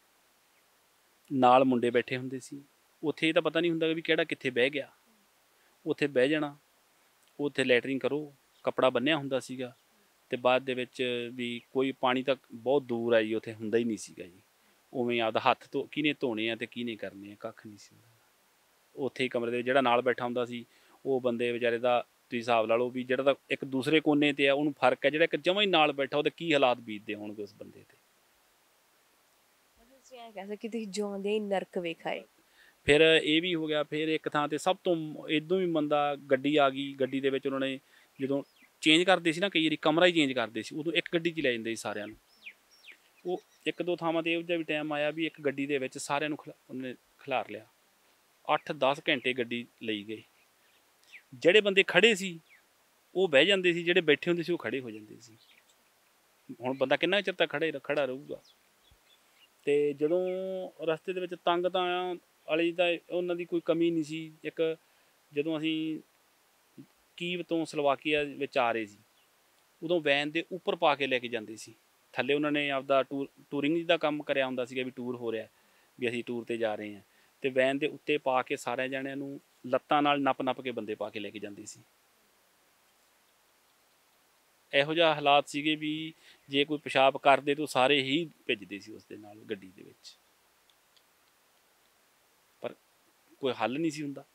ਨਾਲ ਮੁੰਡੇ ਬੈਠੇ ਹੁੰਦੇ ਸੀ। ਉੱਥੇ ਇਹ ਤਾਂ ਪਤਾ ਨਹੀਂ ਹੁੰਦਾ ਵੀ ਕਿਹੜਾ ਕਿੱਥੇ ਬਹਿ ਗਿਆ। ਉੱਥੇ ਬਹਿ ਜਾਣਾ, ਉੱਥੇ ਲੈਟਰਿੰਗ ਕਰੋ, ਕੱਪੜਾ ਬੰਨਿਆ ਹੁੰਦਾ ਸੀਗਾ, ਅਤੇ ਬਾਅਦ ਦੇ ਵਿੱਚ ਵੀ ਕੋਈ ਪਾਣੀ ਤਾਂ ਬਹੁਤ ਦੂਰ ਆ ਜੀ, ਉੱਥੇ ਹੁੰਦਾ ਹੀ ਨਹੀਂ ਸੀਗਾ ਜੀ। ਉਵੇਂ ਆਪਦਾ ਹੱਥ ਕਿਹਨੇ ਧੋਣੇ ਆ ਅਤੇ ਕਿਹਨੇ ਕਰਨੇ ਆ, ਕੱਖ ਨਹੀਂ ਸੀ ਹੁੰਦਾ। ਉੱਥੇ ਹੀ ਕਮਰੇ ਦੇ ਜਿਹੜਾ ਨਾਲ ਬੈਠਾ ਹੁੰਦਾ ਸੀ ਉਹ ਬੰਦੇ ਵਿਚਾਰੇ ਦਾ ਤੁਸੀਂ ਹਿਸਾਬ ਲਾ ਲਓ ਵੀ ਜਿਹੜਾ ਤਾਂ ਇੱਕ ਦੂਸਰੇ ਕੋਨੇ 'ਤੇ ਆ ਉਹਨੂੰ ਫਰਕ ਹੈ, ਜਿਹੜਾ ਇੱਕ ਜਮਾਂ ਹੀ ਨਾਲ ਬੈਠਾ ਉਹਦੇ ਕੀ ਹਾਲਾਤ ਬੀਤਦੇ ਹੋਣਗੇ ਉਸ ਬੰਦੇ 'ਤੇ। ਤੁਸੀਂ ਐਂ ਕਹਿ ਸਕਦੇ ਕਿ ਤੁਸੀਂ ਜਿਉਂਦੇ ਹੀ ਨਰਕ ਵੇਖਾਏ। ਫਿਰ ਇਹ ਵੀ ਹੋ ਗਿਆ। ਫਿਰ ਇੱਕ ਥਾਂ 'ਤੇ ਸਭ ਤੋਂ ਇੱਦੋਂ ਵੀ ਮੰਦਾ, ਗੱਡੀ ਆ ਗਈ। ਗੱਡੀ ਦੇ ਵਿੱਚ ਉਹਨਾਂ ਨੇ ਜਦੋਂ ਚੇਂਜ ਕਰਦੇ ਸੀ ਨਾ, ਕਈ ਵਾਰੀ ਕਮਰਾ ਹੀ ਚੇਂਜ ਕਰਦੇ ਸੀ, ਉਦੋਂ ਇੱਕ ਗੱਡੀ 'ਚ ਲੈ ਜਾਂਦੇ ਸੀ ਸਾਰਿਆਂ ਨੂੰ। ਉਹ ਇੱਕ ਦੋ ਥਾਵਾਂ 'ਤੇ ਇਹੋ ਜਿਹਾ ਵੀ ਟਾਈਮ ਆਇਆ ਵੀ ਇੱਕ ਗੱਡੀ ਦੇ ਵਿੱਚ ਸਾਰਿਆਂ ਨੂੰ ਉਹਨੇ ਖਿਲਾਰ ਲਿਆ। 8-10 ਘੰਟੇ ਗੱਡੀ ਲਈ ਗਏ। ਜਿਹੜੇ ਬੰਦੇ ਖੜ੍ਹੇ ਸੀ ਉਹ ਬਹਿ ਜਾਂਦੇ ਸੀ, ਜਿਹੜੇ ਬੈਠੇ ਹੁੰਦੇ ਸੀ ਉਹ ਖੜ੍ਹੇ ਹੋ ਜਾਂਦੇ ਸੀ। ਹੁਣ ਬੰਦਾ ਕਿੰਨਾ ਚਿਰ ਤੱਕ ਖੜ੍ਹਾ ਰਹੂਗਾ। ਅਤੇ ਜਦੋਂ ਰਸਤੇ ਦੇ ਵਿੱਚ ਤੰਗ ਤਾਂ ਵਾਲੀ ਤਾਂ ਉਹਨਾਂ ਦੀ ਕੋਈ ਕਮੀ ਨਹੀਂ ਸੀ। ਇੱਕ ਜਦੋਂ ਅਸੀਂ ਕੀਵ ਤੋਂ ਸਲੋਵਾਕੀਆ ਵਿੱਚ ਆ ਰਹੇ ਸੀ, ਉਦੋਂ ਵੈਨ ਦੇ ਉੱਪਰ ਪਾ ਕੇ ਲੈ ਕੇ ਜਾਂਦੇ ਸੀ। ਥੱਲੇ ਉਹਨਾਂ ਨੇ ਆਪਦਾ ਟੂਰਿੰਗ ਦਾ ਕੰਮ ਕਰਿਆ ਹੁੰਦਾ ਸੀਗਾ ਵੀ ਟੂਰ ਹੋ ਰਿਹਾ, ਵੀ ਅਸੀਂ ਟੂਰ 'ਤੇ ਜਾ ਰਹੇ ਹਾਂ, ਅਤੇ ਵੈਨ ਦੇ ਉੱਤੇ ਪਾ ਕੇ ਸਾਰਿਆਂ ਜਣਿਆਂ ਨੂੰ ਲੱਤਾਂ ਨਾਲ ਨੱਪ ਕੇ ਬੰਦੇ ਪਾ ਕੇ ਲੈ ਕੇ ਜਾਂਦੇ ਸੀ। ਇਹੋ ਜਿਹਾ ਹਾਲਾਤ ਸੀਗੇ ਵੀ ਜੇ ਕੋਈ ਪਿਸ਼ਾਬ ਕਰਦੇ ਤਾਂ ਸਾਰੇ ਹੀ ਭਿੱਜਦੇ ਸੀ ਉਸ ਦੇ ਨਾਲ ਗੱਡੀ ਦੇ ਵਿੱਚ, ਪਰ ਕੋਈ ਹੱਲ ਨਹੀਂ ਸੀ ਹੁੰਦਾ।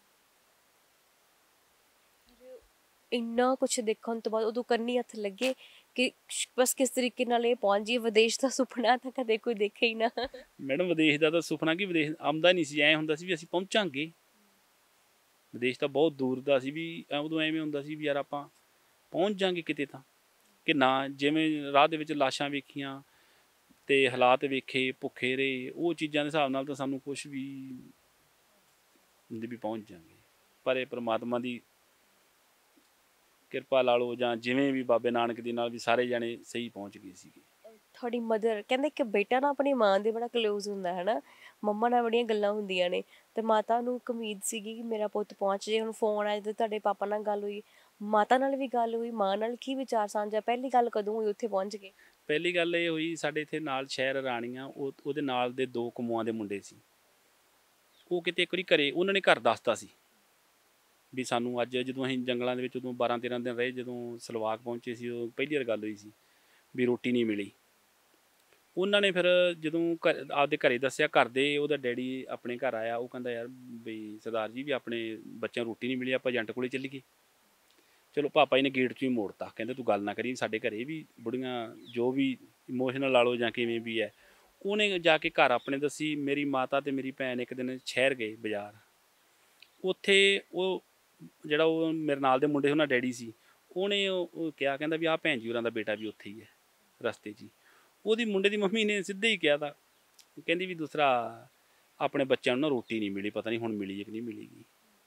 ਇੰਨਾ ਕੁਛ ਦੇਖਣ ਤੋਂ ਬਾਅਦ ਉਦੋਂ ਕੰਨੀ ਹੱਥ ਲੱਗੇ ਕਿ ਬਸ ਕਿਸ ਤਰੀਕੇ ਨਾਲ ਇਹ ਪਹੁੰਚ ਜਾਈਏ। ਵਿਦੇਸ਼ ਦਾ ਸੁਪਨਾ ਤਾਂ ਕਦੇ ਕੋਈ ਦੇਖਿਆ ਹੀ ਨਾ। ਮੈਡਮ ਵਿਦੇਸ਼ ਦਾ ਤਾਂ ਸੁਪਨਾ ਕੀ, ਵਿਦੇਸ਼ ਆਉਂਦਾ ਨਹੀਂ ਸੀ। ਐਂ ਹੁੰਦਾ ਸੀ ਵੀ ਅਸੀਂ ਪਹੁੰਚਾਂਗੇ। ਵਿਦੇਸ਼ ਤਾਂ ਬਹੁਤ ਦੂਰ ਦਾ ਸੀ, ਵੀ ਉਦੋਂ ਐਵੇਂ ਹੁੰਦਾ ਸੀ ਵੀ ਯਾਰ ਆਪਾਂ ਪਹੁੰਚ ਜਾਂਗੇ ਕਿਤੇ ਤਾਂ, ਕਿ ਨਾ। ਜਿਵੇਂ ਰਾਹ ਦੇ ਵਿੱਚ ਲਾਸ਼ਾਂ ਵੇਖੀਆਂ ਅਤੇ ਹਾਲਾਤ ਵੇਖੇ, ਭੁੱਖੇ ਰਹੇ, ਉਹ ਚੀਜ਼ਾਂ ਦੇ ਹਿਸਾਬ ਨਾਲ ਤਾਂ ਸਾਨੂੰ ਕੁਛ ਵੀ ਹੁੰਦੇ ਵੀ ਪਹੁੰਚ ਜਾਂਗੇ। ਪਰ ਇਹ ਪਰਮਾਤਮਾ ਦੀ ਕਿਰਪਾ ਲਾ ਲਓ ਜਾਂ ਜਿਵੇਂ ਵੀ ਬਾਬੇ ਨਾਨਕ ਦੇ ਨਾਲ ਵੀ ਸਾਰੇ ਜਾਣੇ ਸਹੀ ਪਹੁੰਚ ਗਏ ਸੀਗੇ। ਤੁਹਾਡੀ ਮਦਰ ਕਹਿੰਦੇ ਕਿ ਬੇਟਾ ਨਾ ਆਪਣੀ ਮਾਂ ਦੇ ਬੜਾ ਕਲੋਜ਼ ਹੁੰਦਾ ਹੈ ਨਾ, ਮੰਮਾ ਨਾਲ ਬੜੀਆਂ ਗੱਲਾਂ ਹੁੰਦੀਆਂ ਨੇ, ਅਤੇ ਮਾਤਾ ਨੂੰ ਇੱਕ ਉਮੀਦ ਸੀਗੀ ਕਿ ਮੇਰਾ ਪੁੱਤ ਪਹੁੰਚ ਜੇ। ਹੁਣ ਫੋਨ ਆਇਆ, ਜਦੋਂ ਤੁਹਾਡੇ ਪਾਪਾ ਨਾਲ ਗੱਲ ਹੋਈ, ਮਾਤਾ ਨਾਲ ਵੀ ਗੱਲ ਹੋਈ, ਮਾਂ ਨਾਲ ਕੀ ਵਿਚਾਰ ਸਾਂਝਾ? ਪਹਿਲੀ ਗੱਲ ਕਦੋਂ ਹੋਈ ਉੱਥੇ ਪਹੁੰਚ ਕੇ? ਪਹਿਲੀ ਗੱਲ ਇਹ ਹੋਈ, ਸਾਡੇ ਇੱਥੇ ਨਾਲ ਸ਼ਹਿਰ ਰਾਣੀਆਂ, ਉਹਦੇ ਨਾਲ ਦੇ 2 ਕਮੂਆਂ ਦੇ ਮੁੰਡੇ ਸੀ। ਉਹ ਕਿਤੇ ਇੱਕ ਵਾਰੀ ਘਰੇ ਉਹਨਾਂ ਨੇ ਘਰ ਦੱਸਤਾ ਸੀ ਵੀ ਸਾਨੂੰ ਅੱਜ, ਜਦੋਂ ਅਸੀਂ ਜੰਗਲਾਂ ਦੇ ਵਿੱਚ ਉਦੋਂ 12-13 ਦਿਨ ਰਹੇ, ਜਦੋਂ ਸਲਵਾਕ ਪਹੁੰਚੇ ਸੀ, ਉਦੋਂ ਪਹਿਲੀ ਵਾਰ ਗੱਲ ਹੋਈ ਸੀ ਵੀ ਰੋਟੀ ਨਹੀਂ ਮਿਲੀ। ਉਹਨਾਂ ਨੇ ਫਿਰ ਜਦੋਂ ਆਪਦੇ ਘਰੇ ਦੱਸਿਆ, ਘਰ ਦੇ ਉਹਦਾ ਡੈਡੀ ਆਪਣੇ ਘਰ ਆਇਆ, ਉਹ ਕਹਿੰਦਾ ਯਾਰ ਵੀ ਸਰਦਾਰ ਜੀ ਵੀ ਆਪਣੇ ਬੱਚਿਆਂ ਨੂੰ ਰੋਟੀ ਨਹੀਂ ਮਿਲੀ, ਆਪਾਂ ਏਜੰਟ ਕੋਲੇ ਚੱਲੀਏ। ਚਲੋ ਪਾਪਾ ਜੀ ਨੇ ਗੇਟ 'ਚ ਹੀ ਮੋੜਤਾ, ਕਹਿੰਦੇ ਤੂੰ ਗੱਲ ਨਾ ਕਰੀ, ਸਾਡੇ ਘਰੇ ਵੀ ਬੁੜੀਆਂ ਜੋ ਵੀ ਇਮੋਸ਼ਨਲ ਲਾ ਲਓ ਜਾਂ ਕਿਵੇਂ ਵੀ ਹੈ। ਉਹਨੇ ਜਾ ਕੇ ਘਰ ਆਪਣੇ ਦੱਸੀ। ਮੇਰੀ ਮਾਤਾ ਅਤੇ ਮੇਰੀ ਭੈਣ ਇੱਕ ਦਿਨ ਸ਼ਹਿਰ ਗਏ ਬਾਜ਼ਾਰ। ਉੱਥੇ ਉਹ ਜਿਹੜਾ ਉਹ ਮੇਰੇ ਨਾਲ ਦੇ ਮੁੰਡੇ ਉਹਨਾਂ ਡੈਡੀ ਸੀ, ਉਹਨੇ ਉਹ ਕਿਹਾ, ਕਹਿੰਦਾ ਵੀ ਆਹ ਭੈਣ ਜੀ ਹੋਰਾਂ ਦਾ ਬੇਟਾ ਵੀ ਉੱਥੇ ਹੀ ਹੈ ਰਸਤੇ 'ਚ ਹੀ। ਉਹਦੀ ਮੁੰਡੇ ਦੀ ਮੰਮੀ ਨੇ ਸਿੱਧੇ ਹੀ ਕਿਹਾ ਤਾ, ਕਹਿੰਦੀ ਵੀ ਦੂਸਰਾ ਆਪਣੇ ਬੱਚਿਆਂ ਨੂੰ ਨਾ ਰੋਟੀ ਨਹੀਂ ਮਿਲੀ, ਪਤਾ ਨਹੀਂ ਹੁਣ ਮਿਲੀ ਹੈ ਕਿ ਨਹੀਂ ਮਿਲੇਗੀ।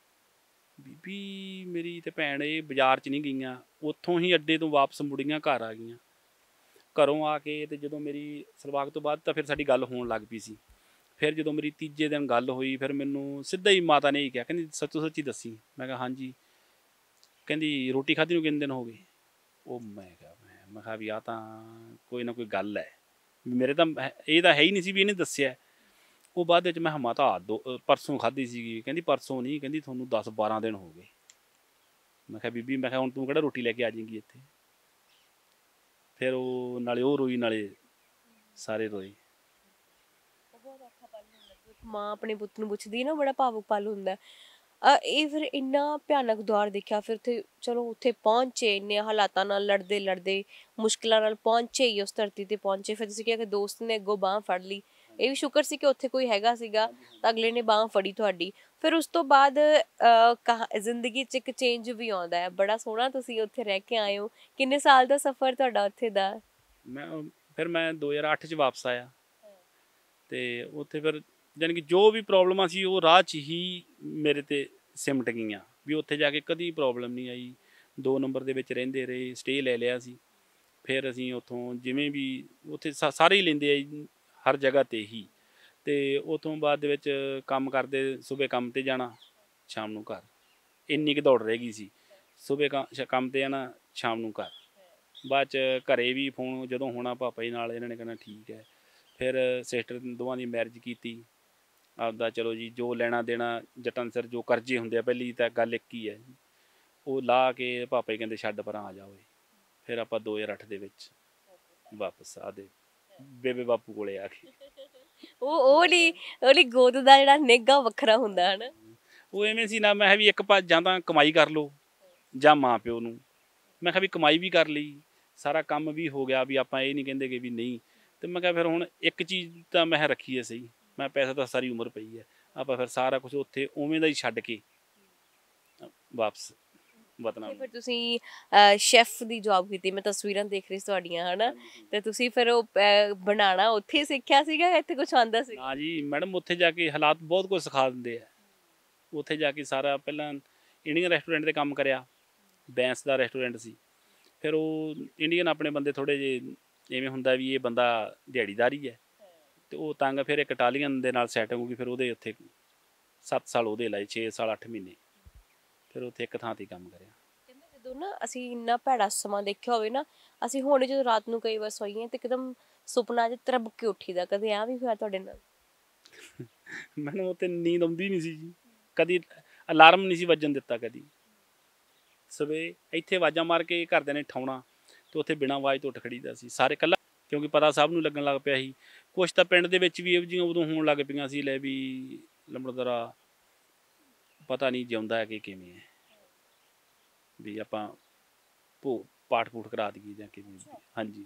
ਬੀਬੀ ਮੇਰੀ ਅਤੇ ਭੈਣ ਇਹ ਬਾਜ਼ਾਰ 'ਚ ਨਹੀਂ ਗਈਆਂ, ਉੱਥੋਂ ਹੀ ਅੱਡੇ ਤੋਂ ਵਾਪਸ ਮੁੜੀਆਂ, ਘਰ ਆ ਗਈਆਂ। ਘਰੋਂ ਆ ਕੇ ਅਤੇ ਜਦੋਂ ਮੇਰੀ ਸਲਵਾਕ ਤੋਂ ਬਾਅਦ ਤਾਂ ਫਿਰ ਸਾਡੀ ਗੱਲ ਹੋਣ ਲੱਗ ਪਈ ਸੀ। ਫਿਰ ਜਦੋਂ ਮੇਰੀ ਤੀਜੇ ਦਿਨ ਗੱਲ ਹੋਈ, ਫਿਰ ਮੈਨੂੰ ਸਿੱਧਾ ਹੀ ਮਾਤਾ ਨੇ ਹੀ ਕਿਹਾ, ਕਹਿੰਦੀ ਸੱਚੋ ਸੱਚੀ ਦੱਸੀ। ਮੈਂ ਕਿਹਾ ਹਾਂਜੀ। ਕਹਿੰਦੀ ਰੋਟੀ ਖਾਧੀ ਨੂੰ ਕਿੰਨੇ ਦਿਨ ਹੋ ਗਏ? ਉਹ ਮੈਂ ਕਿਹਾ ਵੀ ਆਹ ਤਾਂ ਕੋਈ ਨਾ ਕੋਈ ਗੱਲ ਹੈ, ਮੇਰੇ ਤਾਂ ਇਹ ਤਾਂ ਹੈ ਹੀ ਨਹੀਂ ਸੀ ਵੀ ਇਹਨੇ ਦੱਸਿਆ। ਉਹ ਬਾਅਦ ਵਿੱਚ ਮੈਂ ਕਿਹਾ ਮਾਤਾ ਪਰਸੋਂ ਖਾਧੀ ਸੀਗੀ। ਕਹਿੰਦੀ ਪਰਸੋਂ ਨਹੀਂ, ਕਹਿੰਦੀ ਤੁਹਾਨੂੰ 10-12 ਦਿਨ ਹੋ ਗਏ। ਮੈਂ ਕਿਹਾ ਬੀਬੀ, ਮੈਂ ਕਿਹਾ ਹੁਣ ਤੂੰ ਕਿਹੜਾ ਰੋਟੀ ਲੈ ਕੇ ਆ ਜਾਏਂਗੀ ਇੱਥੇ? ਫਿਰ ਉਹ ਨਾਲੇ ਉਹ ਰੋਈ, ਨਾਲੇ ਸਾਰੇ ਰੋਏ। ਬਹੁਤ ਔਖਾ ਪਲ ਹੁੰਦਾ, ਇੱਕ ਮਾਂ ਆਪਣੇ ਪੁੱਤ ਨੂੰ ਪੁੱਛਦੀ ਨਾ, ਬੜਾ ਭਾਵੁਕ ਪਲ ਹੁੰਦਾ। ਇਹ ਫਿਰ ਇੰਨਾ ਭਿਆਨਕ ਦੌਰ ਦੇਖਿਆ, ਫਿਰ ਉੱਥੇ ਚਲੋ ਉੱਥੇ ਪਹੁੰਚੇ, ਇੰਨੇ ਹਾਲਾਤਾਂ ਨਾਲ ਲੜਦੇ ਮੁਸ਼ਕਿਲਾਂ ਨਾਲ ਪਹੁੰਚੇ ਹੀ, ਉਸ ਧਰਤੀ 'ਤੇ ਪਹੁੰਚੇ। ਫਿਰ ਤੁਸੀਂ ਕਿਹਾ ਕਿ ਦੋਸਤ ਨੇ ਅੱਗੋਂ ਬਾਂਹ ਫੜ ਲਈ, ਇਹ ਵੀ ਸ਼ੁਕਰ ਸੀ ਕਿ ਉੱਥੇ ਕੋਈ ਹੈਗਾ ਸੀਗਾ, ਤਾਂ ਅਗਲੇ ਨੇ ਬਾਂਹ ਫੜੀ ਤੁਹਾਡੀ। ਫਿਰ ਉਸ ਤੋਂ ਬਾਅਦ ਜ਼ਿੰਦਗੀ 'ਚ ਇੱਕ ਚੇਂਜ ਵੀ ਆਉਂਦਾ ਹੈ, ਬੜਾ ਸੋਹਣਾ ਤੁਸੀਂ ਉੱਥੇ ਰਹਿ ਕੇ ਆਏ ਹੋ। ਕਿੰਨੇ ਸਾਲ ਦਾ ਸਫ਼ਰ ਤੁਹਾਡਾ ਉੱਥੇ ਦਾ? ਫਿਰ ਮੈਂ 2008 'ਚ ਵਾਪਸ ਆਇਆ, ਅਤੇ ਉੱਥੇ ਫਿਰ ਜਾਣੀ ਕਿ ਜੋ ਵੀ ਪ੍ਰੋਬਲਮਾਂ ਸੀ ਉਹ ਰਾਹ 'ਚ ਹੀ ਮੇਰੇ 'ਤੇ ਸਿਮਟ ਗਈਆਂ, ਵੀ ਉੱਥੇ ਜਾ ਕੇ ਕਦੀ ਪ੍ਰੋਬਲਮ ਨਹੀਂ ਆਈ, 2 ਨੰਬਰ ਦੇ ਵਿੱਚ ਰਹਿੰਦੇ ਰਹੇ, ਸਟੇ ਲੈ ਲਿਆ ਸੀ। ਫਿਰ ਅਸੀਂ ਉੱਥੋਂ ਜਿਵੇਂ ਵੀ ਉੱਥੇ ਸਾਰੇ ਹੀ ਲੈਂਦੇ ਆ ਜੀ, ਹਰ ਜਗ੍ਹਾ 'ਤੇ ਹੀ। ਅਤੇ ਉੱਥੋਂ ਬਾਅਦ ਦੇ ਵਿੱਚ ਕੰਮ ਕਰਦੇ, ਸੁਬਹ ਕੰਮ 'ਤੇ ਜਾਣਾ, ਸ਼ਾਮ ਨੂੰ ਘਰ। ਇੰਨੀ ਕੁ ਦੌੜ ਰਹਿ ਗਈ ਸੀ, ਸੁਬਹ ਕੰਮ 'ਤੇ ਜਾਣਾ, ਸ਼ਾਮ ਨੂੰ ਘਰ। ਬਾਅਦ 'ਚ ਘਰੇ ਵੀ ਫੋਨ ਜਦੋਂ ਹੋਣਾ ਪਾਪਾ ਜੀ ਨਾਲ, ਇਹਨਾਂ ਨੇ ਕਹਿਣਾ ਠੀਕ ਹੈ। ਫਿਰ ਸਿਸਟਰ ਦੋਵਾਂ ਦੀ ਮੈਰਿਜ ਕੀਤੀ ਆਪਦਾ, ਚਲੋ ਜੀ ਜੋ ਲੈਣਾ ਦੇਣਾ ਜੱਟਾਂ ਦੇ ਸਿਰ ਜੋ ਕਰਜ਼ੇ ਹੁੰਦੇ ਆ, ਪਹਿਲੀ ਤਾਂ ਗੱਲ ਇੱਕ ਹੀ ਹੈ, ਉਹ ਲਾ ਕੇ ਪਾਪਾ ਜੀ ਕਹਿੰਦੇ ਛੱਡ ਪਰਾਂ ਆ ਜਾਓ। ਫਿਰ ਆਪਾਂ 2008 ਦੇ ਵਿੱਚ ਵਾਪਸ ਆਦੇ ਬੇਬੇ ਬਾਪੂ ਕੋਲੇ ਆ ਕੇ। ਉਹਦੀ ਗੋਦ ਦਾ ਜਿਹੜਾ ਨਿੱਘਾ ਵੱਖਰਾ ਹੁੰਦਾ ਹਨਾ। ਉਹ ਐਵੇਂ ਸੀ ਨਾ, ਮੈਂ ਕਿਹਾ ਵੀ ਇੱਕ ਪਾਸ ਜਾਂ ਤਾਂ ਕਮਾਈ ਕਰ ਲਓ ਜਾਂ ਮਾਂ ਪਿਓ ਨੂੰ। ਮੈਂ ਕਿਹਾ ਵੀ ਕਮਾਈ ਵੀ ਕਰ ਲਈ, ਸਾਰਾ ਕੰਮ ਵੀ ਹੋ ਗਿਆ, ਵੀ ਆਪਾਂ ਇਹ ਨਹੀਂ ਕਹਿੰਦੇ ਕਿ ਵੀ ਨਹੀਂ। ਅਤੇ ਮੈਂ ਕਿਹਾ ਫਿਰ ਹੁਣ ਇੱਕ ਚੀਜ਼ ਤਾਂ ਮੈਂ ਰੱਖੀਏ ਸਹੀ, ਮੈਂ ਪੈਸਾ ਤਾਂ ਸਾਰੀ ਉਮਰ ਪਈ ਹੈ, ਆਪਾਂ ਫਿਰ ਸਾਰਾ ਕੁਛ ਉੱਥੇ ਉਵੇਂ ਦਾ ਹੀ ਛੱਡ ਕੇ ਵਾਪਸ ਵਤਨਾਂ। ਫਿਰ ਤੁਸੀਂ ਸ਼ੈਫ ਦੀ ਜੌਬ ਕੀਤੀ, ਮੈਂ ਤਸਵੀਰਾਂ ਦੇਖ ਰਹੀ ਸੀ ਤੁਹਾਡੀਆਂ ਹਨਾ, ਤੇ ਤੁਸੀਂ ਫਿਰ ਉਹ ਬਣਾਉਣਾ ਉੱਥੇ ਸਿੱਖਿਆ ਸੀਗਾ, ਇੱਥੇ ਕੁਛ ਆਉਂਦਾ ਸੀ? ਹਾਂ ਜੀ ਮੈਡਮ, ਉੱਥੇ ਜਾ ਕੇ ਹਾਲਾਤ ਬਹੁਤ ਕੁਝ ਸਿਖਾ ਦਿੰਦੇ ਆ। ਉੱਥੇ ਜਾ ਕੇ ਸਾਰਾ ਪਹਿਲਾਂ ਇੰਡੀਅਨ ਰੈਸਟੋਰੈਂਟ 'ਤੇ ਕੰਮ ਕਰਿਆ, ਬੈਂਸ ਦਾ ਰੈਸਟੋਰੈਂਟ ਸੀ। ਫਿਰ ਉਹ ਇੰਡੀਅਨ ਆਪਣੇ ਬੰਦੇ ਥੋੜ੍ਹੇ ਜਿਹੇ ਇਵੇਂ ਹੁੰਦਾ ਵੀ ਇਹ ਬੰਦਾ ਦਿਹਾੜੀਦਾਰ ਹੀ ਹੈ, ਅਤੇ ਉਹ ਤੰਗ। ਫਿਰ ਇੱਕ ਇਟਾਲੀਅਨ ਦੇ ਨਾਲ ਸੈਟ ਹੋ ਗਈ, ਫਿਰ ਉਹਦੇ ਉੱਥੇ 7 ਸਾਲ ਉਹਦੇ ਲਾਏ, 6 ਸਾਲ 8 ਮਹੀਨੇ। ਫਿਰ ਉੱਥੇ ਇੱਕ ਥਾਂ 'ਤੇ ਕੰਮ ਕਰਿਆ। ਕਹਿੰਦੇ ਜਦੋਂ ਨਾ ਅਸੀਂ ਇੰਨਾ ਭੈੜਾ ਸਮਾਂ ਦੇਖਿਆ ਹੋਵੇ ਨਾ, ਅਸੀਂ ਹੁਣ ਜਦੋਂ ਰਾਤ ਨੂੰ ਕਈ ਵਾਰ ਸੋਈਏ ਤੇ ਇੱਕਦਮ ਸੁਪਨਾ ਜਿਹਾ ਤਰਬ ਕੇ ਉੱਠੀਦਾ। ਕਦੇ ਆ ਵੀ ਹੋਇਆ ਤੁਹਾਡੇ ਨਾਲ? ਮੈਨੂੰ ਉੱਥੇ ਨੀਂਦ ਆਉਂਦੀ ਨਹੀਂ ਸੀ ਜੀ, ਕਦੀ ਅਲਾਰਮ ਨਹੀਂ ਸੀ ਵੱਜਣ ਦਿੱਤਾ ਕਦੀ। ਸਵੇਰੇ ਇੱਥੇ ਆਵਾਜ਼ਾਂ ਮਾਰ ਕੇ ਘਰਦਿਆਂ ਨੇ ਠਾਉਣਾ, ਅਤੇ ਉੱਥੇ ਬਿਨਾਂ ਆਵਾਜ਼ ਤੋਂ ਉੱਠ ਖੜੀਦਾ ਸੀ ਸਾਰੇ ਇਕੱਲਾ, ਕਿਉਂਕਿ ਪਤਾ ਸਭ ਨੂੰ ਲੱਗਣ ਲੱਗ ਪਿਆ ਸੀ। ਕੁਛ ਤਾਂ ਪਿੰਡ ਦੇ ਵਿੱਚ ਵੀ ਇਹੋ ਜਿਹੀਆਂ ਉਦੋਂ ਹੋਣ ਲੱਗ ਪਈਆਂ ਸੀ, ਲੈ ਵੀ ਲੰਬੜਦਾਰਾ ਪਤਾ ਨਹੀਂ ਜਿਉਂਦਾ ਹੈ ਕਿ ਕਿਵੇਂ ਹੈ, ਵੀ ਆਪਾਂ ਪਾਠ ਪੂਠ ਕਰਾ ਦਈਏ ਜਾਂ ਕਿਵੇਂ। ਹਾਂਜੀ,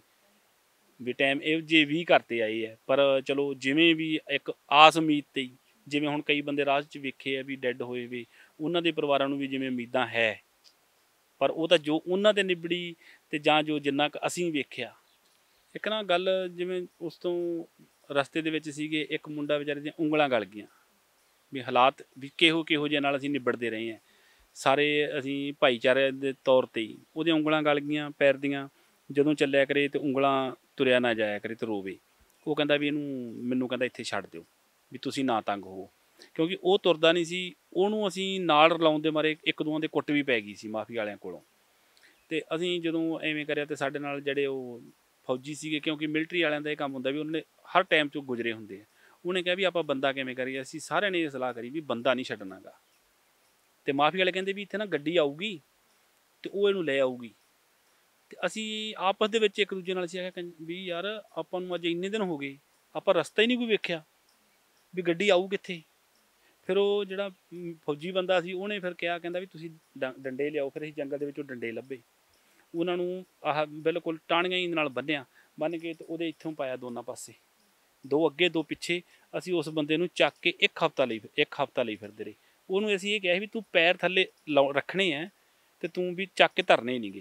ਵੀ ਟਾਈਮ ਇਹੋ ਜਿਹੇ ਵੀ ਕਰਤੇ ਆਏ ਹੈ। ਪਰ ਚਲੋ ਜਿਵੇਂ ਵੀ ਇੱਕ ਆਸ ਉਮੀਦ 'ਤੇ ਹੀ, ਜਿਵੇਂ ਹੁਣ ਕਈ ਬੰਦੇ ਰਾਹ 'ਚ ਵੇਖੇ ਆ ਵੀ ਡੈੱਡ ਹੋਏ ਵੀ, ਉਹਨਾਂ ਦੇ ਪਰਿਵਾਰਾਂ ਨੂੰ ਵੀ ਜਿਵੇਂ ਉਮੀਦਾਂ ਹੈ, ਪਰ ਉਹ ਤਾਂ ਜੋ ਉਹਨਾਂ 'ਤੇ ਨਿਬੜੀ ਅਤੇ ਜਾਂ ਜੋ ਜਿੰਨਾ ਕੁ ਅਸੀਂ ਵੇਖਿਆ। ਇੱਕ ਨਾ ਗੱਲ, ਜਿਵੇਂ ਉਸ ਤੋਂ ਰਸਤੇ ਦੇ ਵਿੱਚ ਸੀਗੇ, ਇੱਕ ਮੁੰਡਾ ਵਿਚਾਰੇ ਦੀਆਂ ਉਂਗਲਾਂ ਗਲ ਗਈਆਂ, ਵੀ ਹਾਲਾਤ ਵੀ ਕਿਹੋ ਜਿਹੇ ਨਾਲ ਅਸੀਂ ਨਿਬੜਦੇ ਰਹੇ ਹਾਂ ਸਾਰੇ, ਅਸੀਂ ਭਾਈਚਾਰੇ ਦੇ ਤੌਰ 'ਤੇ ਹੀ। ਉਹਦੀਆਂ ਉਂਗਲਾਂ ਗਲ ਗਈਆਂ ਪੈਰ ਦੀਆਂ, ਜਦੋਂ ਚੱਲਿਆ ਕਰੇ ਅਤੇ ਉਂਗਲਾਂ ਤੁਰਿਆ ਨਾ ਜਾਇਆ ਕਰੇ ਅਤੇ ਰੋਵੇ। ਉਹ ਕਹਿੰਦਾ ਵੀ ਮੈਨੂੰ ਕਹਿੰਦਾ ਇੱਥੇ ਛੱਡ ਦਿਓ, ਵੀ ਤੁਸੀਂ ਨਾ ਤੰਗ ਹੋ, ਕਿਉਂਕਿ ਉਹ ਤੁਰਦਾ ਨਹੀਂ ਸੀ। ਉਹਨੂੰ ਅਸੀਂ ਨਾਲ ਰਲਾਉਣ ਦੇ ਮਾਰੇ ਇੱਕ ਦੋਵਾਂ ਦੇ ਕੁੱਟ ਵੀ ਪੈ ਗਈ ਸੀ ਮਾਫੀ ਵਾਲਿਆਂ ਕੋਲੋਂ। ਅਤੇ ਅਸੀਂ ਜਦੋਂ ਐਵੇਂ ਕਰਿਆ, ਅਤੇ ਸਾਡੇ ਨਾਲ ਜਿਹੜੇ ਉਹ ਫੌਜੀ ਸੀਗੇ, ਕਿਉਂਕਿ ਮਿਲਟਰੀ ਵਾਲਿਆਂ ਦਾ ਇਹ ਕੰਮ ਹੁੰਦਾ ਵੀ ਉਹਨਾਂ ਨੇ ਹਰ ਟਾਈਮ 'ਚੋਂ ਗੁਜ਼ਰੇ ਹੁੰਦੇ ਆ। ਉਹਨੇ ਕਿਹਾ ਵੀ ਆਪਾਂ ਬੰਦਾ ਕਿਵੇਂ ਕਰੀਏ। ਅਸੀਂ ਸਾਰਿਆਂ ਨੇ ਇਹ ਸਲਾਹ ਕਰੀ ਵੀ ਬੰਦਾ ਨਹੀਂ ਛੱਡਣਾ ਗਾ। ਅਤੇ ਮਾਫੀ ਵਾਲੇ ਕਹਿੰਦੇ ਵੀ ਇੱਥੇ ਨਾ ਗੱਡੀ ਆਊਗੀ ਅਤੇ ਉਹ ਇਹਨੂੰ ਲੈ ਆਊਗੀ। ਅਤੇ ਅਸੀਂ ਆਪਸ ਦੇ ਵਿੱਚ ਇੱਕ ਦੂਜੇ ਨਾਲ ਅਸੀਂ ਆਖਿਆ ਵੀ ਯਾਰ ਆਪਾਂ ਨੂੰ ਅੱਜ ਇੰਨੇ ਦਿਨ ਹੋ ਗਏ, ਆਪਾਂ ਰਸਤਾ ਹੀ ਨਹੀਂ ਕੋਈ ਵੇਖਿਆ, ਵੀ ਗੱਡੀ ਆਊ ਕਿੱਥੇ। ਫਿਰ ਉਹ ਜਿਹੜਾ ਫੌਜੀ ਬੰਦਾ ਸੀ, ਉਹਨੇ ਫਿਰ ਕਿਹਾ, ਕਹਿੰਦਾ ਵੀ ਤੁਸੀਂ ਡੰਡੇ ਲਿਆਓ। ਫਿਰ ਅਸੀਂ ਜੰਗਲ ਦੇ ਵਿੱਚੋਂ ਡੰਡੇ ਲੱਭੇ, ਉਹਨਾਂ ਨੂੰ ਆਹ ਬਿਲਕੁਲ ਟਾਹਣੀਆਂ ਹੀ ਨਾਲ ਬੰਨ੍ਹ ਕੇ, ਅਤੇ ਉਹਦੇ ਇੱਥੋਂ ਪਾਇਆ ਦੋਨਾਂ ਪਾਸੇ, 2 ਅੱਗੇ 2 ਪਿੱਛੇ। ਅਸੀਂ ਉਸ ਬੰਦੇ ਨੂੰ ਚੱਕ ਕੇ ਇੱਕ ਹਫ਼ਤਾ ਲਈ ਫਿਰਦੇ ਰਹੇ। ਉਹਨੂੰ ਅਸੀਂ ਇਹ ਕਿਹਾ ਵੀ ਤੂੰ ਪੈਰ ਥੱਲੇ ਰੱਖਣੇ ਹੈ, ਅਤੇ ਤੂੰ ਵੀ ਚੱਕ ਕੇ ਧਰਨੇ ਨਹੀਂ ਗੇ।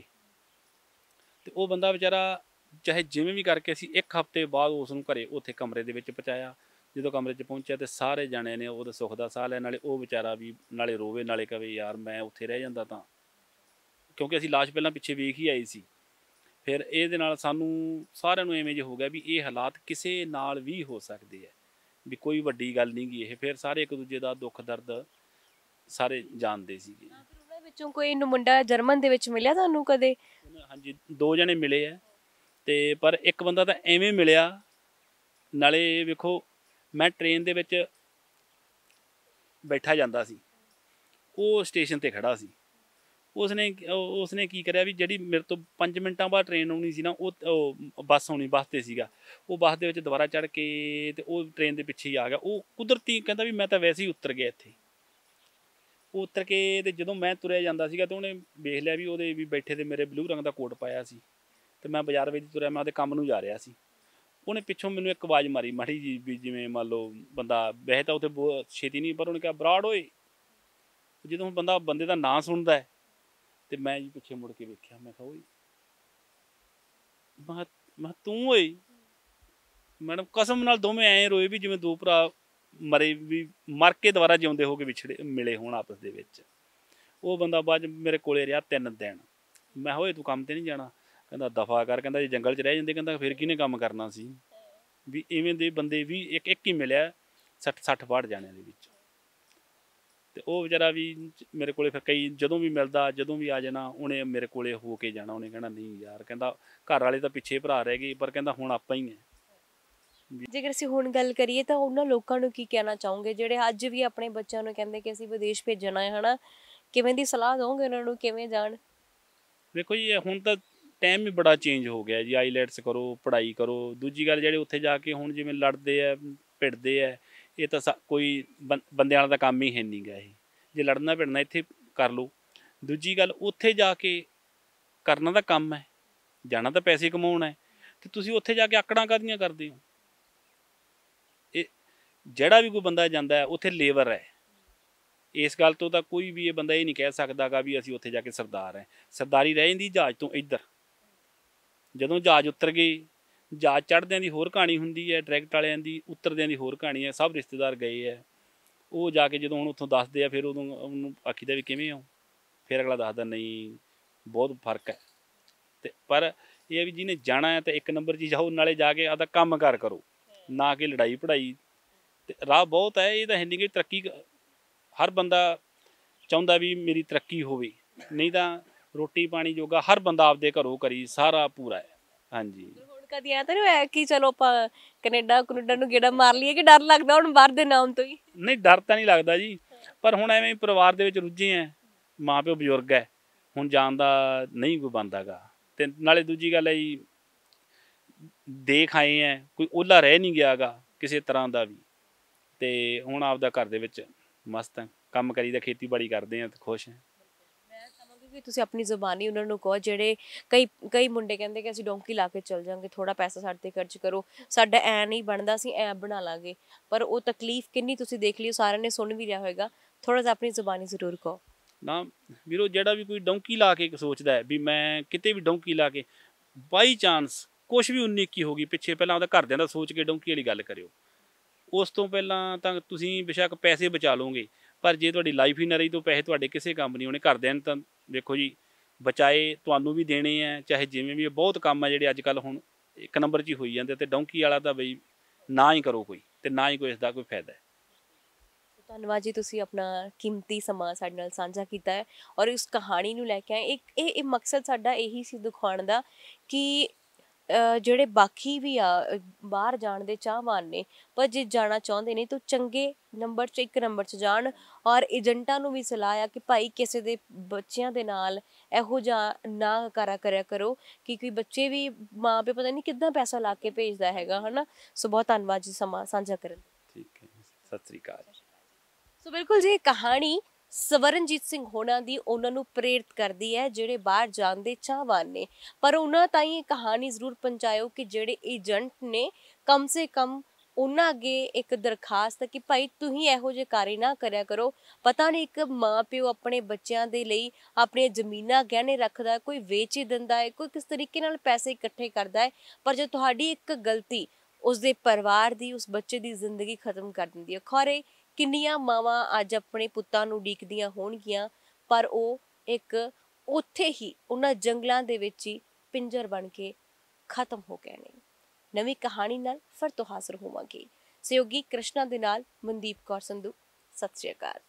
ਅਤੇ ਉਹ ਬੰਦਾ ਵਿਚਾਰਾ ਚਾਹੇ ਜਿਵੇਂ ਵੀ ਕਰਕੇ, ਅਸੀਂ 1 ਹਫ਼ਤੇ ਬਾਅਦ ਉਸ ਨੂੰ ਘਰੇ ਉੱਥੇ ਕਮਰੇ ਦੇ ਵਿੱਚ ਪਹੁੰਚਾਇਆ। ਜਦੋਂ ਕਮਰੇ 'ਚ ਪਹੁੰਚਿਆ ਅਤੇ ਸਾਰੇ ਜਾਣਿਆਂ ਨੇ ਉਹਦਾ ਸੁੱਖ ਦਾ ਸਾਹ ਲਿਆ। ਨਾਲੇ ਉਹ ਵਿਚਾਰਾ ਵੀ ਨਾਲੇ ਰੋਵੇ, ਨਾਲੇ ਕਵੇ ਯਾਰ ਮੈਂ ਉੱਥੇ ਰਹਿ ਜਾਂਦਾ ਤਾਂ, ਕਿਉਂਕਿ ਅਸੀਂ ਲਾਸ਼ ਪਹਿਲਾਂ ਪਿੱਛੇ ਵੇਖ ਹੀ ਆਏ ਸੀ। ਫਿਰ ਇਹਦੇ ਨਾਲ ਸਾਨੂੰ ਸਾਰਿਆਂ ਨੂੰ ਐਵੇਂ ਜਿਹਾ ਹੋ ਗਿਆ ਵੀ ਇਹ ਹਾਲਾਤ ਕਿਸੇ ਨਾਲ ਵੀ ਹੋ ਸਕਦੇ ਹੈ, ਵੀ ਕੋਈ ਵੱਡੀ ਗੱਲ ਨਹੀਂ ਗੀ ਇਹ। ਫਿਰ ਸਾਰੇ ਇੱਕ ਦੂਜੇ ਦਾ ਦੁੱਖ ਦਰਦ ਸਾਰੇ ਜਾਣਦੇ ਸੀਗੇ। ਫਿਰ ਉਹਨਾਂ ਵਿੱਚੋਂ ਕੋਈ ਮੁੰਡਾ ਜਰਮਨ ਦੇ ਵਿੱਚ ਮਿਲਿਆ ਤੁਹਾਨੂੰ ਕਦੇ? ਹਾਂਜੀ, 2 ਜਣੇ ਮਿਲੇ ਆ, ਅਤੇ ਪਰ ਇੱਕ ਬੰਦਾ ਤਾਂ ਐਵੇਂ ਮਿਲਿਆ। ਨਾਲੇ ਵੇਖੋ, ਮੈਂ ਟ੍ਰੇਨ ਦੇ ਵਿੱਚ ਬੈਠਾ ਜਾਂਦਾ ਸੀ, ਉਹ ਸਟੇਸ਼ਨ 'ਤੇ ਖੜ੍ਹਾ ਸੀ। ਉਸਨੇ ਕੀ ਕਰਿਆ ਵੀ ਜਿਹੜੀ ਮੇਰੇ ਤੋਂ 5 ਮਿੰਟਾਂ ਬਾਅਦ ਟ੍ਰੇਨ ਆਉਣੀ ਸੀ ਨਾ, ਉਹ ਬੱਸ ਆਉਣੀ, ਬੱਸ 'ਤੇ ਸੀਗਾ ਉਹ, ਬੱਸ ਦੇ ਵਿੱਚ ਦੁਬਾਰਾ ਚੜ੍ਹ ਕੇ ਅਤੇ ਉਹ ਟ੍ਰੇਨ ਦੇ ਪਿੱਛੇ ਹੀ ਆ ਗਿਆ। ਉਹ ਕੁਦਰਤੀ ਕਹਿੰਦਾ ਵੀ ਮੈਂ ਤਾਂ ਵੈਸੇ ਹੀ ਉਤਰ ਗਿਆ ਇੱਥੇ। ਉਹ ਉਤਰ ਕੇ ਅਤੇ ਜਦੋਂ ਮੈਂ ਤੁਰਿਆ ਜਾਂਦਾ ਸੀਗਾ, ਅਤੇ ਉਹਨੇ ਵੇਖ ਲਿਆ ਵੀ ਉਹਦੇ ਵੀ ਬੈਠੇ 'ਤੇ ਮੇਰੇ ਬਲੂ ਰੰਗ ਦਾ ਕੋਟ ਪਾਇਆ ਸੀ, ਅਤੇ ਮੈਂ ਬਾਜ਼ਾਰ ਵਿੱਚ ਤੁਰਿਆ, ਮੈਂ ਉਹਦੇ ਕੰਮ ਨੂੰ ਜਾ ਰਿਹਾ ਸੀ। ਉਹਨੇ ਪਿੱਛੋਂ ਮੈਨੂੰ ਇੱਕ ਆਵਾਜ਼ ਮਾਰੀ ਮਾੜੀ ਜੀ, ਵੀ ਜਿਵੇਂ ਮੰਨ ਲਓ ਬੰਦਾ ਵੈਸੇ ਤਾਂ ਉੱਥੇ ਛੇਤੀ ਨਹੀਂ, ਪਰ ਉਹਨੇ ਕਿਹਾ ਬਰਾੜ ਓਏ। ਜਦੋਂ ਹੁਣ ਬੰਦੇ ਦਾ ਨਾਂ ਸੁਣਦਾ ਹੈ, ਅਤੇ ਮੈਂ ਜੀ ਪਿੱਛੇ ਮੁੜ ਕੇ ਵੇਖਿਆ, ਮੈਂ ਕਿਹਾ ਓਏ, ਮੈਂ ਤੂੰ ਓਏ। ਮੈਡਮ ਕਸਮ ਨਾਲ ਦੋਵੇਂ ਐਂ ਰੋਏ ਵੀ ਜਿਵੇਂ 2 ਭਰਾ ਮਰੇ, ਵੀ ਮਰ ਕੇ ਦੁਬਾਰਾ ਜਿਉਂਦੇ ਹੋ ਕੇ ਮਿਲੇ ਹੋਣ ਆਪਸ ਦੇ ਵਿੱਚ। ਉਹ ਬੰਦਾ ਬਾਅਦ ਮੇਰੇ ਕੋਲੇ ਰਿਹਾ 3 ਦਿਨ। ਮੈਂ ਹੋਏ ਤੂੰ ਕੰਮ ਤੇ ਨਹੀਂ ਜਾਣਾ, ਕਹਿੰਦਾ ਦਫਾ ਕਰ, ਕਹਿੰਦਾ ਜੇ ਜੰਗਲ 'ਚ ਰਹਿ ਜਾਂਦੇ ਕਹਿੰਦਾ ਫਿਰ ਕਿਹਨੇ ਕੰਮ ਕਰਨਾ ਸੀ। ਵੀ ਇਵੇਂ ਦੇ ਬੰਦੇ ਵੀ ਇੱਕ ਹੀ ਮਿਲਿਆ 60 62 ਜਾਣਿਆਂ ਦੇ ਵਿੱਚ। ਤੇ ਉਹ ਵਿਚਾਰਾ ਵੀ ਮੇਰੇ ਕੋਲੇ ਫਿਰ ਕਈ ਜਦੋਂ ਵੀ ਮਿਲਦਾ, ਜਦੋਂ ਵੀ ਆ ਜਾਣਾ ਉਹਨੇ ਮੇਰੇ ਕੋਲੇ ਹੋ ਕੇ ਜਾਣਾ। ਉਹਨੇ ਕਹਿਣਾ ਨਹੀਂ ਯਾਰ, ਕਹਿੰਦਾ ਘਰ ਵਾਲੇ ਤਾਂ ਪਿੱਛੇ ਭਰਾ ਰਹਿ ਗਏ, ਪਰ ਕਹਿੰਦਾ ਹੁਣ ਆਪਾਂ ਹੀ ਹੈ। ਜੇਕਰ ਅਸੀਂ ਹੁਣ ਗੱਲ ਕਰੀਏ ਤਾਂ ਉਹਨਾਂ ਲੋਕਾਂ ਨੂੰ ਕੀ ਕਹਿਣਾ ਚਾਹੋਗੇ ਜਿਹੜੇ ਅੱਜ ਵੀ ਆਪਣੇ ਬੱਚਿਆਂ ਨੂੰ ਕਹਿੰਦੇ ਕਿ ਅਸੀਂ ਵਿਦੇਸ਼ ਭੇਜਣਾ ਹੈ, ਹਨਾ? ਕਿਵੇਂ ਦੀ ਸਲਾਹ ਦੋਗੇ ਉਹਨਾਂ ਨੂੰ, ਕਿਵੇਂ ਜਾਣ? ਵੇਖੋ ਜੀ, ਹੁਣ ਤਾਂ ਟਾਈਮ ਵੀ ਬੜਾ ਚੇਂਜ ਹੋ ਗਿਆ ਜੀ। ਆਈਲੈਟਸ ਕਰੋ, ਪੜ੍ਹਾਈ ਕਰੋ। ਦੂਜੀ ਗੱਲ, ਜਿਹੜੇ ਉੱਥੇ ਜਾ ਕੇ ਹੁਣ ਜਿਵੇਂ ਲੜਦੇ ਆ ਭਿੜਦੇ ਆ, ਇਹ ਤਾਂ ਕੋਈ ਬੰਦਿਆਂ ਵਾਲਾ ਦਾ ਕੰਮ ਹੀ ਹੈ ਨਹੀਂ ਗਾ। ਇਹ ਜੇ ਲੜਨਾ ਭਿੜਨਾ ਇੱਥੇ ਕਰ ਲਓ। ਦੂਜੀ ਗੱਲ, ਉੱਥੇ ਜਾ ਕੇ ਕਰਨਾ ਤਾਂ ਕੰਮ ਹੈ, ਜਾਣਾ ਤਾਂ ਪੈਸੇ ਕਮਾਉਣਾ ਹੈ, ਅਤੇ ਤੁਸੀਂ ਉੱਥੇ ਜਾ ਕੇ ਆਕੜਾਂ ਕਾਹਦੀਆਂ ਕਰਦੇ ਹੋ? ਇਹ ਜਿਹੜਾ ਵੀ ਕੋਈ ਬੰਦਾ ਜਾਂਦਾ ਹੈ ਉੱਥੇ ਲੇਬਰ ਹੈ। ਇਸ ਗੱਲ ਤੋਂ ਤਾਂ ਕੋਈ ਵੀ ਇਹ ਬੰਦਾ ਇਹ ਨਹੀਂ ਕਹਿ ਸਕਦਾ ਗਾ ਵੀ ਅਸੀਂ ਉੱਥੇ ਜਾ ਕੇ ਸਰਦਾਰ ਹੈ। ਸਰਦਾਰੀ ਰਹਿ ਜਾਂਦੀ ਜਹਾਜ਼ ਤੋਂ ਇੱਧਰ। ਜਦੋਂ ਜਹਾਜ਼ ਉਤਰ ਗਏ, ਜਹਾਜ਼ ਚੜ੍ਹਦਿਆਂ ਦੀ ਹੋਰ ਕਹਾਣੀ ਹੁੰਦੀ ਹੈ, ਡਾਇਰੈਕਟ ਵਾਲਿਆਂ ਦੀ ਉਤਰਦਿਆਂ ਦੀ ਹੋਰ ਕਹਾਣੀ ਹੈ। ਸਭ ਰਿਸ਼ਤੇਦਾਰ ਗਏ ਹੈ, ਉਹ ਜਾ ਕੇ ਜਦੋਂ ਹੁਣ ਉੱਥੋਂ ਦੱਸਦੇ ਆ, ਫਿਰ ਉਦੋਂ ਉਹਨੂੰ ਆਖੀਦਾ ਵੀ ਕਿਵੇਂ ਹੋ, ਫਿਰ ਅਗਲਾ ਦੱਸਦਾ ਨਹੀਂ ਬਹੁਤ ਫਰਕ ਹੈ। ਅਤੇ ਪਰ ਇਹ ਹੈ ਵੀ ਜਿਹਨੇ ਜਾਣਾ ਹੈ ਤਾਂ ਇੱਕ ਨੰਬਰ 'ਚ ਜਾਓ, ਨਾਲੇ ਜਾ ਕੇ ਆਪਦਾ ਕੰਮ ਕਾਰ ਕਰੋ, ਨਾ ਕਿ ਲੜਾਈ ਪੜ੍ਹਾਈ। ਅਤੇ ਰਾਹ ਬਹੁਤ ਹੈ, ਇਹ ਤਾਂ ਹੈ ਨਹੀਂ ਕਿ ਤਰੱਕੀ ਹਰ ਬੰਦਾ ਚਾਹੁੰਦਾ ਵੀ ਮੇਰੀ ਤਰੱਕੀ ਹੋਵੇ, ਨਹੀਂ ਤਾਂ ਰੋਟੀ ਪਾਣੀ ਜੋਗਾ ਹਰ ਬੰਦਾ ਆਪਦੇ ਘਰੋਂ ਕਰੀ ਸਾਰਾ ਪੂਰਾ ਹੈ। ਹਾਂਜੀ, ਹੁਣ ਕਦੀ ਐ ਤਾਂ ਨਹੀਂ ਹੋਇਆ ਕਿ ਚਲੋ ਆਪਾਂ ਕੈਨੇਡਾ ਨੂੰ ਗੇੜਾ ਮਾਰ ਲਈਏ, ਕਿ ਡਰ ਲੱਗਦਾ ਹੁਣ ਬਾਹਰ ਦੇ ਨਾਮ ਤੋਂ ਹੀ? ਨਹੀਂ, ਡਰ ਤਾਂ ਨਹੀਂ ਲੱਗਦਾ ਜੀ, ਪਰ ਹੁਣ ਐਵੇਂ ਪਰਿਵਾਰ ਦੇ ਵਿੱਚ ਰੁੱਝੇ ਹੈ, ਮਾਂ ਪਿਓ ਬਜ਼ੁਰਗ ਹੈ, ਹੁਣ ਜਾਣ ਦਾ ਨਹੀਂ ਕੋਈ ਬਣਦਾ ਗਾ। ਅਤੇ ਨਾਲੇ ਦੂਜੀ ਗੱਲ ਹੈ ਜੀ, ਦੇਖ ਆਏ ਹੈ, ਕੋਈ ਓਹਲਾ ਰਹਿ ਨਹੀਂ ਗਿਆ ਗਾ ਕਿਸੇ ਤਰ੍ਹਾਂ ਦਾ ਵੀ। ਅਤੇ ਹੁਣ ਆਪਦਾ ਘਰ ਦੇ ਵਿੱਚ ਮਸਤ ਹੈ, ਕੰਮ ਕਰੀਦਾ, ਖੇਤੀਬਾੜੀ ਕਰਦੇ ਹਾਂ ਅਤੇ ਖੁਸ਼ ਹਾਂ। ਮੈਂ ਚਾਹਾਂਗੀ ਕਿ ਤੁਸੀਂ ਆਪਣੀ ਜ਼ੁਬਾਨੀ ਉਹਨਾਂ ਨੂੰ ਕਹੋ, ਜਿਹੜੇ ਕਈ ਮੁੰਡੇ ਕਹਿੰਦੇ ਕਿ ਅਸੀਂ ਡੋਂਕੀ ਲਾ ਕੇ ਚੱਲ ਜਾਂਗੇ, ਥੋੜ੍ਹਾ ਪੈਸਾ ਸਾਡੇ 'ਤੇ ਖਰਚ ਕਰੋ, ਸਾਡਾ ਐਂ ਨਹੀਂ ਬਣਦਾ, ਅਸੀਂ ਐਂ ਬਣਾ ਲਾਂਗੇ। ਪਰ ਉਹ ਤਕਲੀਫ ਕਿੰਨੀ ਤੁਸੀਂ ਦੇਖ ਲਈ, ਸਾਰਿਆਂ ਨੇ ਸੁਣ ਵੀ ਲਿਆ ਹੋਏਗਾ। ਥੋੜ੍ਹਾ ਜਿਹਾ ਆਪਣੀ ਜ਼ੁਬਾਨੀ ਜ਼ਰੂਰ ਕਹੋ ਨਾ ਵੀਰੋ। ਜਿਹੜਾ ਵੀ ਕੋਈ ਡੋਂਕੀ ਲਾ ਕੇ ਸੋਚਦਾ ਹੈ ਵੀ ਮੈਂ ਕਿਤੇ ਵੀ ਡੋਂਕੀ ਲਾ ਕੇ ਬਾਈ ਚਾਂਸ ਕੁਛ ਵੀ 19-21 ਹੋ ਗਈ ਪਿੱਛੇ, ਪਹਿਲਾਂ ਉਹਦਾ ਘਰਦਿਆਂ ਦਾ ਸੋਚ ਕੇ ਡੋਂਕੀ ਵਾਲੀ ਗੱਲ ਕਰਿਓ। ਉਸ ਤੋਂ ਪਹਿਲਾਂ ਤਾਂ ਤੁਸੀਂ ਬੇਸ਼ੱਕ ਪੈਸੇ ਬਚਾ ਲਓਗੇ, ਪਰ ਜੇ ਤੁਹਾਡੀ ਲਾਈਫ ਹੀ ਨਾ ਰਹੀ ਤਾਂ ਪੈਸੇ ਤੁਹਾਡੇ ਕਿਸੇ ਕੰਮ ਨਹੀਂ ਆਉਣੇ। ਘਰਦਿਆਂ ਨੇ ਤਾਂ ਵੇਖੋ ਜੀ ਬਚਾਏ ਤੁਹਾਨੂੰ ਵੀ ਦੇਣੇ ਹੈ, ਚਾਹੇ ਜਿਵੇਂ ਵੀ। ਬਹੁਤ ਕੰਮ ਹੈ ਜਿਹੜੇ ਅੱਜ ਕੱਲ੍ਹ ਹੁਣ ਇੱਕ ਨੰਬਰ 'ਚ ਹੀ ਹੋਈ ਜਾਂਦੇ, ਅਤੇ ਡੋਂਕੀ ਵਾਲਾ ਤਾਂ ਬਈ ਨਾ ਹੀ ਕਰੋ ਕੋਈ, ਅਤੇ ਨਾ ਹੀ ਕੋਈ ਇਸ ਦਾ ਕੋਈ ਫਾਇਦਾ ਹੈ। ਧੰਨਵਾਦ ਜੀ, ਤੁਸੀਂ ਆਪਣਾ ਕੀਮਤੀ ਸਮਾਂ ਸਾਡੇ ਨਾਲ ਸਾਂਝਾ ਕੀਤਾ ਹੈ ਔਰ ਇਸ ਕਹਾਣੀ ਨੂੰ ਲੈ ਕੇ ਆਏ। ਇਹ ਮਕਸਦ ਸਾਡਾ ਇਹੀ ਸੀ ਦਿਖਾਉਣ ਦਾ ਕਿ ਜਿਹੜੇ ਬਾਕੀ ਵੀ ਆ ਬਾਹਰ ਜਾਣ ਦੇ ਚਾਹਵਾਨ ਨੇ, ਪਰ ਜੇ ਜਾਣਾ ਚਾਹੁੰਦੇ ਨੇ ਤਾਂ ਚੰਗੇ ਨੰਬਰ 'ਚ ਇੱਕ ਨੰਬਰ 'ਚ ਜਾਣ। ਔਰ ਏਜੰਟਾਂ ਨੂੰ ਵੀ ਸਲਾਹ ਆ ਕਿ ਭਾਈ ਕਿਸੇ ਦੇ ਬੱਚਿਆਂ ਦੇ ਨਾਲ ਇਹੋ ਜਿਹਾ ਨਾ ਕਰਿਆ ਕਰੋ, ਕਿਉਂਕਿ ਬੱਚੇ ਵੀ ਮਾਂ ਪਿਓ ਪਤਾ ਨਹੀਂ ਕਿੱਦਾਂ ਪੈਸਾ ਲਾ ਕੇ ਭੇਜਦਾ ਹੈਗਾ, ਹੈ ਨਾ? ਸੋ ਬਹੁਤ ਧੰਨਵਾਦ ਜੀ ਸਮਾਂ ਸਾਂਝਾ ਕਰਨ। ਠੀਕ ਹੈ, ਸਤਿ ਸ਼੍ਰੀ ਅਕਾਲ। ਸੋ ਬਿਲਕੁਲ ਜੀ, ਕਹਾਣੀ ਸਵਰਨਜੀਤ ਸਿੰਘ ਹੋਣਾ ਦੀ ਉਹਨਾਂ ਨੂੰ ਪ੍ਰੇਰਿਤ ਕਰਦੀ ਹੈ ਜਿਹੜੇ ਬਾਹਰ ਜਾਣ ਦੇ ਚਾਹਵਾਨ ਨੇ। ਪਰ ਉਹਨਾਂ ਤਾਈਂ ਇਹ ਕਹਾਣੀ ਜ਼ਰੂਰ ਪਹੁੰਚਾਇਓ ਕਿ ਜਿਹੜੇ ਏਜੰਟ ਨੇ ਕਮ ਸੇ ਕਮ ਉਹਨਾਂ ਅੱਗੇ ਇੱਕ ਦਰਖਾਸਤ ਕਿ ਭਾਈ ਤੁਸੀਂ ਇਹੋ ਜਿਹੇ ਕਾਰੇ ਨਾ ਕਰਿਆ ਕਰੋ। ਪਤਾ ਨਹੀਂ ਇੱਕ ਮਾਂ ਪਿਓ ਆਪਣੇ ਬੱਚਿਆਂ ਦੇ ਲਈ ਆਪਣੀਆਂ ਜ਼ਮੀਨਾਂ ਗਹਿਣੇ ਰੱਖਦਾ, ਕੋਈ ਵੇਚ ਹੀ ਦਿੰਦਾ ਹੈ, ਕੋਈ ਕਿਸ ਤਰੀਕੇ ਨਾਲ ਪੈਸੇ ਇਕੱਠੇ ਕਰਦਾ ਹੈ, ਪਰ ਜੇ ਤੁਹਾਡੀ ਇੱਕ ਗਲਤੀ ਉਸਦੇ ਪਰਿਵਾਰ ਦੀ, ਉਸ ਬੱਚੇ ਦੀ ਜ਼ਿੰਦਗੀ ਖਤਮ ਕਰ ਦਿੰਦੀ ਹੈ। ਖੌਰੇ ਕਿੰਨੀਆਂ ਮਾਵਾਂ ਅੱਜ ਆਪਣੇ ਪੁੱਤਾਂ ਨੂੰ ਉਡੀਕਦੀਆਂ ਹੋਣਗੀਆਂ, ਪਰ ਉਹ ਇੱਕ ਉੱਥੇ ਹੀ ਉਹਨਾਂ ਜੰਗਲਾਂ ਦੇ ਵਿੱਚ ਹੀ ਪਿੰਜਰ ਬਣ ਕੇ ਖਤਮ ਹੋ ਗਏ ਨੇ। ਨਵੀਂ ਕਹਾਣੀ ਨਾਲ ਫਿਰ ਤੋਂ ਹਾਜ਼ਰ ਹੋਵਾਂਗੇ। ਸਹਿਯੋਗੀ ਕ੍ਰਿਸ਼ਨਾ ਦੇ ਨਾਲ ਮਨਦੀਪ ਕੌਰ ਸੰਧੂ। ਸਤਿ ਸ਼੍ਰੀ ਅਕਾਲ।